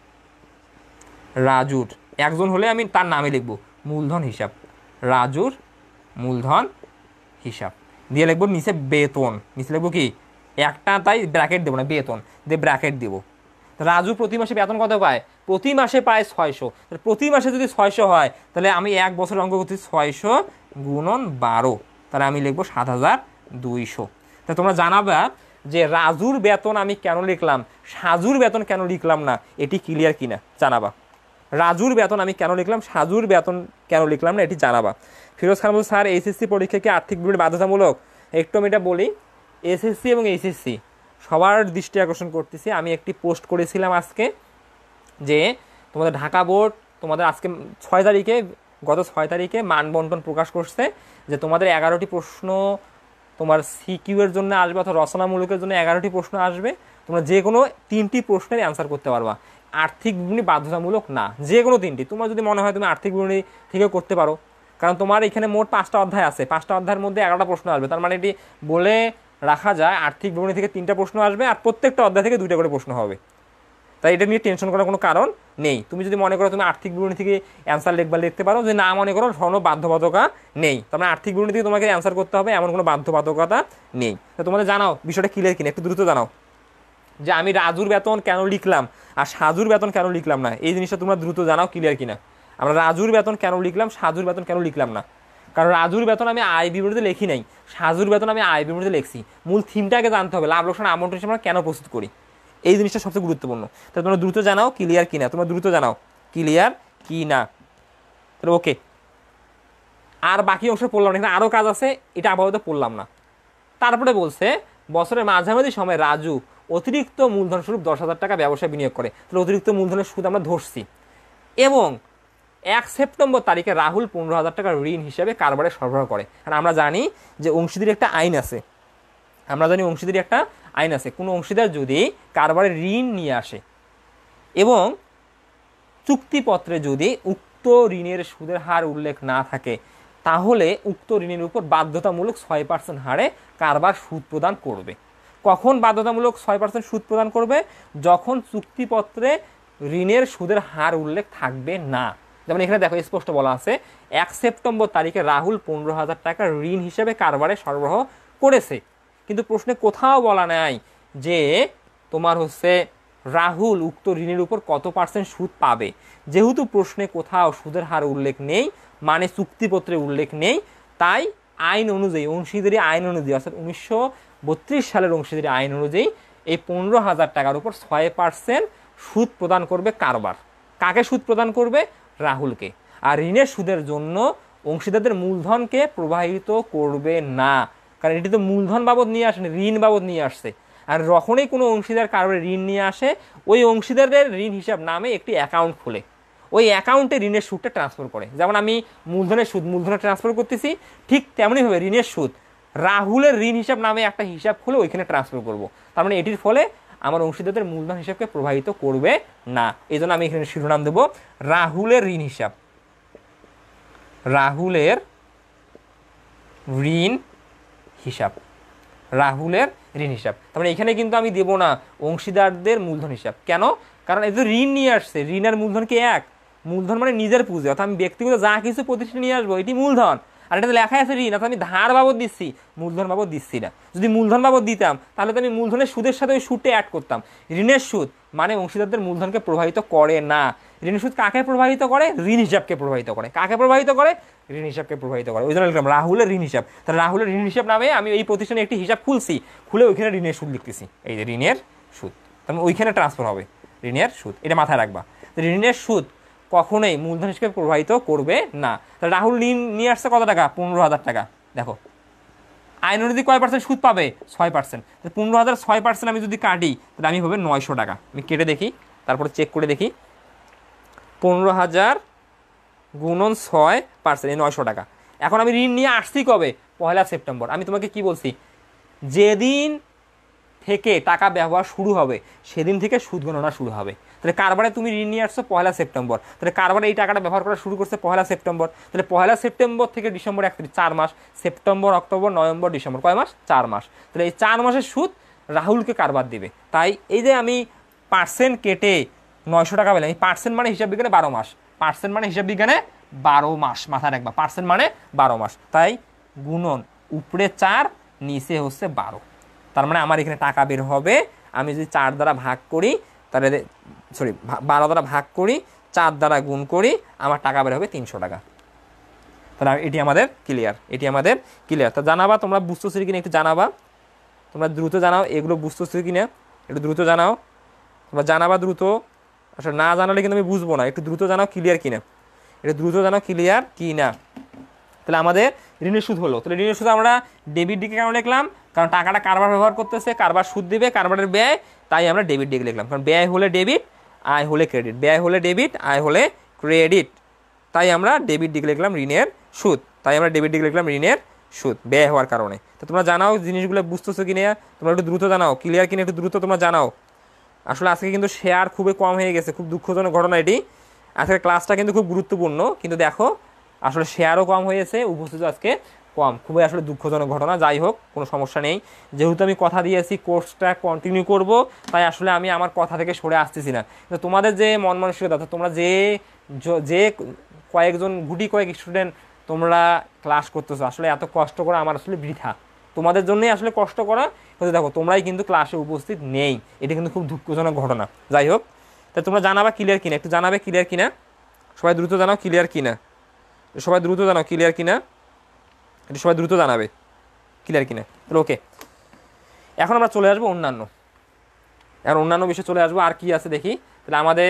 রাজুর একজন হলে আমি তার নামে লিখবো মূলধন হিসাব, রাজুর মূলধন হিসাব দিয়ে লিখবো নিচে বেতন, নিচে লিখবো কি একটা, তাই ব্র্যাকেট দেবো না, বেতন দিয়ে ব্র্যাকেট দেবো। রাজু প্রতি মাসে বেতন কত পায়? প্রতি মাসে পায় ছয়শো। প্রতি মাসে যদি ছয়শো হয়, তাহলে আমি এক বছর অঙ্ক করছি ছয়শো গুণন বারো, তাহলে আমি লিখবো সাত হাজার দুইশো। তা তোমরা জানাবা যে রাজুর বেতন আমি কেন লিখলাম, সাজুর বেতন কেন লিখলাম না, এটি ক্লিয়ার কিনা জানাবা। রাজুর বেতন আমি কেন লিখলাম, সাজুর বেতন কেন লিখলাম না, এটি জানাবা। ফিরোজ খান বলছে স্যার এইচএসসি পরীক্ষা কি আর্থিক বিবরণী বাধ্যতামূলক? একটু আমি এটা বলি, এসএসসি এবং এইচএসসি সবার দৃষ্টি আকর্ষণ করতেছি। আমি একটি পোস্ট করেছিলাম আজকে যে তোমাদের ঢাকা বোর্ড তোমাদের আজকে ছয় তারিখে গত ছয় তারিখে মানবন্টন প্রকাশ করছে যে তোমাদের এগারোটি প্রশ্ন তোমার সিকিউ এর জন্য আসবে অথবা রচনামূলকের জন্য এগারোটি প্রশ্ন আসবে, তোমরা যে কোনো তিনটি প্রশ্নের অ্যান্সার করতে পারবা। আর্থিক বিবরণী বাধ্যতামূলক না, যে কোনো তিনটি। তোমার যদি মনে হয় তুমি আর্থিক বিবরণী থেকেও করতে পারো, কারণ তোমার এখানে মোট পাঁচটা অধ্যায় আছে, পাঁচটা অধ্যায়ের মধ্যে এগারোটা প্রশ্ন আসবে, তার মানে এটি বলে রাখা যায় আর্থিক বিবরণী থেকে তিনটা প্রশ্ন আসবে আর প্রত্যেকটা অধ্যায় থেকে দুইটা করে প্রশ্ন হবে। তাই এটা নিয়ে টেনশন করার কোনো কারণ নেই। তুমি যদি মনে করো তুমি আর্থিক বিবরণী থেকে অ্যান্সার লিখবা লিখতে পারো, যদি না মনে করো কোনো বাধ্যবাধকতা নেই। তার মানে আর্থিক বিবরণী থেকে তোমাকে অ্যান্সার করতে হবে এমন কোনো বাধ্যবাধকতা নেই। তো তোমাদের জানাও বিষয়টা ক্লিয়ার কিনা, একটু দ্রুত জানাও যে আমি রাজুর বেতন কেন লিখলাম আর সাজুর বেতন কেন লিখলাম না, এই জিনিসটা তোমরা দ্রুত জানাও ক্লিয়ার কিনা। আমরা রাজুর বেতন কেন লিখলাম, সাজুর বেতন কেন লিখলাম না, কারণ রাজুর বেতন আমি আয় বিবরণীতে লিখি নাই, সাজুর বেতন আমি আয় বিবরণীতে লিখছি। মূল থিমটাকে জানতে হবে, লাভ লোকসান আমন্ত্রণ হিসেবে আমরা কেন প্রস্তুত করি, এই জিনিসটা সবচেয়ে গুরুত্বপূর্ণ। তাহলে তোমরা দ্রুত জানাও ক্লিয়ার কিনা, তোমরা দ্রুত জানাও ক্লিয়ার কি না। তাহলে ওকে, আর বাকি অংশ পড়লাম না, এখানে আরও কাজ আছে, এটা আপাতত পড়লাম না। তারপরে বলছে বছরের মাঝামাঝি সময় রাজু অতিরিক্ত মূলধন স্বরূপ দশ হাজার টাকা ব্যবসায় বিনিয়োগ করে, তাহলে অতিরিক্ত মূলধনের সুদ আমরা ধরছি, এবং এক সেপ্টেম্বর তারিখে রাহুল পনেরো হাজার টাকা ঋণ হিসেবে কারবারে সরবরাহ করে। আর আমরা জানি যে অংশীদারি একটা আইন আছে, আমরা জানি অংশীদারি একটা আইন আছে। কোনো অংশীদার যদি কারবারে ঋণ নিয়ে আসে এবং চুক্তিপত্রে যদি উক্ত ঋণের সুদের হার উল্লেখ না থাকে, তাহলে উক্ত ঋণের উপর বাধ্যতামূলক ছয় পার্সেন্ট হারে কারবার সুদ প্রদান করবে। কখন বাধ্যতামূলক ছয় পার্সেন্ট সুদ প্রদান করবে? যখন চুক্তিপত্রে ঋণের সুদের হার উল্লেখ থাকবে না। যেমন এখানে দেখো স্পষ্ট বলা আছে এক সেপ্টেম্বর তারিখে রাহুল পনেরো হাজার টাকা ঋণ হিসেবে কারবারে সরবরাহ করেছে, কিন্তু প্রশ্নে কোথাও বলা নাই যে তোমার হচ্ছে রাহুল উক্ত ঋণের উপর কত পার্সেন্ট সুদ পাবে। যেহেতু প্রশ্নে কোথাও সুদের হার উল্লেখ নেই, মানে চুক্তিপত্রে উল্লেখ নেই, তাই আইন অনুযায়ী অংশীদারি আইন অনুযায়ী অর্থাৎ উনিশশো বত্রিশ সালের অংশীদারি আইন অনুযায়ী এই পনেরো হাজার টাকার উপর ছয় পার্সেন্ট সুদ প্রদান করবে কারবার। কাকে সুদ প্রদান করবে? রাহুলকে। আর ঋণের সুদের জন্য অংশীদারদের মূলধনকে প্রবাহিত করবে না, কারণ এটি তো মূলধন বাবদ নিয়ে আসেনি, ঋণ বাবদ নিয়ে আসছে। আর যখনই কোনো অংশীদার কারবারে ঋণ নিয়ে আসে, ওই অংশীদারের ঋণ হিসাব নামে একটি অ্যাকাউন্ট খোলে, ওই অ্যাকাউন্টে ঋণের সুদটা ট্রান্সফার করে। যেমন আমি মূলধনের সুদ মূলধনে ট্রান্সফার করতেছি, ঠিক তেমনইভাবে ঋণের সুদ রাহুলের ঋণ হিসাব নামে একটা হিসাব খুলে ওইখানে ট্রান্সফার করব। তার মানে এটির ফলে আমার অংশীদারদের মূলধন হিসাবকে প্রভাবিত করবে না। এই জন্য আমি এখানে শিরোনাম দেব রাহুলের ঋণ হিসাব, রাহুলের ঋণ হিসাব, রাহুলের ঋণ হিসাব। তার মানে এখানে কিন্তু আমি দেব না অংশীদারদের মূলধন হিসাব। কেন? কারণ এই যে ঋণ নিয়ে আসছে, ঋণ আর মূলধন কি এক? মূলধন মানে নিজের পুঁজি, অর্থাৎ আমি ব্যক্তিগত যা কিছু প্রতিষ্ঠান নিয়ে আসবো এটি মূলধন, আর এটা লেখা আছে ঋণ, অর্থাৎ আমি ধার বাবদ দিচ্ছি, মূলধন বাবদ দিচ্ছি না। যদি মূলধন বাবদ দিতাম তাহলে তো আমি মূলধনের সুদের সাথে ওই সুদটা অ্যাড করতাম। ঋণের সুদ মানে অংশীদারদের মূলধনকে প্রভাবিত করে না। ঋণের সুদ কাকে প্রভাবিত করে? ঋণ হিসাবকে প্রভাবিত করে। কাকে প্রভাবিত করে? ঋণ হিসাবকে প্রভাবিত করে। ওই জন্য লিখলাম রাহুলের ঋণ হিসাব। তাহলে রাহুলের ঋণ হিসাব নামে আমি এই প্রতিষ্ঠানে একটি হিসাব খুলছি, খুলে ওইখানে ঋণের সুদ লিখতেছি, এই যে ঋণের সুদ, তার মানে ওইখানে ট্রান্সফার হবে। ঋণের সুদ, এটা মাথায় রাখবা। ঋণের সুদ কখনোই মূলধন হিসেবে প্রবাহিত করবে না। তাহলে রাহুল ঋণ নিয়ে আসছে কত টাকা? পনেরো হাজার টাকা। দেখো আইন অনুযায়ী কয় পার্সেন্ট সুদ পাবে? ছয় পার্সেন্ট। পনেরো হাজার ছয় পার্সেন্ট আমি যদি কাটি তাহলে আমি হবে নয়শো টাকা। আমি কেটে দেখি, তারপরে চেক করে দেখি। পনেরো হাজার গুণন ছয় পার্সেন্ট, এই নয়শো টাকা। এখন আমি ঋণ নিয়ে আসছি কবে? পয়লা সেপ্টেম্বর। আমি তোমাকে কি বলছি, যেদিন থেকে টাকা ব্যবহার শুরু হবে সেদিন থেকে সুদ গণনা শুরু হবে। তাহলে কারবারে তুমি ঋণ নিয়ে আসছো পয়লা সেপ্টেম্বর, তাহলে কারবারে এই টাকাটা ব্যবহার করা শুরু করছে পয়লা সেপ্টেম্বর। তাহলে পয়লা সেপ্টেম্বর থেকে ডিসেম্বর একত্রিশ, চার মাস। সেপ্টেম্বর, অক্টোবর, নভেম্বর, ডিসেম্বর, কয় মাস? চার মাস। তাহলে এই চার মাসের সুদ রাহুলকে কারবার দিবে। তাই এই যে আমি পার্সেন্ট কেটে নয়শো টাকা পেলাম, এই পার্সেন্ট মানে হিসাব বিজ্ঞানে বারো মাস। পার্সেন্ট মানে হিসাব বিজ্ঞানে বারো মাস, মাথায় রাখবা। পার্সেন্ট মানে বারো মাস। তাই গুণন উপরে চার, নিচে হচ্ছে বারো। তার মানে আমার এখানে টাকা বের হবে, আমি যদি চার দ্বারা ভাগ করি তাহলে সরি বারো দ্বারা ভাগ করি, চার দ্বারা গুণ করি, আমার টাকা বের হবে তিনশো টাকা। তাহলে এটি আমাদের ক্লিয়ার, এটি আমাদের ক্লিয়ার। তা জানাবা তোমরা বুঝতেছো কিনা, একটু জানাবা। তোমরা দ্রুত জানাও এগুলো বুঝতেছো কিনা, একটু দ্রুত জানাও। তোমরা জানাবা দ্রুত, আসলে না জানালে কিন্তু আমি বুঝবো না। একটু দ্রুত জানাও ক্লিয়ার কিনা, একটু দ্রুত জানাও ক্লিয়ার কি না। তাহলে আমাদের ঋণের সুদ হলো। তাহলে ঋণের সুদ আমরা ডেবিট দিকে কেন লিখলাম? কারণ টাকাটা কারবার ব্যবহার করতেছে, কারবার সুদ দিবে, কারবারের ব্যয়, তাই আমরা ডেবিট দিকে লিখলাম। কারণ ব্যয় হলে ডেবিট, আয় হলে ক্রেডিট। ব্যয় হলে ডেবিট, আয় হলে ক্রেডিট, তাই আমরা ডেবিট দিকে লিখলাম ঋণের সুদ। তাই আমরা ডেবিট দিকে লিখলাম ঋণের সুদ, ব্যয় হওয়ার কারণে। তো তোমরা জানাও জিনিসগুলো বুঝতেছো কিনা, তোমরা একটু দ্রুত জানাও, ক্লিয়ার কিনা একটু দ্রুত তোমরা জানাও। আসলে আজকে কিন্তু শেয়ার খুবই কম হয়ে গেছে, খুব দুঃখজনক ঘটনা এটি। আজকের ক্লাসটা কিন্তু খুব গুরুত্বপূর্ণ, কিন্তু দেখো আসলে শেয়ারও কম হয়েছে, উপস্থিত আজকে কম, খুবই আসলে দুঃখজনক ঘটনা। যাই হোক, কোনো সমস্যা নেই। যেহেতু আমি কথা দিয়েছি কোর্সটা কন্টিনিউ করব, তাই আসলে আমি আমার কথা থেকে সরে আসতেছি না। কিন্তু তোমাদের যে মন মানসিকতা, তোমরা যে যে কয়েকজন গুটি কয়েক স্টুডেন্ট তোমরা ক্লাস করতেছো, আসলে এত কষ্ট করা আমার আসলে বৃথা। তোমাদের জন্যই আসলে কষ্ট করা, কিন্তু দেখো তোমরাই কিন্তু ক্লাসে উপস্থিত নেই, এটা কিন্তু খুব দুঃখজনক ঘটনা। যাই হোক, তাই তোমরা জানাবা ক্লিয়ার কিনা, একটু জানাবে ক্লিয়ার কিনা। সবাই দ্রুত জানাও ক্লিয়ার কিনা, সবাই দ্রুত জানাও ক্লিয়ার কিনা, এটা সবাই দ্রুত জানাবে ক্লিয়ার কিনা। তাহলে ওকে, এখন আমরা চলে আসবো অন্যান্য, এখন অন্যান্য বিষয়ে চলে আসবো। আর কি আছে দেখি। তাহলে আমাদের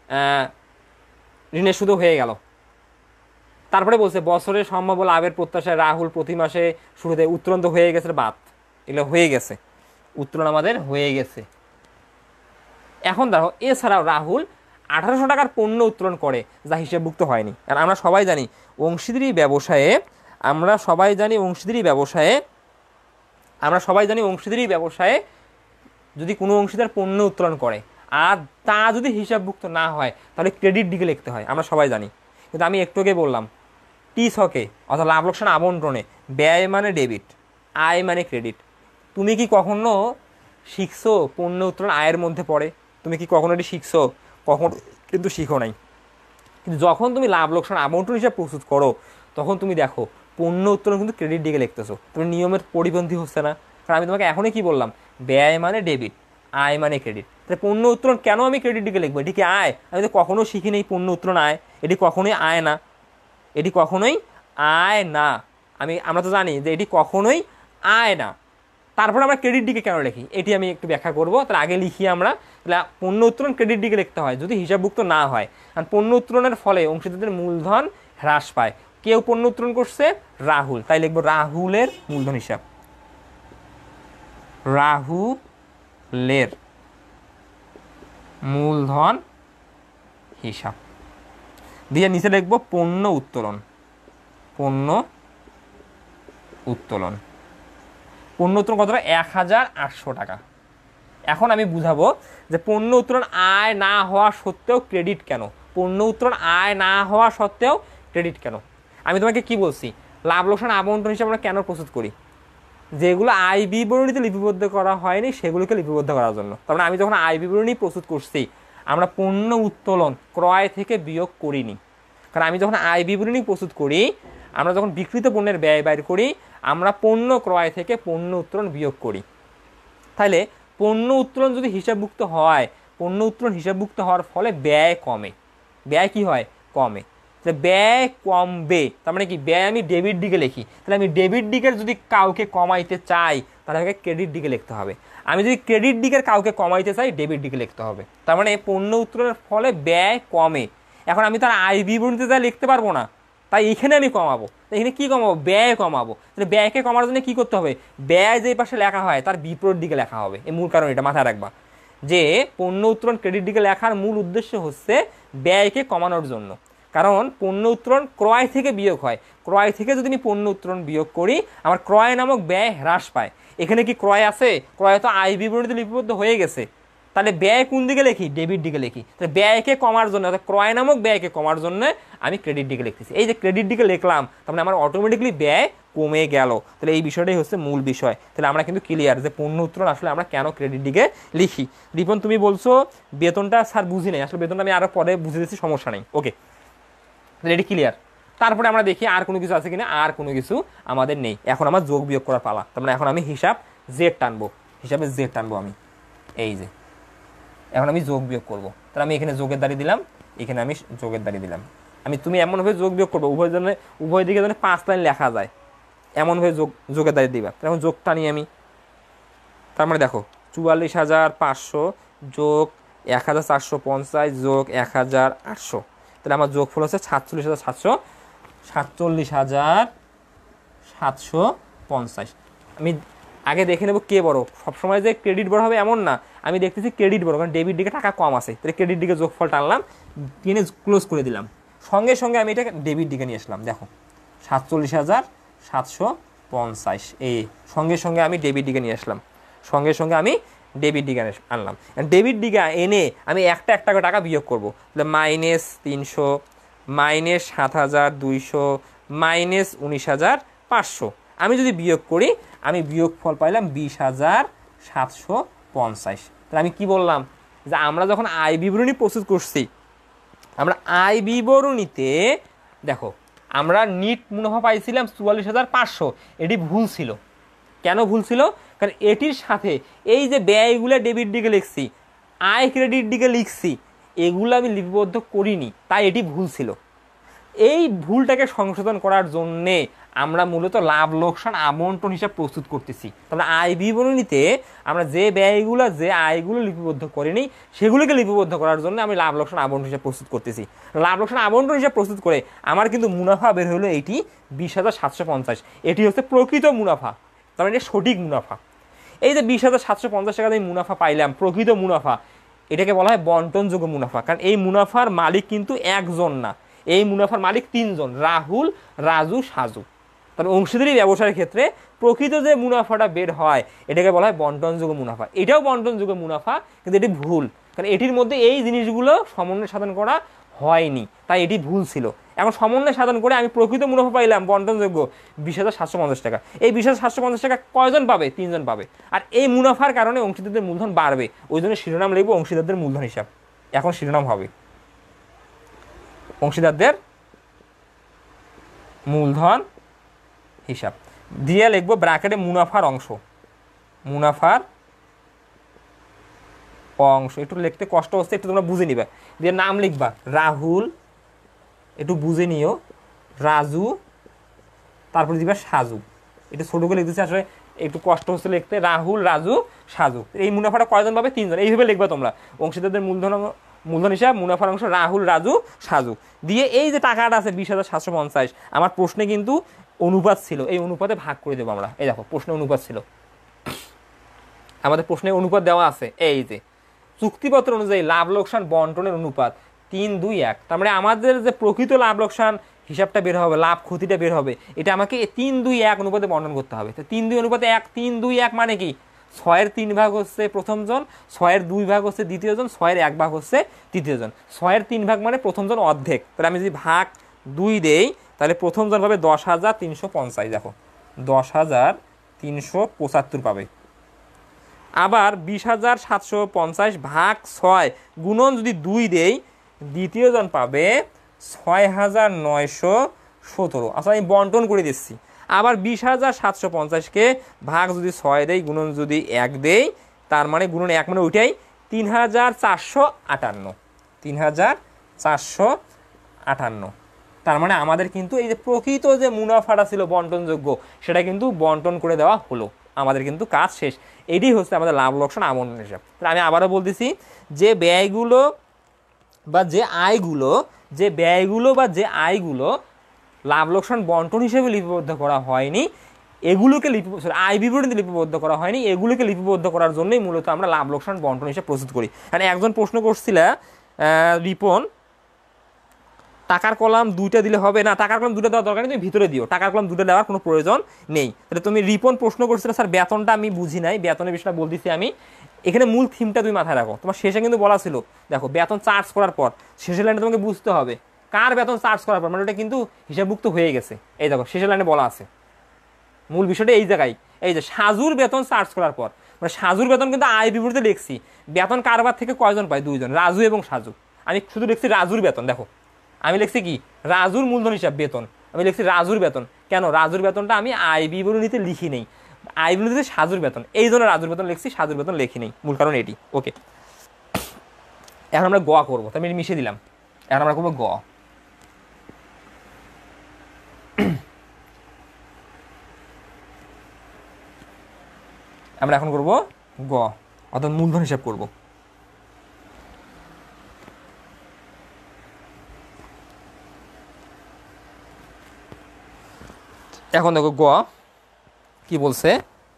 ঋণের সুদও হয়ে গেল। তারপরে বলছে বছরের সম্ভাব্য লাভের প্রত্যাশায় রাহুল প্রতি মাসে শুরুতে উত্তোলন তো হয়ে গেছে, বাদ এগুলো হয়ে গেছে, উত্তোলন আমাদের হয়ে গেছে। এখন দেখো এছাড়াও রাহুল আঠারোশো টাকার পণ্য উত্তোলন করে যা হিসাবভুক্ত হয়নি। আর আমরা সবাই জানি অংশীদারি ব্যবসায়ে আমরা সবাই জানি অংশীদারি ব্যবসায়ে আমরা সবাই জানি অংশীদারি ব্যবসায়ে যদি কোনো অংশীদার পণ্য উত্তোলন করে আর তা যদি হিসাবভুক্ত না হয় তাহলে ক্রেডিট দিকে লিখতে হয়, আমরা সবাই জানি। কিন্তু আমি একটু আগে বললাম টি ছকে অর্থাৎ লাভ লোকসান আবন্টনে ব্যয় মানে ডেবিট, আয় মানে ক্রেডিট। তুমি কি কখনো শিখছো পণ্য উত্তোলন আয়ের মধ্যে পড়ে? তুমি কি কখনো এটি শিখছো? কখনো কিন্তু শিখো নাই। কিন্তু যখন তুমি লাভ লোকসান আবন্টন হিসাব প্রস্তুত করো তখন তুমি দেখো পণ্য উত্তোলন কিন্তু ক্রেডিট দিকে লিখতেছো, তুমি নিয়মের পরিপন্থী হচ্ছে না। কারণ আমি তোমাকে এখনই কি বললাম, ব্যয় মানে ডেবিট, আয় মানে ক্রেডিট। তাহলে পণ্য উত্তোলন কেন আমি ক্রেডিট দিকে লিখবো? এটি কি আয়? আমি তো কখনো শিখি নেই পণ্য উত্তোলন আয়, এটি কখনোই আয় না, এটি কখনোই আয় না। আমি আমরা তো জানি যে এটি কখনোই আয় না। তারপরে আমরা ক্রেডিট দিকে কেন লিখি এটি আমি একটু ব্যাখ্যা করবো। তাহলে আগে লিখি আমরা, তাহলে পণ্য উত্তোলন ক্রেডিট দিকে লিখতে হয় যদি হিসাবভুক্ত না হয়। কারণ পণ্য উত্তোলনের ফলে অংশীদারদের মূলধন হ্রাস পায়। কেউ পণ্য উত্তোলন করছে? রাহুল, তাই লিখবো রাহুলের মূলধন হিসাব, রাহুলের মূলধন হিসাব দিয়ে নিচে লিখবো পণ্য উত্তোলন, পণ্য উত্তোলন পণ্য উত্তোলন কত টাকা? এক হাজার আটশো টাকা। এখন আমি বুঝাবো যে পণ্য উত্তোলন আয় না হওয়া সত্ত্বেও ক্রেডিট কেন, পণ্য উত্তোলন আয় না হওয়া সত্ত্বেও ক্রেডিট কেন। আমি তোমাকে কি বলছি, লাভ লোকসান আবন্টন হিসাবে আমরা কেন প্রস্তুত করি? যেগুলো আয় বিবরণীতে লিপিবদ্ধ করা হয়নি সেগুলোকে লিপিবদ্ধ করার জন্য। তার মানে আমি যখন আয় বিবরণী প্রস্তুত করছি আমরা পণ্য উত্তোলন ক্রয় থেকে বিয়োগ করিনি। কারণ আমি যখন আয় বিবরণী প্রস্তুত করি, আমরা যখন বিক্রিত পণ্যের ব্যয় বাইর করি, আমরা পণ্য ক্রয় থেকে পণ্য উত্তোলন বিয়োগ করি। তাহলে পণ্য উত্তোলন যদি হিসাবভুক্ত হয়, পণ্য উত্তোলন হিসাবভুক্ত হওয়ার ফলে ব্যয় কমে। ব্যয় কি হয়? কমে। তাহলে ব্যয় কমবে, তার মানে কি ব্যয় আমি ডেবিট দিকে লিখি। তাহলে আমি ডেবিট দিকের যদি কাউকে কমাইতে চাই তাহলে আমাকে ক্রেডিট দিকে লিখতে হবে। আমি যদি ক্রেডিট দিকের কাউকে কমাইতে চাই ডেবিট দিকে লিখতে হবে। তার মানে পণ্য উত্তোলনের ফলে ব্যয় কমে। এখন আমি তার আয় বিবরণীতে যা লিখতে পারবো না, তাই এখানে আমি কমাবো। এখানে কি কমাবো? ব্যয় কমাবো। তাহলে ব্যয়কে কমার জন্য কি করতে হবে? ব্যয় যে পাশে লেখা হয় তার বিপরীত দিকে লেখা হবে। এই মূল কারণ এটা মাথায় রাখবা যে পণ্য উত্তোলন ক্রেডিট দিকে লেখার মূল উদ্দেশ্য হচ্ছে ব্যয়কে কমানোর জন্য। কারণ পণ্য উত্তোলন ক্রয় থেকে বিয়োগ হয়, ক্রয় থেকে যদি আমি পণ্য উত্তোলন বিয়োগ করি আমার ক্রয় নামক ব্যয় হ্রাস পায়। এখানে কি ক্রয় আছে? ক্রয় তো আয় বিবরণীতে লিপিবদ্ধ হয়ে গেছে, তাহলে ব্যয় কোন দিকে লিখি? ডেবিট দিকে লিখি। তাহলে ব্যয়কে কমার জন্য অর্থাৎ ক্রয় নামক ব্যয়কে কমার জন্য আমি ক্রেডিট দিকে লিখতেছি। এই যে ক্রেডিট দিকে লিখলাম তার মানে আমার অটোমেটিকলি ব্যয় কমে গেল। তাহলে এই বিষয়টাই হচ্ছে মূল বিষয়। তাহলে আমরা কিন্তু ক্লিয়ার যে পণ্য উত্তোলন আসলে আমরা কেন ক্রেডিট দিকে লিখি। রিপন তুমি বলছো বেতনটা স্যার বুঝি নাই, আসলে বেতনটা আমি আরো পরে বুঝে দিচ্ছি, সমস্যা নেই। ওকে, তাহলে এটি ক্লিয়ার। তারপরে আমরা দেখি আর কোনো কিছু আছে কিনা। আর কোনো কিছু আমাদের নেই। এখন আমার যোগ বিয়োগ করার পালা। তার মানে এখন আমি হিসাব জেড টানবো, হিসাবে জেড টানবো আমি। এই যে এখন আমি যোগ বিয়োগ করবো। তাহলে আমি এখানে যোগের দাঁড়িয়ে দিলাম, এখানে আমি যোগের দাঁড়িয়ে দিলাম। আমি তুমি এমনভাবে যোগ বিয়োগ করবো উভয় জন্য উভয় দিকে যেন পাঁচ লাইন লেখা যায়, এমনভাবে যোগ যোগের দাঁড়িয়ে দিবা। তাহলে এখন যোগ টানি আমি। তার মানে দেখো চুয়াল্লিশ হাজার পাঁচশো যোগ এক হাজার চারশো পঞ্চাশ যোগ এক হাজার আটশো, তাহলে আমার যোগফল হচ্ছে সাতচল্লিশ হাজার সাতশো সাতচল্লিশ হাজার সাতশো পঞ্চাশ। আমি আগে দেখে নেবো কে বড়। সবসময় যে ক্রেডিট বড় হবে এমন না, আমি দেখতেছি ক্রেডিট বড়, কারণ ডেবিট দিকে টাকা কম আছে। তাহলে ক্রেডিট দিকে যোগফল টানলাম, টেনে ক্লোজ করে দিলাম। সঙ্গে সঙ্গে আমি এটাকে ডেবিট দিকে নিয়ে আসলাম। দেখো সাতচল্লিশ হাজার সাতশো পঞ্চাশ, এই সঙ্গে সঙ্গে আমি ডেবিট দিকে নিয়ে আসলাম, সঙ্গে সঙ্গে আমি ডেবিট দিকে আনলাম। ডেবিট দিকে এনে আমি একটা একটা করে টাকা বিয়োগ করবো। তাহলে মাইনাস তিনশো, মাইনাস সাত হাজার দুইশো, মাইনাস উনিশ হাজার পাঁচশো। আমি যদি বিয়োগ করি আমি বিয়োগ ফল পাইলাম বিশ হাজার সাতশো পঞ্চাশ। তাহলে আমি কি বললাম যে আমরা যখন আয় বিবরণী প্রস্তুত করছি, আমরা আয় বিবরণীতে দেখো আমরা নিট মুনাফা পাইছিলাম চুয়াল্লিশ হাজার পাঁচশো। এটি ভুল ছিল। কেন ভুল ছিল? কারণ এটির সাথে এই যে ব্যয়গুলো ডেবিট দিকে লিখছি, আয় ক্রেডিট দিকে লিখছি, এগুলো আমি লিপিবদ্ধ করিনি, তাই এটি ভুল ছিল। এই ভুলটাকে সংশোধন করার জন্যে আমরা মূলত লাভ লোকসান আবন্টন হিসাব প্রস্তুত করতেছি। তাহলে আয় বিবরণীতে আমরা যে ব্যয়গুলো যে আয়গুলো লিপিবদ্ধ করিনি সেগুলোকে লিপিবদ্ধ করার জন্য আমি লাভ লোকসান আবন্টন হিসাব প্রস্তুত করতেছি। লাভ লোকসান আবন্টন হিসাব প্রস্তুত করে আমার কিন্তু মুনাফা বের হলো এইটি বিশ হাজার সাতশো পঞ্চাশ। এটি হচ্ছে প্রকৃত মুনাফা, তার মানে এটা সঠিক মুনাফা। এই যে বিশ হাজার সাতশো পঞ্চাশ টাকা আমি মুনাফা পাইলাম, প্রকৃত মুনাফা, এটাকে বলা হয় বন্টনযোগ্য মুনাফা। কারণ এই মুনাফার মালিক কিন্তু একজন না, এই মুনাফার মালিক তিনজন, রাহুল, রাজু, সাজু। তবে অংশীদারি ব্যবসার ক্ষেত্রে প্রকৃত যে মুনাফাটা বের হয় এটাকে বলা হয় বন্টনযোগ্য মুনাফা। এটাও বন্টনযোগ্য মুনাফা, কিন্তু এটি ভুল, কারণ এটির মধ্যে এই জিনিসগুলো সমন্বয় সাধন করা হয়নি, তাই এটি ভুল ছিল। এখন সমন্বয় সাধন করে আমি প্রকৃত মুনাফা পাইলাম বন্টনযোগ্য বিশ হাজার সাতশো পঞ্চাশ টাকা। এই বিশ হাজার সাতশো পঞ্চাশ টাকা কয়জন পাবে? তিনজন পাবে। আর এই মুনাফার কারণে অংশীদারদের মূলধন বাড়বে, ওই জন্য শিরোনাম লিখবো অংশীদারদের মূলধন হিসাব। এখন শিরোনাম হবে অংশীদারদের মূলধন হিসাব দিয়ে লিখবো ব্র্যাকেটে মুনাফার অংশ, মুনাফার অংশ। একটু লিখতে কষ্ট হচ্ছে, একটু তোমরা বুঝে নিবা। দিয়ে নাম লিখবা রাহুল, একটু বুঝে নিও, রাজু, তারপরে দিবা সাজু। একটু ছোট করে লিখতেছি, আসলে একটু কষ্ট হচ্ছে লিখতে। রাহুল, রাজু, সাজু। এই মুনাফাটা কয়জন পাবে? তিনজন। এইভাবে লিখবা তোমরা অংশীদারদের মূলধন মূলধন হিসাব মুনাফার অংশ রাহুল, রাজু, সাজু। দিয়ে এই যে টাকাটা আছে বিশ হাজার সাতশো পঞ্চাশ, আমার প্রশ্নে কিন্তু অনুপাত ছিল, এই অনুপাতে ভাগ করে দেবো আমরা। এই দেখো প্রশ্নে অনুপাত ছিল, আমাদের প্রশ্নে অনুপাত দেওয়া আছে। এই যে চুক্তিপত্র অনুযায়ী লাভ লোকসান বন্টনের অনুপাত তিন দুই এক। তার মানে আমাদের যে প্রকৃত লাভ লোকসান হিসাবটা বের হবে, লাভ ক্ষতিটা বের হবে, এটা আমাকে তিন দুই এক অনুপাতে বন্টন করতে হবে। তো তিন দুই অনুপাতে এক, তিন দুই এক মানে কি? ছয়ের তিন ভাগ হচ্ছে প্রথমজন, ছয়ের দুই ভাগ হচ্ছে দ্বিতীয়জন, ছয়ের এক ভাগ হচ্ছে তৃতীয়জন। ছয়ের তিন ভাগ মানে প্রথমজন অর্ধেক। তাহলে আমি যদি ভাগ দুই দেই তাহলে প্রথমজন পাবে দশ হাজার তিনশো পঞ্চাশ। দেখো দশ হাজার তিনশো পঁচাত্তর পাবে। আবার বিশ হাজার সাতশো পঞ্চাশ ভাগ ছয় গুণন যদি দুই দেই দ্বিতীয়জন পাবে ছয় হাজার নয়শো সতেরো। আচ্ছা আমি বন্টন করে দিচ্ছি। আবার বিশ হাজার সাতশো পঞ্চাশকে ভাগ যদি ছয় দেই গুণন যদি এক দেই, তার মানে গুণন এক মানে ওইটাই তিন হাজার চারশো আটান্ন, তিন হাজার চারশো আটান্ন। তার মানে আমাদের কিন্তু এই যে প্রকৃত যে মুনাফাটা ছিল বন্টনযোগ্য সেটা কিন্তু বন্টন করে দেওয়া হলো। আমাদের কিন্তু কাজ শেষ। এটাই হচ্ছে আমাদের লাভ লোকসান আবন্টন হিসাব। তাহলে আমি আবারও বলতেছি যে ব্যয়গুলো বা যে আয়গুলো যে ব্যয়গুলো বা যে আয়গুলো লাভ লোকসান বন্টন হিসেবে লিপিবদ্ধ করা হয়নি, এগুলোকে লিপি আয় বিবরণীতে লিপিবদ্ধ করা হয়নি, এগুলোকে লিপিবদ্ধ করার জন্যই মূলত আমরা লাভ লোকসান বন্টন হিসেবে প্রস্তুত করি। মানে একজন প্রশ্ন করছিল রিপন টাকার কলাম দুইটা দিলে হবে না, টাকার কলাম দুটো দেওয়ার দরকার নেই, তুমি ভিতরে দিও, টাকার কলাম দুটো দেওয়ার কোনো প্রয়োজন নেই। তাহলে তুমি রিপন প্রশ্ন করছিলে স্যার বেতনটা আমি বুঝি নাই, বেতনের বিষয়টা বলতেছি আমি। এখানে মূল থিমটা তুমি মাথায় রাখো, তোমার শেষে কিন্তু বলা ছিল দেখো বেতন চার্জ করার পর শেষের লাইনে তোমাকে বুঝতে হবে কার বেতন চার্জ করার পর, মানে ওটা কিন্তু হিসাবভুক্ত হয়ে গেছে। এই দেখো শেষের লাইনে বলা আছে মূল বিষয়টা এই জায়গায়, এই যে সাজুর বেতন চার্জ করার পর, মানে সাজুর বেতন কিন্তু আয় বিবরণীতে লিখছি, বেতন কারবার থেকে কয়জন পায়, দুইজন, রাজু এবং সাজু। আমি শুধু লিখছি রাজুর বেতন, দেখো আমি লিখছি কি রাজুর মূলধন হিসাব বেতন, আমি লিখছি রাজুর বেতন। কেন রাজুর বেতনটা আমি আয় বিবরণীতে লিখি নেই, আয় বিবরণীতে সাজুর বেতন, এই জন্য রাজুর বেতন লিখছি, সাজুর বেতন লিখি নেই, মূল কারণ এটি। ওকে, এখন আমরা গ করবো, তাই আমি মিশিয়ে দিলাম। এখন আমরা করবো গ। আমরা এখন করব গ, অর্থাৎ মূলধন হিসাব করব। এখন দেখো গ কি বলছে,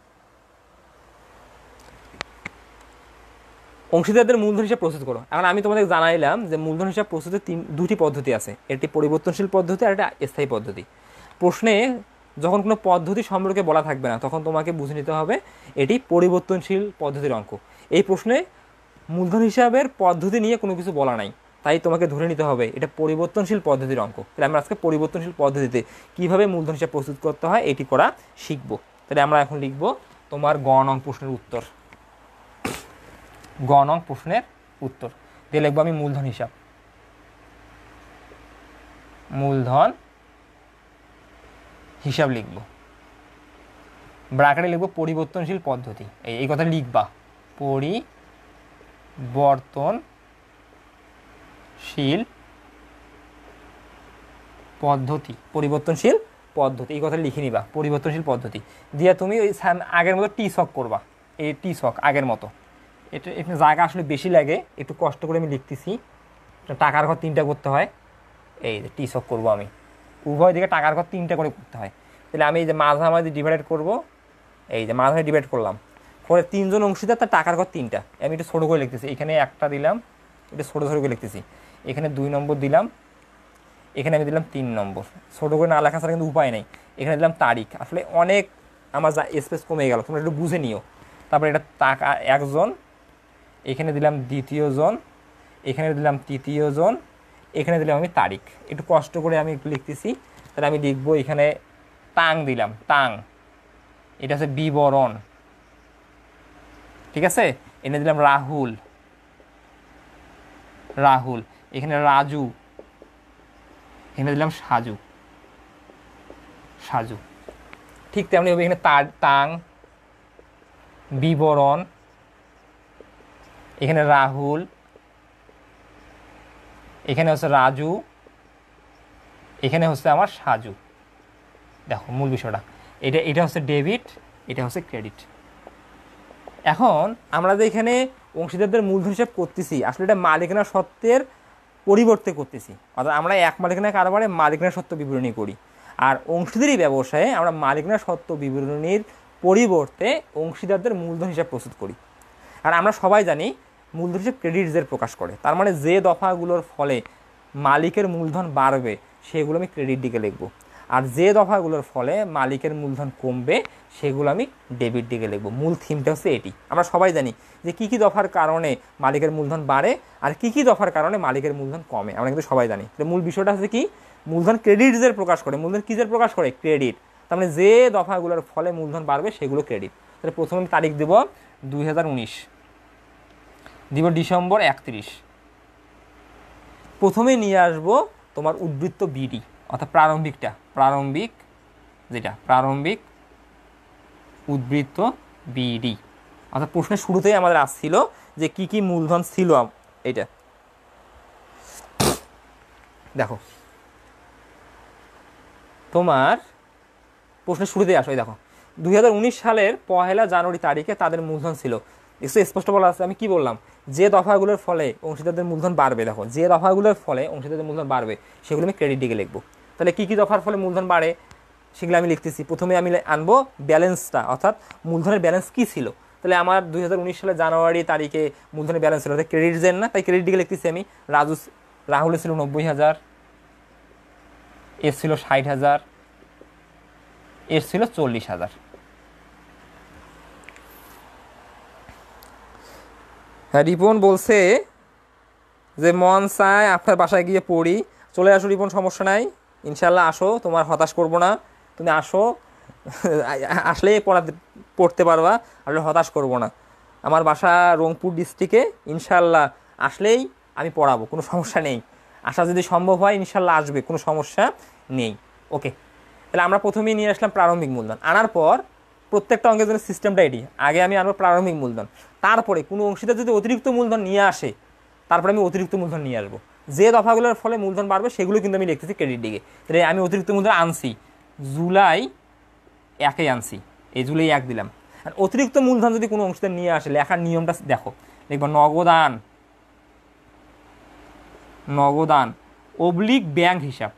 অংশীদারদের মূলধন হিসাব প্রস্তুত করো। এখন আমি তোমাদের জানাইলাম যে মূলধন হিসাব প্রস্তুতের তিন দুটি পদ্ধতি আছে, একটি পরিবর্তনশীল পদ্ধতি আর একটা স্থায়ী পদ্ধতি। প্রশ্নে যখন কোনো পদ্ধতি সম্পর্কে বলা থাকবে না তখন তোমাকে বুঝে নিতে হবে এটি পরিবর্তনশীল পদ্ধতির অঙ্ক। এই প্রশ্নে মূলধন হিসাবের পদ্ধতি নিয়ে কোনো কিছু বলা নাই, তাই তোমাকে ধরে নিতে হবে এটা পরিবর্তনশীল পদ্ধতির অঙ্ক। তাহলে আমরা আজকে পরিবর্তনশীল পদ্ধতিতে কীভাবে মূলধন হিসাব প্রস্তুত করতে হয় এটি করা শিখব। তাহলে আমরা এখন লিখব তোমার গ নং প্রশ্নের উত্তর, গ নং প্রশ্নের উত্তর দিয়ে লিখবো আমি মূলধন হিসাব, মূলধন হিসাব লিখব, ব্র্যাকেটে লিখব পরিবর্তনশীল পদ্ধতি, এই এই কথা লিখবা, পরিবর্তনশীল পদ্ধতি, পরিবর্তনশীল পদ্ধতি এই কথা লিখে নিবা, পরিবর্তনশীল পদ্ধতি দিয়ে তুমি ওই আগের মতো টি ছক করবা, এই টি ছক আগের মতো। এটা এখানে জায়গা আসলে বেশি লাগে, একটু কষ্ট করে আমি লিখতেছি, টাকার ঘর তিনটা করতে হয়, এই যে টি ছক করবো আমি, উভয় দিকে টাকার ঘর তিনটা করে করতে হয়। তাহলে আমি এই যে মাঝামাঝি ডিভাইড করব, এই যে মাঝামাঝি ডিভাইড করলাম করে তিনজন অংশীদার তার টাকার ঘর তিনটা, আমি একটু ছোটো করে লিখতেছি, এখানে একটা দিলাম, এটা ছোটো ছোটো করে লিখতেছি, এখানে দুই নম্বর দিলাম, এখানে আমি দিলাম তিন নম্বর, ছোটো করে না লেখা ছাড়া কিন্তু উপায় নেই, এখানে দিলাম তারিখ, আসলে অনেক আমার যা স্পেস কমে গেল, তোমরা একটু বুঝে নিও। তারপরে এটা টাকা একজন, এখানে দিলাম দ্বিতীয় জন, এখানে দিলাম তৃতীয় জন, এখানে দিলাম আমি তারিখ, একটু কষ্ট করে আমি একটু লিখতেছি। তাহলে আমি লিখবো এখানে টাং দিলাম, টাং, এটা হচ্ছে বিবরণ, ঠিক আছে। এনে দিলাম রাহুল, রাহুল, এখানে রাজু, এখানে দিলাম সাজু, সাজু, ঠিক তেমনি হবে এখানে তার টাং বিবরণ, এখানে রাহুল, এখানে হচ্ছে রাজু, এখানে হচ্ছে আমার সাজু। দেখো মূল বিষয়টা এটা, এটা হচ্ছে ডেবিট, এটা হচ্ছে ক্রেডিট। এখন আমরা যে এখানে অংশীদারদের মূলধন হিসাব করতেছি আসলে এটা মালিকানা সত্ত্বের পরিবর্তে করতেছি, অর্থাৎ আমরা এক মালিকানা কারবারে মালিকানা সত্ত্ব বিবরণী করি, আর অংশীদারি ব্যবসায়ে আমরা মালিকানা সত্ত্ব বিবরণীর পরিবর্তে অংশীদারদের মূলধন হিসাব প্রস্তুত করি। আর আমরা সবাই জানি মূলধন হিসাব ক্রেডিটসের প্রকাশ করে, তার মানে যে দফাগুলোর ফলে মালিকের মূলধন বাড়বে সেগুলো আমি ক্রেডিট দিকে লিখব, আর যে দফাগুলোর ফলে মালিকের মূলধন কমবে সেগুলো আমি ডেবিট দিকে লিখব। মূল থিমটা হচ্ছে এটি। আমরা সবাই জানি যে কী কী দফার কারণে মালিকের মূলধন বাড়ে আর কী কী দফার কারণে মালিকের মূলধন কমে, আমরা কিন্তু সবাই জানি। তো মূল বিষয়টা হচ্ছে কি, মূলধন ক্রেডিটসের প্রকাশ করে, মূলধন কিসের প্রকাশ করে, ক্রেডিট। তার মানে যে দফাগুলোর ফলে মূলধন বাড়বে সেগুলো ক্রেডিট। তাহলে প্রথমে আমি তারিখ দেব দুই হাজার উনিশ, দিব ডিসেম্বর একত্রিশ, প্রথমে নিয়ে আসবো তোমার উদ্বৃত্ত বিডি অর্থাৎ প্রারম্ভিকটা, প্রারম্ভিক যেটা প্রারম্ভিক উদ্বৃত্ত বিডি, অর্থাৎ প্রশ্নের শুরুতেই আমাদের আসছিল যে কি কি মূলধন ছিল। এইটা দেখো তোমার প্রশ্নের শুরুতেই আসো, এই দেখো দুই হাজার উনিশ সালের পহেলা জানুয়ারি তারিখে তাদের মূলধন ছিল, একটু স্পষ্ট বলা আছে। আমি কি বললাম, যে দফাগুলোর ফলে অংশীদারদের মূলধন বাড়বে, দেখো যে দফাগুলোর ফলে অংশীদারদের মূলধন বাড়বে সেগুলো আমি ক্রেডিট দিকে লিখবো। তাহলে কী কী দফার ফলে মূলধন বাড়ে সেগুলো আমি লিখতেছি। প্রথমে আমি আনবো ব্যালেন্সটা, অর্থাৎ মূলধনের ব্যালেন্স কী ছিল। তাহলে আমার দুই হাজার উনিশ সালের জানুয়ারি তারিখে মূলধনের ব্যালেন্স ছিল, অর্থাৎ ক্রেডিট জেন না, তাই ক্রেডিট দিকে লিখতেছি আমি। রাজু রাহুলের ছিল নব্বই হাজার, এর ছিল ষাট হাজার, এর ছিল চল্লিশ হাজার। হ্যাঁ, রিপন বলছে যে মন চায় আপনার বাসায় গিয়ে পড়ি। চলে আসো রিপন, সমস্যা নাই, ইনশাল্লাহ আসো, তোমার হতাশ করবো না, তুমি আসো, আসলেই পড়াতে পড়তে পারবা, আসলে হতাশ করবো না। আমার বাসা রংপুর ডিস্ট্রিক্টে, ইনশাল্লাহ আসলেই আমি পড়াবো, কোনো সমস্যা নেই। আসা যদি সম্ভব হয় ইনশাল্লাহ আসবে, কোনো সমস্যা নেই। ওকে, তাহলে আমরা প্রথমেই নিয়ে আসলাম প্রারম্ভিক মূলধন। আনার পর প্রত্যেকটা অঙ্কের জন্য সিস্টেমটা এটি, আগে আমি আনবো প্রারম্ভিক মূলধন, তারপরে কোনো অংশীদার যদি অতিরিক্ত মূলধন নিয়ে আসে তারপরে আমি অতিরিক্ত মূলধন নিয়ে আসবো। যে দফাগুলোর ফলে মূলধন বাড়বে সেগুলো কিন্তু আমি লিখতেছি ক্রেডিট দিকে। তাহলে আমি অতিরিক্ত মূলধন আনছি জুলাই একে আনছি, এই জুলাই এক দিলাম। আর অতিরিক্ত মূলধন যদি কোনো অংশীদার নিয়ে আসে, লেখার নিয়মটা দেখো, দেখবো নগদান নগদান অবলিক ব্যাংক হিসাব,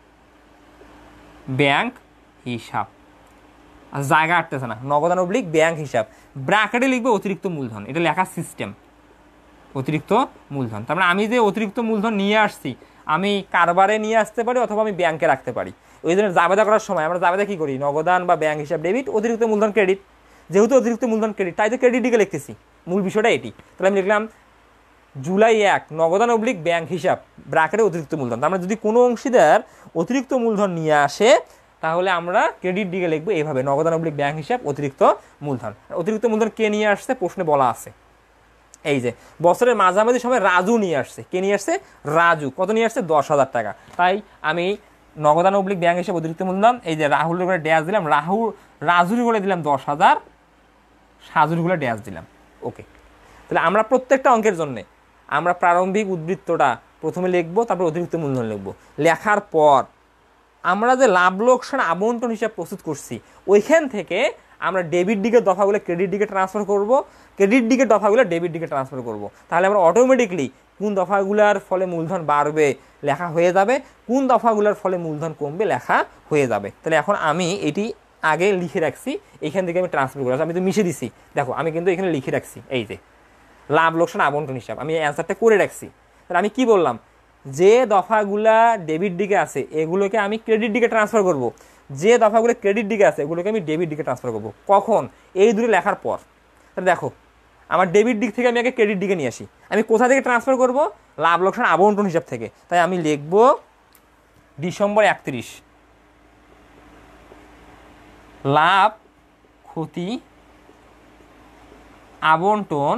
ব্যাংক হিসাব, আর জায়গা আটতেছে না, নগদান অবলিক ব্যাংক হিসাব, ব্র্যাকেটে লিখবে অতিরিক্ত মূলধন, এটা লেখার সিস্টেম অতিরিক্ত মূলধন। তার মানে আমি যে অতিরিক্ত মূলধন নিয়ে আসছি আমি কারবারে নিয়ে আসতে পারি অথবা আমি ব্যাংকে রাখতে পারি। ওই জন্য জাবেদা করার সময় আমরা জাবেদা কী করি, নগদান বা ব্যাংক হিসাব ডেবিট, অতিরিক্ত মূলধন ক্রেডিট। যেহেতু অতিরিক্ত মূলধন ক্রেডিট তাই তো ক্রেডিট দিকে লিখতেছি, মূল বিষয়টা এটি। তাহলে আমি লিখলাম জুলাই এক নগদান অবলিক ব্যাংক হিসাব, ব্র্যাকেটে অতিরিক্ত মূলধন। তার মানে যদি কোনো অংশীদার অতিরিক্ত মূলধন নিয়ে আসে তাহলে আমরা ক্রেডিট দিকে লিখবো এইভাবে, নগদান অবলিক ব্যাংক হিসাব অতিরিক্ত মূলধন। অতিরিক্ত মূলধন কে নিয়ে আসছে প্রশ্নে বলা আছে, এই যে বছরের মাঝামাঝি সময় রাজু নিয়ে আসছে। কে নিয়ে আসছে? রাজু। কত নিয়ে আসছে? দশ হাজার টাকা। তাই আমি নগদান অবলিক ব্যাংক হিসাব অতিরিক্ত মূলধন, এই যে রাহুলের করে ড্যাশ দিলাম, রাহুল রাজুর করে দিলাম দশ হাজার, সাজুর করে ড্যাশ দিলাম। ওকে, তাহলে আমরা প্রত্যেকটা অঙ্কের জন্যে আমরা প্রারম্ভিক উদ্বৃত্তটা প্রথমে লিখবো, তারপর অতিরিক্ত মূলধন লিখবো। লেখার পর আমরা যে লাভ লোকসান আবন্টন হিসাব প্রস্তুত করছি ওইখান থেকে আমরা ডেবিট দিকের দফাগুলো ক্রেডিট দিকে ট্রান্সফার করব, ক্রেডিট দিকের দফাগুলো ডেবিট দিকে ট্রান্সফার করব। তাহলে আমরা অটোমেটিকলি কোন দফাগুলোর ফলে মূলধন বাড়বে লেখা হয়ে যাবে, কোন দফাগুলোর ফলে মূলধন কমবে লেখা হয়ে যাবে। তাহলে এখন আমি এটি আগে লিখে রাখছি, এইখান থেকে আমি ট্রান্সফার করে আমি তো মিশে দিছি, দেখো আমি কিন্তু এখানে লিখে রাখছি, এই যে লাভ লোকসান আবন্টন হিসাব আমি অ্যান্সারটা করে রাখছি। তাহলে আমি কি বললাম, যে দফাগুলা ডেবিট দিকে আছে এগুলোকে আমি ক্রেডিট দিকে ট্রান্সফার করব, যে দফাগুলো ক্রেডিট দিকে আছে এগুলোকে আমি ডেবিট দিকে ট্রান্সফার করব। কখন? এই দুটো লেখার পর। তাহলে দেখো আমার ডেবিট দিক থেকে আমি আগে ক্রেডিট দিকে নিয়ে আসি, আমি কোথা থেকে ট্রান্সফার করব? লাভ লোকসান আবন্টন হিসাব থেকে। তাই আমি লিখব ডিসেম্বর একত্রিশ লাভ ক্ষতি আবন্টন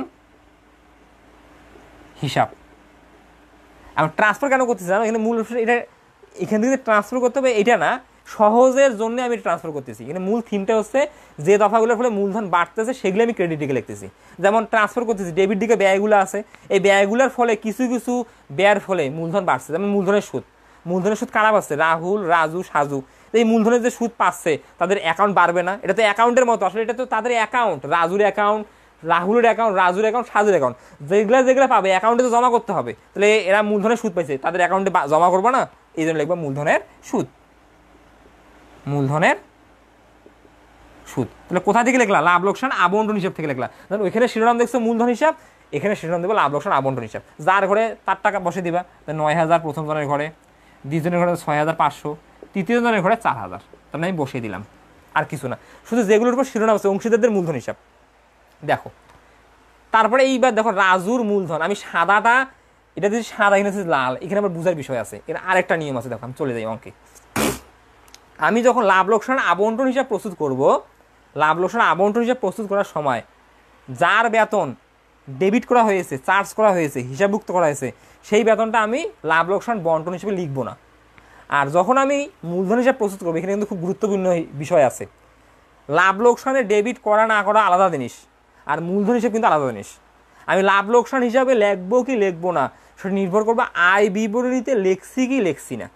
হিসাব। আমি ট্রান্সফার কেন করতেছি জানো? এখানে মূল এটা এখান থেকে ট্রান্সফার করতে হবে এটা না, সহজের জন্য আমি ট্রান্সফার করতেছি। এখানে মূল থিমটা হচ্ছে যে দফাগুলোর ফলে মূলধন বাড়তেছে সেগুলো আমি ক্রেডিট দিকে লিখতেছি। যেমন ট্রান্সফার করতেছি ডেবিট দিকে ব্যয়গুলো আছে, এই ব্যয়গুলোর ফলে কিছু কিছু ব্যয়ের ফলে মূলধন বাড়ছে, যেমন মূলধনের সুদ। মূলধনের সুদ কারা পাচ্ছে? রাহুল, রাজু, সাজু। এই মূলধনের যে সুদ পাচ্ছে তাদের অ্যাকাউন্ট বাড়বে না? এটা তো অ্যাকাউন্টের মতো, আসলে এটা তো তাদের অ্যাকাউন্ট, রাজুর অ্যাকাউন্ট, রাহুলের অ্যাকাউন্ট, রাজুর অ্যাকাউন্ট, সাজুর অ্যাকাউন্ট, যেগুলো যেগুলো পাবে অ্যাকাউন্টে তো জমা করতে হবে। তাহলে এরা মূলধনের সুদ পাইছে, তাদের অ্যাকাউন্টে জমা করবো না, এই জন্য লিখবো মূলধনের সুদ, মূলধনের সুদ। তাহলে কোথা থেকে লিখলাম? লাভ লোকসান আবন্টন হিসাব থেকে লিখলাম। ধরুন ওইখানে শিরোনাম দেখছো মূলধন হিসাব, এখানে শিরোনাম দেবো লাভ লোকসান আবন্টন হিসাব। যার ঘরে তার টাকা বসে দিবা, নয় হাজার প্রথম জনের ঘরে, দ্বিতীয় ঘরে ছয় হাজার পাঁচশো, তৃতীয় জনের ঘরে চার হাজার, তাহলে আমি বসিয়ে দিলাম, আর কিছু না, শুধু যেগুলোর উপর শিরোনাম আছে অংশীদারদের মূলধন হিসাব। দেখো তারপরে এইবার দেখো রাজুর মূলধন, আমি সাদাটা এটা যদি সাদা এখানে লাল, এখানে আবার বুঝার বিষয় আছে, এর আরেকটা নিয়ম আছে। দেখো আমি চলে যাই অঙ্কে। আমি যখন লাভ লোকসান আবন্টন হিসাব প্রস্তুত করব, লাভ লোকসান আবন্টন হিসাব প্রস্তুত করার সময় যার বেতন ডেবিট করা হয়েছে, চার্জ করা হয়েছে, হিসাবভুক্ত করা হয়েছে, সেই বেতনটা আমি লাভ লোকসান বন্টন হিসেবে লিখব না। আর যখন আমি মূলধন হিসাব প্রস্তুত করবো, এখানে কিন্তু খুব গুরুত্বপূর্ণ বিষয় আছে। লাভ লোকসানে ডেবিট করা না করা আলাদা জিনিস, আর মূলধন হিসাব কিন্তু আলাদা জিনিস। আমি লাভ লোকসান হিসাবে লিখবো কি লিখবো না সেটা নির্ভর করবো আয় বিবরণীতে লেখছি কি লেখছি না।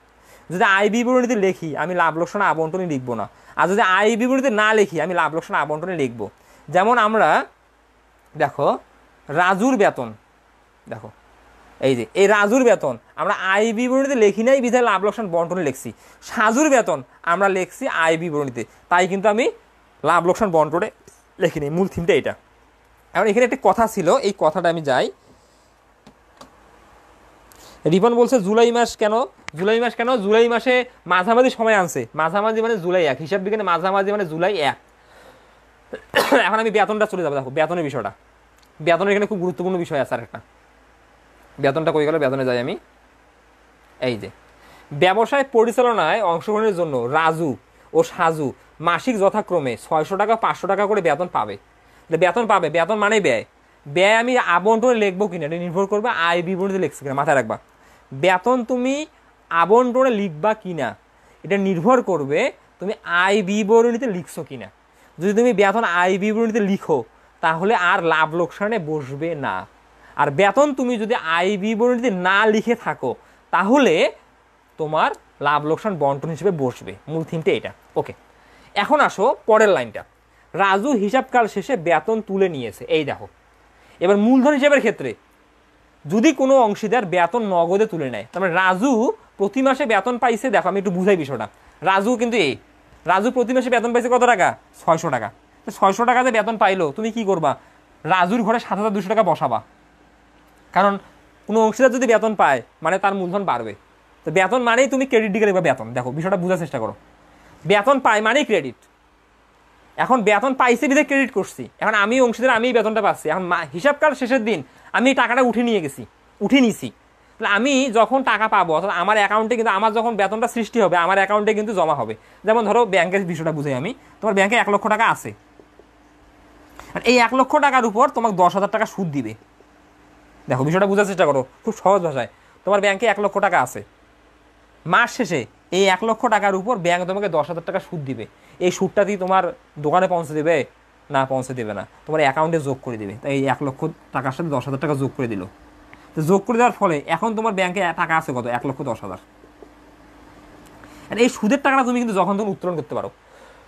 যদি আয় বিবরণীতে লিখি আমি লাভ লোকসান আবন্টনে লিখবো না, আর যদি আয় বিবরণীতে না লিখি আমি লাভ লোকসান আবন্টনে লিখবো। যেমন আমরা দেখো রাজুর বেতন, দেখো এই যে এই রাজুর বেতন আমরা আয় বিবরণীতে লিখি নাই বিধায় লাভ লোকসান বন্টনে লিখছি, সাজুর বেতন আমরা লিখছি আয় বিবরণীতে, তাই কিন্তু আমি লাভ লোকসান বন্টনে লিখি নি। মূল থিমটা এটা। এখন এখানে একটা কথা ছিল, এই কথাটা আমি যাই। রিপন বলছে জুলাই মাস কেন, জুলাই মাস কেন, জুলাই মাসে মাঝামাঝি সময় আনছে, মাঝামাঝি মানে জুলাই এক, হিসাব বিজ্ঞানে মাঝামাঝি মানে জুলাই এক। এখন আমি বেতনটা চলে যাবো, দেখো বেতনের বিষয়টা, বেতনের এখানে খুব গুরুত্বপূর্ণ বিষয় আছে আর একটা। বেতনটা কই গেল, বেতনে যাই আমি। এই যে ব্যবসায় পরিচালনায় অংশগ্রহণের জন্য রাজু ও সাজু মাসিক যথাক্রমে ছয়শো টাকা পাঁচশো টাকা করে বেতন পাবে। বেতন পাবে, বেতন মানে ব্যয়, ব্যয় আমি আবন্টনে লিখবো কিনা এটা নির্ভর করবে আয় বিবরণীতে লিখছি কিনা, মাথায় রাখবা। বেতন তুমি আবন্টনে লিখবা কিনা এটা নির্ভর করবে তুমি আয় বিবরণীতে লিখছো কিনা। যদি তুমি বেতন আয় বিবরণীতে লিখো তাহলে আর লাভ লোকসানে বসবে না, আর বেতন তুমি যদি আয় বিবরণীতে না লিখে থাকো তাহলে তোমার লাভ লোকসান বন্টন হিসেবে বসবে। মূল থিমটা এটা। ওকে, এখন আসো পরের লাইনটা। রাজু হিসাবকাল শেষে বেতন তুলে নিয়েছে, এই দেখো। এবার মূলধন হিসাবের ক্ষেত্রে যদি কোনো অংশীদার বেতন নগদে তুলে নেয়, তার মানে রাজু প্রতি মাসে বেতন পাইছে, দেখো আমি একটু বুঝাই বিষয়টা। রাজু কিন্তু এই রাজু প্রতি মাসে বেতন পাইছে কত টাকা, ছয়শো টাকা। ছয়শো টাকাতে বেতন পাইলো, তুমি কি করবা, রাজুর ঘরে সাত হাজার দুশো টাকা বসাবা, কারণ কোনো অংশীদার যদি বেতন পায় মানে তার মূলধন বাড়বে। তো বেতন মানেই তুমি ক্রেডিট দিকে লিখবা বেতন, দেখো বিষয়টা বোঝার চেষ্টা করো। বেতন পায় মানেই ক্রেডিট। এখন বেতন পাইছে বিধে ক্রেডিট করছি, এখন আমি অংশীদার আমি বেতনটা পাচ্ছি, এখন হিসাবকাল শেষের দিন আমি টাকাটা উঠে নিয়ে গেছি, উঠে নিছি। তাহলে আমি যখন টাকা পাবো অর্থাৎ আমার অ্যাকাউন্টে কিন্তু আমার যখন বেতনটা সৃষ্টি হবে আমার অ্যাকাউন্টে কিন্তু জমা হবে। যেমন ধরো ব্যাংকের বিষয়টা বুঝাই আমি, তোমার ব্যাংকে এক লক্ষ টাকা আছে, এই এক লক্ষ টাকার উপর তোমাকে দশ হাজার টাকা সুদ দিবে। দেখো বিষয়টা বোঝার চেষ্টা করো খুব সহজ ভাষায়। তোমার ব্যাংকে এক লক্ষ টাকা আছে, মাস শেষে এই এক লক্ষ টাকার উপর ব্যাংক তোমাকে দশ হাজার টাকা সুদ দিবে। এই সুদটা দিয়ে তোমার দোকানে পৌঁছে দেবে না, পৌঁছে দেবে না, তোমার অ্যাকাউন্টে যোগ করে দেবে। তাই এই এক লক্ষ টাকার সাথে দশ হাজার টাকা যোগ করে দিল। তো যোগ করে দেওয়ার ফলে এখন তোমার ব্যাংকে টাকা আছে কত, এক লক্ষ দশ হাজার। এই সুদের টাকাটা তুমি কিন্তু যখন তখন উত্তোলন করতে পারো।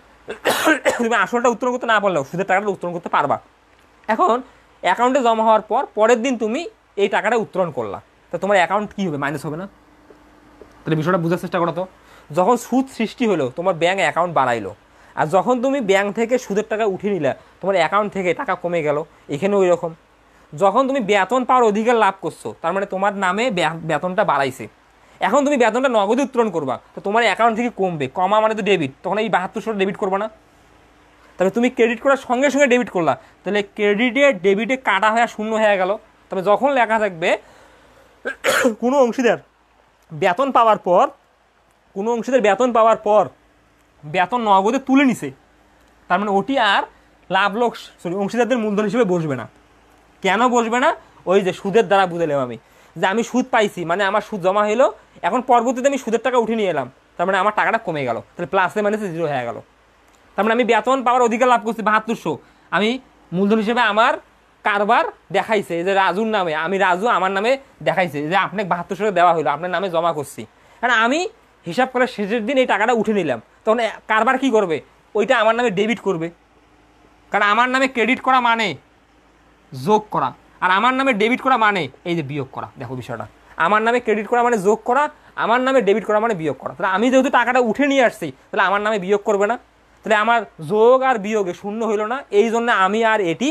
তুমি আসলটা উত্তোলন করতে না পারলেও সুদের টাকাটা উত্তোলন করতে পারবা। এখন অ্যাকাউন্টে জমা হওয়ার পর পরের দিন তুমি এই টাকাটা উত্তোলন করলা, তা তোমার অ্যাকাউন্ট কি হবে, মাইনাস হবে না? তাহলে বিষয়টা বোঝার চেষ্টা করো তো। যখন সুদ সৃষ্টি হলো তোমার ব্যাংক অ্যাকাউন্ট বাড়াইলো, আর যখন তুমি ব্যাংক থেকে সুদের টাকা উঠিয়ে নিলা তোমার অ্যাকাউন্ট থেকে টাকা কমে গেল। এখানে ওই রকম যখন তুমি বেতন পাওয়ার অধিকার লাভ করছো তার মানে তোমার নামে বেতনটা বাড়াইছে, এখন তুমি বেতনটা নগদে উত্তোলন করবা, তো তোমার অ্যাকাউন্ট থেকে কমবে, কমা মানে তো ডেবিট, তখন এই বাহাত্তরশো ডেবিট করবা না? তবে তুমি ক্রেডিট করার সঙ্গে সঙ্গে ডেবিট করলা, তাহলে ক্রেডিটে ডেবিটে কাটা হয়ে শূন্য হয়ে গেল। তবে যখন লেখা থাকবে কোনো অংশীদার বেতন পাওয়ার পর কোনো অংশীদার বেতন পাওয়ার পর বেতন নগদে তুলে নিছে, তার মানে ওটি আর লাভ লোক সরি অংশীদারদের মূলধন হিসেবে বসবে না। কেন বসবে না? ওই যে সুদের দ্বারা বুঝালাম আমি, যে আমি সুদ পাইছি মানে আমার সুদ জমা হলো, এখন পরবর্তীতে আমি সুদের টাকা উঠে নিয়ে এলাম, তার মানে আমার টাকাটা কমে গেল, তাহলে প্লাসে মানে জিরো হয়ে গেল। তার মানে আমি বেতন পাওয়ার অধিকার লাভ করছি বাহাত্তরশো, আমি মূলধন হিসেবে আমার কারবার দেখাইছে যে রাজুর নামে, আমি রাজু আমার নামে দেখাইছে যে আপনাকে বাহাত্তরশো দেওয়া হলো, আপনার নামে জমা করছি। কারণ আমি হিসাব করে শেষের দিন এই টাকাটা উঠে নিলাম, তখন কারবার কি করবে, ওইটা আমার নামে ডেবিট করবে। কারণ আমার নামে ক্রেডিট করা মানে যোগ করা, আর আমার নামে ডেবিট করা মানে এই যে বিয়োগ করা। দেখো বিষয়টা, আমার নামে ক্রেডিট করা মানে যোগ করা, আমার নামে ডেবিট করা মানে বিয়োগ করা। তাহলে আমি যেহেতু টাকাটা উঠে নিয়ে আসছি তাহলে আমার নামে বিয়োগ করবে না, তাহলে আমার যোগ আর বিয়োগে শূন্য হইল না, এই জন্য আমি আর এটি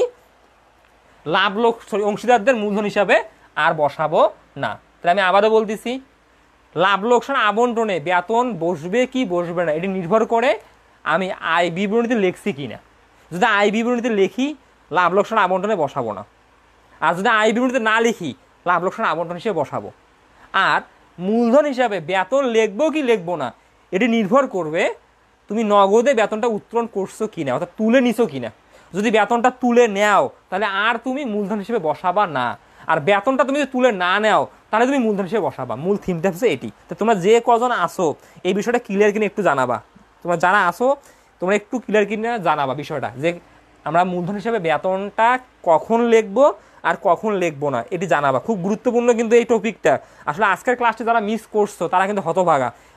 লাভ লোক সরি অংশীদারদের মূলধন হিসাবে আর বসাবো না। তাহলে আমি আবারও বলতেছি, লাভ লোকসান আবন্টনে বেতন বসবে কি বসবে না এটি নির্ভর করে আমি আয় বিবরণীতে লিখছি কিনা। যদি আয় বিবরণীতে লিখি লাভ লোকসান আবন্টনে বসাবো না, আর যদি আয় বিবরণীতে না লিখি লাভ লোকসান আবন্টন হিসেবে বসাবো। আর মূলধন হিসাবে বেতন লিখবো কি লিখবো না এটি নির্ভর করবে তুমি নগদে বেতনটা উত্তোলন করছো কিনা, অর্থাৎ তুলে নিছো কিনা। যদি বেতনটা তুলে নেও তাহলে আর তুমি মূলধন হিসেবে বসাবা না, আর বেতনটা তুমি যদি তুলে না নেও তাহলে তুমি মূলধন হিসেবে বসাবা। মূল থিমটা হচ্ছে এটি। তো তোমরা যে কজন আসো এই বিষয়টা ক্লিয়ার কিনা একটু জানাবা, তোমরা যারা আসো তোমরা একটু ক্লিয়ার কিনা জানাবা বিষয়টা, যে আমরা মূলধন হিসেবে বেতনটা কখন লিখবো আর কখন লিখবো না এটি জানাবা। খুব গুরুত্বপূর্ণ কিন্তু এই টপিকটা। আসলে আজকের ক্লাসটি যারা মিস করছো তারা কিন্তু হতভাগা,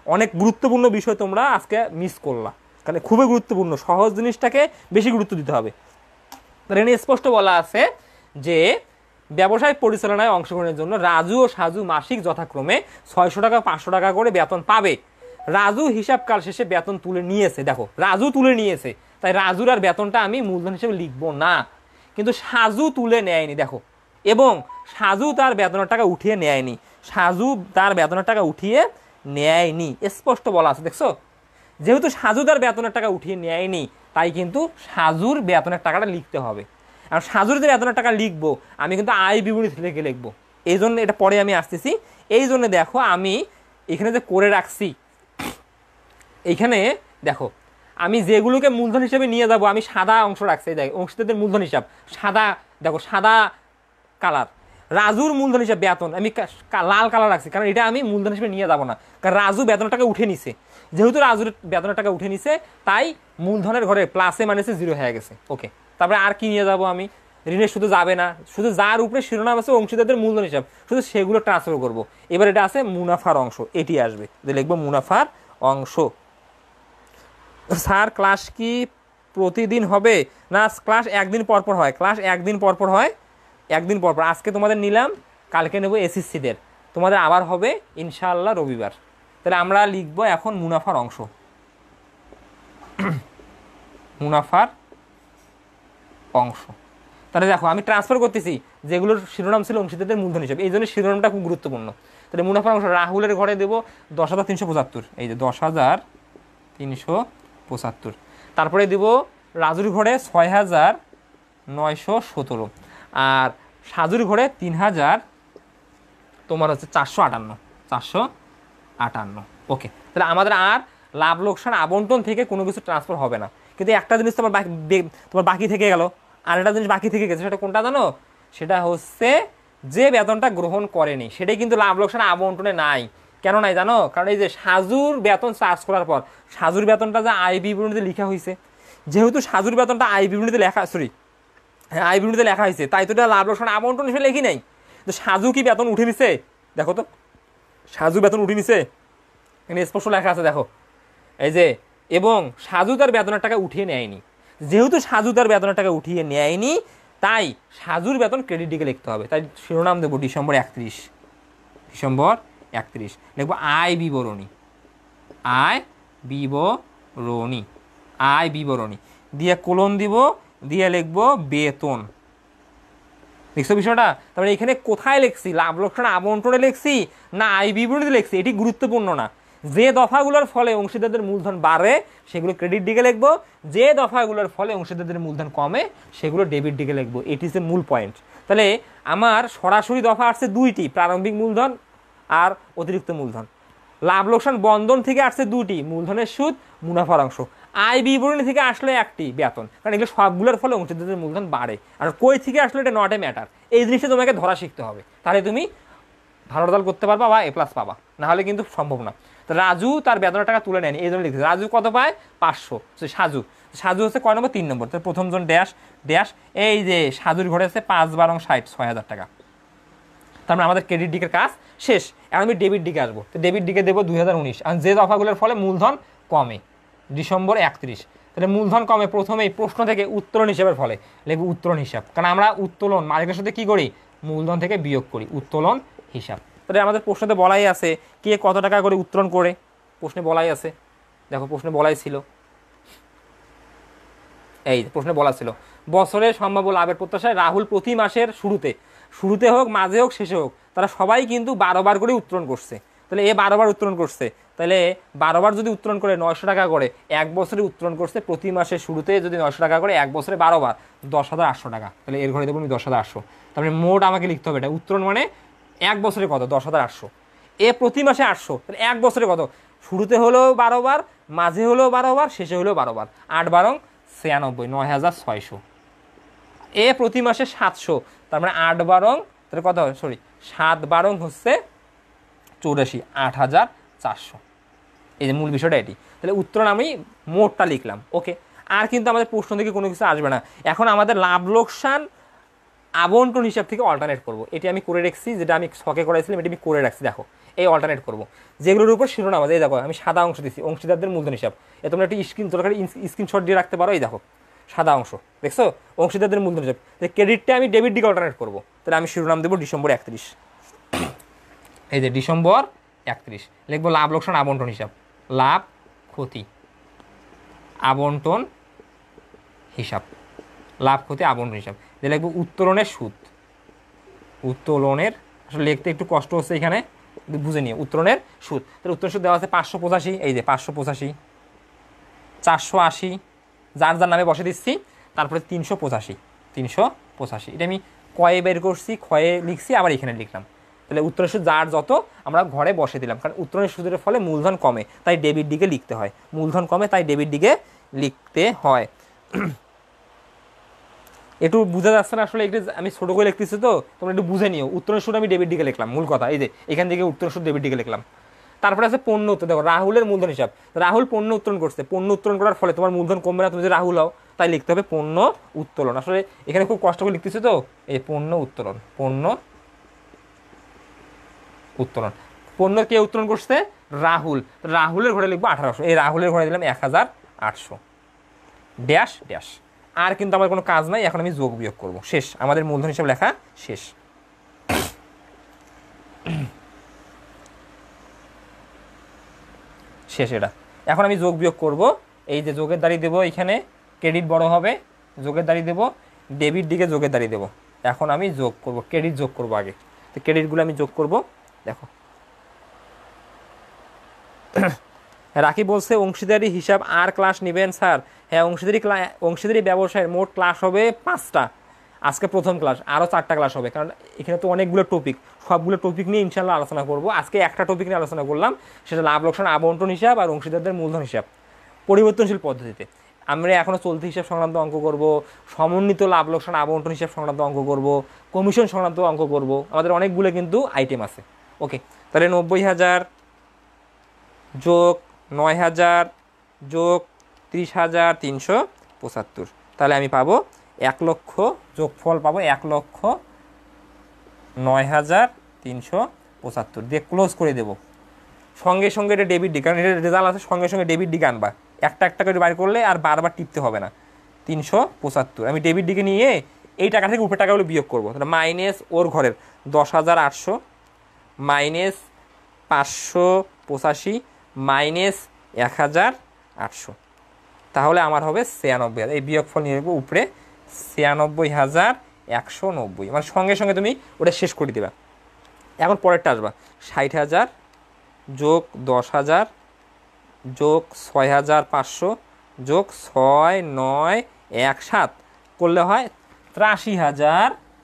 অনেক গুরুত্বপূর্ণ বিষয় তোমরা আজকে মিস করলা, কারণ খুবই গুরুত্বপূর্ণ, সহজ জিনিসটাকে বেশি গুরুত্ব দিতে হবে। তাহলে এখানে স্পষ্ট বলা আছে যে ব্যবসায় পরিচালনায় অংশগ্রহণের জন্য রাজু ও সাজু মাসিক যথাক্রমে ছয়শো টাকা পাঁচশো টাকা করে বেতন পাবে। রাজু হিসাবকাল শেষে বেতন তুলে নিয়েছে, দেখো রাজু তুলে নিয়েছে, তাই রাজুর আর বেতনটা আমি মূলধন হিসেবে লিখবো না, কিন্তু সাজু তুলে নেয়নি, দেখো, এবং সাজু তার বেতনের টাকা উঠিয়ে নেয়নি, সাজু তার বেতনের টাকা উঠিয়ে নেয়নি, স্পষ্ট বলা আছে, দেখছো? যেহেতু সাজু তার বেতনের টাকা উঠিয়ে নেয়নি, তাই কিন্তু সাজুর বেতনের টাকাটা লিখতে হবে। আর সাজুর যে বেতনের টাকা লিখবো আমি কিন্তু আয় বিবরণী থেকে লিখবো, এই জন্য এটা পরে আমি আসতেছি। এই জন্য দেখো আমি এখানে যে করে রাখছি, এইখানে দেখো আমি যেগুলোকে মূলধন হিসেবে নিয়ে যাব আমি সাদা অংশ রাখছি, দেখো অংশীদারদের মূলধন হিসাব সাদা, দেখো সাদা কালার। রাজুর মূলধন হিসাব বেতন আমি লাল কালার রাখছি, কারণ এটা আমি মূলধন হিসেবে নিয়ে যাবো না, কারণ রাজু বেতনের টাকা উঠে নিছে, যেহেতু রাজুর বেতনের টাকা উঠে নিছে তাই মূলধনের ঘরে প্লাসে মাইনাসে জিরো হয়ে গেছে। ওকে, তারপরে আর কি নিয়ে যাব আমি, ঋণের শুধু যাবে না, শুধু যার উপরে শিরোনাম আছে অংশীদারদের মূলধন হিসাব শুধু সেগুলো ট্রান্সফার করবো। এবার এটা আছে মুনাফার অংশ, এটি আসবে, লিখবো মুনাফার অংশ। স্যার ক্লাস কি প্রতিদিন হবে না ক্লাস একদিন পরপর হয়? ক্লাস একদিন পরপর হয়, একদিন পরপর। আজকে তোমাদের নিলাম, কালকে নেব এসএসসিদের, তোমাদের আবার হবে ইনশাআল্লাহ রবিবার। তাহলে আমরা লিখবো এখন মুনাফার অংশ, মুনাফার অংশ। তাহলে দেখো আমি ট্রান্সফার করতেছি, যেগুলোর শিরোনাম ছিল অংশীদারদের মূলধন হিসাবে, এই জন্য শিরোনামটা খুব গুরুত্বপূর্ণ। তাহলে মুনাফার অংশ রাহুলের ঘরে দেবো দশ হাজার তিনশো পঁচাত্তর, এই যে দশ হাজার তিনশো পঁচাত্তর। তারপরে দেব রাজুর ঘরে ছয় হাজার নয়শো সতেরো, আর সাজুর ঘরে তিন হাজার তোমার হচ্ছে চারশো আটান্ন, চারশো আটান্ন। ওকে, তাহলে আমাদের আর লাভ লোকসান আবন্টন থেকে কোনো কিছু ট্রান্সফার হবে না, কিন্তু একটা জিনিস তোমার বাকি তোমার বাকি থেকে গেল, আর একটা জিনিস বাকি থেকে গেছে, সেটা কোনটা জানো? সেটা হচ্ছে যে বেতনটা গ্রহণ করেনি, সেটাই কিন্তু লাভ লোকসান আবন্টনে নাই। কেন নাই জানো? কারণ এই যে সাজুর বেতন চার্জ করার পর সাজুর বেতনটা যা আয় বিবরণীতে লেখা হয়েছে, যেহেতু সাজুর বেতনটা আয় বিবরণীতে লেখা, সরি হ্যাঁ আয় বিবরণীতে লেখা হয়েছে, তাই তো এটা লাভ লোকসান আবন্টন হিসেবে লেখি নাই। তো সাজু কি বেতন উঠে নিছে? দেখো তো সাজু বেতন উঠে নিছে, এখানে স্পষ্ট লেখা আছে, দেখো এই যে, এবং সাজু তার বেতনের টাকা উঠিয়ে নেয়নি। যেহেতু সাজু তার বেতনের টাকা উঠিয়ে নেয়নি, তাই সাজুর বেতন ক্রেডিট দিকে লিখতে হবে। তাই শিরোনাম দেবো ডিসেম্বর একত্রিশ, ডিসেম্বর একত্রিশ লিখবো আয় বিবরণী, আয় বিবরণী, আয় বিবরণী দিয়ে কোলন দিব, দিয়ে লিখবো বেতন। দেখছো বিষয়টা? তারপরে এখানে কোথায় লিখছি, লাভ লোকসান আবন্টনে লিখছি না আয় বিবরণীতে লিখছি, এটি গুরুত্বপূর্ণ না। যে দফাগুলোর ফলে অংশীদারদের মূলধন বাড়ে সেগুলো ক্রেডিট দিকে লিখবো, যে দফাগুলোর ফলে অংশীদারদের মূলধন কমে সেগুলো ডেবিট দিকে লিখবো। এটি হচ্ছে মূল পয়েন্ট। তাহলে আমার সরাসরি দফা আসছে দুইটি, প্রারম্ভিক মূলধন আর অতিরিক্ত মূলধন। লাভ লোকসান বন্ধন থেকে আসছে দুটি, মূলধনের সুদ, মুনাফার অংশ। আয় বিবরণী থেকে আসলে একটি, বেতন, কারণ এগুলো সবগুলোর ফলে অংশীদারদের মূলধন বাড়ে। আর কই থেকে আসলে এটা নট এ ম্যাটার, এই জিনিসটা তোমাকে ধরা শিখতে হবে, তাহলে তুমি ভালো রেজাল্ট করতে পারবা বা এ প্লাস পাবা, না হলে কিন্তু সম্ভব না। তো রাজু তার বেতনের টাকা তুলে নেয়নি, এই জন্য লিখছে। রাজু কত পায়? পাঁচশো। সাজু, সাজু হচ্ছে কয় নম্বর? তিন নম্বর। তার প্রথম জন ড্যাশ ড্যাশ, এই যে সাজুর ঘরে আছে পাঁচ বারং ষাট, ছয় হাজার টাকা। তারপরে আমাদের ক্রেডিট দিকের কাজ শেষ। এখন আমি ডেবিট দিকে আসবো, তো ডেবিট দিকে দেবো দুই হাজার উনিশ। আর যে দফাগুলোর ফলে মূলধন কমে, ডিসেম্বর একত্রিশ। তাহলে মূলধন কমে প্রথমেই প্রশ্ন থেকে উত্তোলন হিসাবের ফলে লিখবো উত্তোলন হিসাব, কারণ আমরা উত্তোলন মালিকের সাথে কি করি? মূলধন থেকে বিয়োগ করি, উত্তোলন হিসাব। তাহলে আমাদের প্রশ্নতে বলাই আছে কে কত টাকা করে উত্তোলন করে, প্রশ্নে বলাই আছে, দেখো প্রশ্নে বলাই ছিল, এই প্রশ্নে বলা ছিল বছরের সম্ভাব্য লাভের প্রত্যাশায় রাহুল প্রতি মাসের শুরুতে, শুরুতে হোক মাঝে হোক শেষে হোক, তারা সবাই কিন্তু বারো বার করে উত্তোলন করছে। তাহলে এ বারো বার উত্তোলন করছে, তাহলে বারো বার যদি উত্তোলন করে নয়শো টাকা করে, এক বছরে উত্তোলন করছে প্রতি মাসের শুরুতে যদি নয়শো টাকা করে, এক বছরে বারো বার দশ হাজার আটশো টাকা। তাহলে এর ঘরে দেবো আমি দশ হাজার আটশো। তারপরে মোট আমাকে লিখতে হবে এটা উত্তোলন মানে এক বছরে কত? দশ হাজার আটশো। এ প্রতি মাসে আটশো, তাহলে এক বছরে কত? শুরুতে হলেও বারো বার, মাঝে হলেও বারো বার, শেষে হলেও বারো বার, আট বারং ছিয়ানব্বই, নয় হাজার ছয়শো। এ প্রতি মাসে সাতশো, তার মানে আট বারং, তাহলে কত হবে? সরি সাত বারং হচ্ছে চৌরাশি, আট হাজার চারশো। এই যে মূল বিষয়টা এটি। তাহলে উত্তরণ আমি মোটটা লিখলাম। ওকে, আর কিন্তু আমাদের প্রশ্ন থেকে কোনো কিছু আসবে না। এখন আমাদের লাভ লোকসান আবন্টন হিসাব থেকে অল্টারনেট করব। এটি আমি করে রাখছি, যেটা আমি ছকে করাইছিলাম এটি আমি করে রাখছি। দেখো এই অল্টারনেট করব, যেগুলোর উপর শিরোনাম আছে। এই দেখো আমি সাদা অংশ দিচ্ছি, অংশীদারদের মূলধন হিসাব। এ তোমরা একটি স্ক্রিন দরকারি স্ক্রিনশট দিয়ে রাখতে পারো। এই দেখো সাদা অংশ দেখছো, অংশীদারদের মূলধন হিসাব। ক্রেডিটটা আমি ডেবিট দিকে অল্টারনেট করবো, তাহলে আমি শিরোনাম দেবো ডিসেম্বর একত্রিশ। এই যে ডিসেম্বর একত্রিশ লিখবো লাভ লোকসান আবন্টন হিসাব, লাভ ক্ষতি আবন্টন হিসাব, লাভ ক্ষতি আবন্টন হিসাব। দিয়ে লিখবো উত্তোলনের সুদ, উত্তোলনের, আসলে লিখতে একটু কষ্ট হচ্ছে এখানে, বুঝে নিয়ে উত্তোলনের সুদ। তাহলে উত্তোলন সুদ দেওয়া আছে পাঁচশো পঁচাশি, এই যে পাঁচশো পঁচাশি, চারশো আশি, যার যার নামে বসে দিচ্ছি। তারপরে তিনশো পঁচাশি, তিনশো পঁচাশি এটা আমি কয়ে বের করছি, ক্ষয়ে লিখছি, আবার এখানে লিখলাম। তাহলে উত্তোলনের সুদ যার যত আমরা ঘরে বসে দিলাম, কারণ উত্তোলনের সুদের ফলে মূলধন কমে, তাই ডেবিট দিকে লিখতে হয়। মূলধন কমে তাই ডেবিট দিকে লিখতে হয়। একটু বুঝা যাচ্ছে না আসলে, একটু আমি ছোটো করে লিখতেছি তো, তোমরা একটু বুঝে নিও। উত্তোলনের সুদ আমি ডেবিট দিকে লিখলাম, মূল কথা এই যে এখান থেকে উত্তোলনের সুদ ডেবিট দিকে লিখলাম। তারপরে আছে পণ্য উত্তোলন। দেখো রাহুলের মূলধন হিসাব, রাহুল পণ্য উত্তোলন করছে, পণ্য উত্তোলন করার ফলে তোমার মূলধন কমবে না, তুমি যে রাহুল হও, তাই লিখতে হবে পণ্য উত্তোলন। আসলে এখানে খুব কষ্ট করে লিখতেছি তো, এই পণ্য উত্তোলন, পণ্য উত্তোলন। পণ্য কে উত্তোলন করছে? রাহুল। রাহুলের ঘরে লিখবো আঠারোশো, এই রাহুলের ঘরে দিলাম এক হাজার আটশো ড্যাশ ড্যাশ। আর কিন্তু আমার কোনো কাজ নাই, এখন আমি যোগ বিয়োগ করব, শেষ। আমাদের মূলধন হিসাব লেখা শেষ। শেষ এটা। এখন আমি যোগ বিয়োগ করব। এই যে যোগের দাঁড়িয়ে দেবো, এখানে ক্রেডিট বড় হবে, যোগের দাঁড়িয়ে দেবো, ডেবিট দিকে যোগের দাঁড়িয়ে দেবো। এখন আমি যোগ করব, ক্রেডিট যোগ করব আগে। তো ক্রেডিটগুলো আমি যোগ করব। দেখো রাখি বলছে অংশীদারি হিসাব আর ক্লাস নেবেন স্যার? হ্যাঁ, অংশীদারি অংশীদারি ব্যবসায়ের মোট ক্লাস হবে পাঁচটা, আজকে প্রথম ক্লাস, আরও চারটা ক্লাস হবে, কারণ এখানে তো অনেকগুলো টপিক, সবগুলো টপিক নিয়ে ইনশাল্লাহ আলোচনা করব। আজকে একটা টপিক নিয়ে আলোচনা করলাম, সেটা লাভ লোকসান আবন্টন হিসাব আর অংশীদারদের মূলধন হিসাব পরিবর্তনশীল পদ্ধতিতে। আমরা এখনও চলতি হিসাব সংক্রান্ত অঙ্ক করব, সমন্বিত লাভ লোকসান আবন্টন হিসাব সংক্রান্ত অঙ্ক করব, কমিশন সংক্রান্ত অঙ্ক করব। আমাদের অনেকগুলো কিন্তু আইটেম আছে। ওকে, তাহলে নব্বই হাজার যোগ নয় হাজার যোগ ত্রিশ হাজার তিনশো পঁচাত্তর, তাহলে আমি পাবো এক লক্ষ, যোগফল পাবো এক লক্ষ নয় হাজার তিনশো পঁচাত্তর দিয়ে ক্লোজ করে দেবো। সঙ্গে সঙ্গে এটা ডেবিট ডি, কারণ এটা রেজাল্ট আছে, সঙ্গে সঙ্গে ডেবিট ডিকে আনবা, একটা একটা করে বাইর করলে আর বারবার টিপতে হবে না। তিনশো পঁচাত্তর আমি ডেবিট ডিকে নিয়ে এই টাকা থেকে উপরে টাকাগুলো বিয়োগ করবো। তাহলে মাইনাস ওর ঘরের দশ হাজার আটশো মাইনাস পাঁচশো পঁচাশি মাইনাস এক হাজার আটশো, তাহলে আমার হবে ছিয়ানব্বই হাজার। এই বিয়োগফল নিয়ে নেবো উপরে ছিয়ানব্বই হাজার একশো নব্বই, মানে সঙ্গে সঙ্গে তুমি ওটা শেষ করে দেবা। এখন পরেরটা আসবা, ষাট হাজার যোগ দশ হাজার যোগ ছয় হাজার পাঁচশো যোগ ছয় নয় এক সাত করলে হয় ত্রাশি হাজার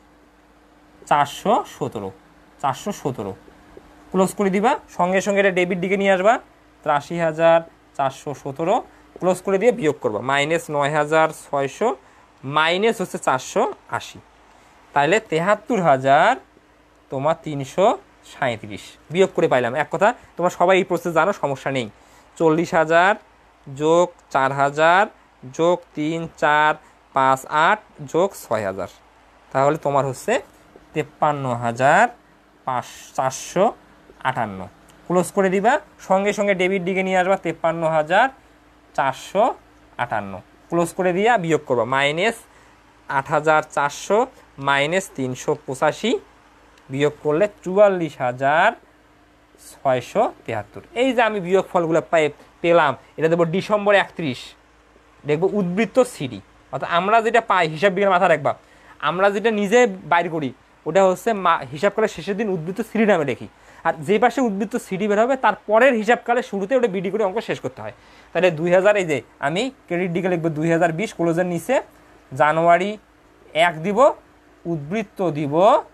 চারশো সতেরো, চারশো সতেরো ক্লোজ করে দিবা। সঙ্গে সঙ্গে এটা ডেবিট দিকে নিয়ে আসবা, ত্রাশি হাজার চারশো সতেরো ক্লোজ করে দিয়ে বিয়োগ করবা, মাইনাস নয় হাজার ছয়শো মাইনাস হচ্ছে চারশো আশি, তাহলে তেহাত্তর হাজার তোমার তিনশো সাঁত্রিশ বিয়োগ করে পাইলাম। এক কথা তোমরা সবাই এই প্রসেস জানো, সমস্যা নেই। চল্লিশ হাজার যোগ চার হাজার যোগ তিন চার পাঁচ আট যোগ ছয় হাজার, তাহলে তোমার হচ্ছে তেপ্পান্ন হাজার পাঁচ চারশো আটান্ন ক্লোজ করে দিবা। সঙ্গে সঙ্গে ডেবিট দিকে নিয়ে আসবা, তেপ্পান্ন হাজার চারশো আটান্ন ক্লোজ করে দিয়া বিয়োগ করবা, মাইনাস আট হাজার চারশো মাইনাস তিনশো পঁচাশি বিয়োগ করলে চুয়াল্লিশ হাজার ছয়শো তেহাত্তর। এই যে আমি বিয়োগ ফলগুলো পাই পেলাম, এটা দেবো ডিসেম্বর একত্রিশ, দেখবো উদ্বৃত্ত সিডি। অর্থাৎ আমরা যেটা পাই, হিসাব বিজ্ঞান মাথা রাখবা, আমরা যেটা নিজে বাইর করি ওটা হচ্ছে হিসাব করার শেষের দিন উদ্বৃত্ত সিডি নামে দেখি, আর যে পাশে উদ্বৃত্ত সিডি বের হবে তার পরের হিসাবকালের শুরুতে ওটা বিডি করে অঙ্ক শেষ করতে হয়। তাহলে দুই হাজার, এই যে আমি ক্রেডিট দিকে লিখবো দুই হাজার বিশ ক্লোজের নিচে জানুয়ারি এক দিব, উদ্বৃত্ত দিব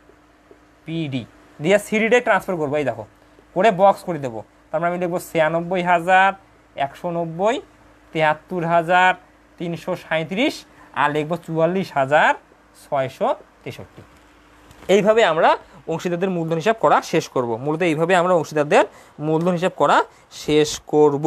পিডি দিয়ে সিডিডে ট্রান্সফার করবো, এই দেখো করে বক্স করে দেবো। তারপরে আমি লিখবো ছিয়ানব্বই হাজার একশো নব্বই তেহাত্তর হাজার তিনশো সাঁত্রিশ আর লিখবো চুয়াল্লিশ হাজার ছয়শো তেষট্টি। এইভাবে আমরা অংশীদারদের মূলধন হিসাব করা শেষ করব। মূলত এইভাবে আমরা অংশীদারদের মূলধন হিসাব করা শেষ করব।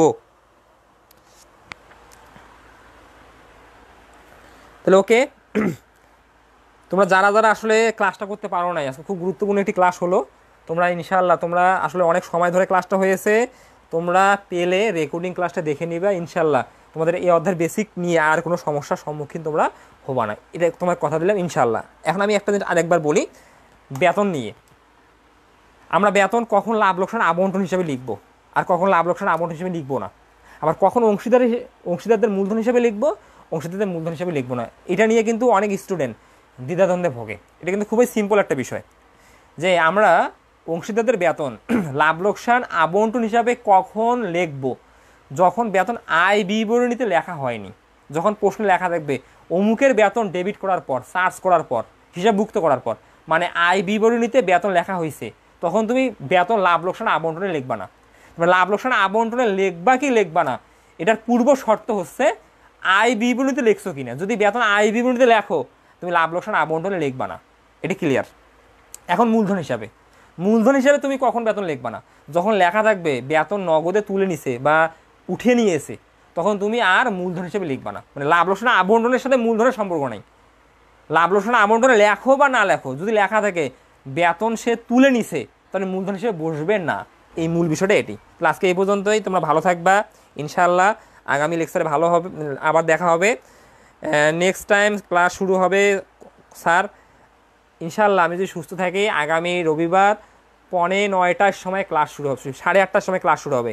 তাহলে ওকে, তোমরা যারা যারা আসলে ক্লাসটা করতে পারো নাই, আজকে খুব গুরুত্বপূর্ণ একটি ক্লাস হলো। তোমরা ইনশাআল্লাহ তোমরা আসলে অনেক সময় ধরে ক্লাসটা হয়েছে, তোমরা পেলে রেকর্ডিং ক্লাসটা দেখে নিবা। ইনশাআল্লাহ তোমাদের এই অধ্যায়ের বেসিক নিয়ে আর কোনো সমস্যার সম্মুখীন তোমরা হবা না, এটা তোমার কথা দিলাম ইনশাআল্লাহ। এখন আমি একটা জিনিস আরেকবার বলি, বেতন নিয়ে। আমরা বেতন কখন লাভ লোকসান আবন্টন হিসেবে লিখব, আর কখন লাভ লোকসান আবন্টন হিসেবে লিখবো না, আবার কখন অংশীদার অংশীদারদের মূলধন হিসেবে লিখবো, অংশীদারদের মূলধন হিসেবে লিখবো না, এটা নিয়ে কিন্তু অনেক স্টুডেন্ট দ্বিধাদ্বন্দ্বে ভোগে। এটা কিন্তু খুবই সিম্পল একটা বিষয় যে আমরা অংশীদারদের বেতন লাভ লোকসান আবন্টন হিসাবে কখন লিখব, যখন বেতন আয় বিবরণীতে লেখা হয়নি, যখন প্রশ্নে লেখা থাকবে অমুকের বেতন ডেবিট করার পর, সার্চ করার পর, হিসাবভুক্ত করার পর, মানে আয় বিবরণীতে বেতন লেখা হয়েছে, তখন তুমি বেতন লাভ লোকসান আবন্টনে লিখবা না। তুমি লাভ লোকসান আবন্টনে লিখবা কি লিখবা না, এটার পূর্ব শর্ত হচ্ছে আয় বিবরণীতে লিখছো কিনা। যদি বেতন আয় বিবরণীতে লেখো, তুমি লাভ লোকসান আবন্টনে লিখবা না, এটি ক্লিয়ার। এখন মূলধন হিসাবে, মূলধন হিসাবে তুমি কখন বেতন লিখবা না, যখন লেখা থাকবে বেতন নগদে তুলে নিছে বা উঠে নিয়েছে, তখন তুমি আর মূলধন হিসেবে লিখবা না। মানে লাভ লোকসান আবন্টনের সাথে মূলধনের সম্পর্ক নেই। লাভ লোকসান আবন্টনে লেখো বা না লেখো, যদি লেখা থাকে বেতন সে তুলে নিছে, তাহলে মূলধন হিসেবে বসবে না। এই মূল বিষয়টা এটি। তো আজকে এই পর্যন্তই, তোমরা ভালো থাকবা ইনশাআল্লাহ। আগামী লেকচারে ভালো হবে, আবার দেখা হবে। নেক্সট টাইম ক্লাস শুরু হবে স্যার ইনশাআল্লাহ, আমি যদি সুস্থ থাকি আগামী রবিবার পৌনে নয়টার সময় ক্লাস শুরু হবে, সাড়ে আটটার সময় ক্লাস শুরু হবে।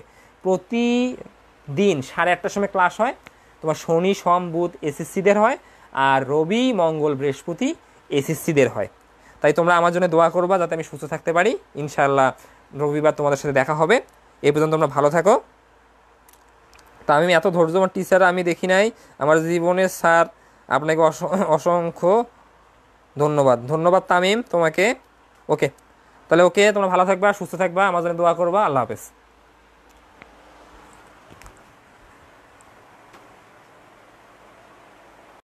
প্রতিদিন সাড়ে আটটার সময় ক্লাস হয়। তোমার শনি সোম বুধ এসএসসিদের হয়, আর রবি মঙ্গল বৃহস্পতি এসএসসিদের হয়। তাই তোমরা আমার জন্য দোয়া করবা যাতে আমি সুস্থ থাকতে পারি। ইনশাআল্লাহ রবিবার তোমাদের সাথে দেখা হবে। এই পর্যন্ত তোমরা ভালো থাকো। তা আমি এত ধৈর্যবান টিচার আমি দেখি নাই আমার জীবনে স্যার, আপনাকে অসংখ্য ধন্যবাদ। ধন্যবাদ তামিম তোমাকে। ওকে, তাহলে ওকে, তোমরা ভালো থাকবা, সুস্থ থাকবা, আমার জন্য দোয়া করবা। আল্লাহ হাফেজ।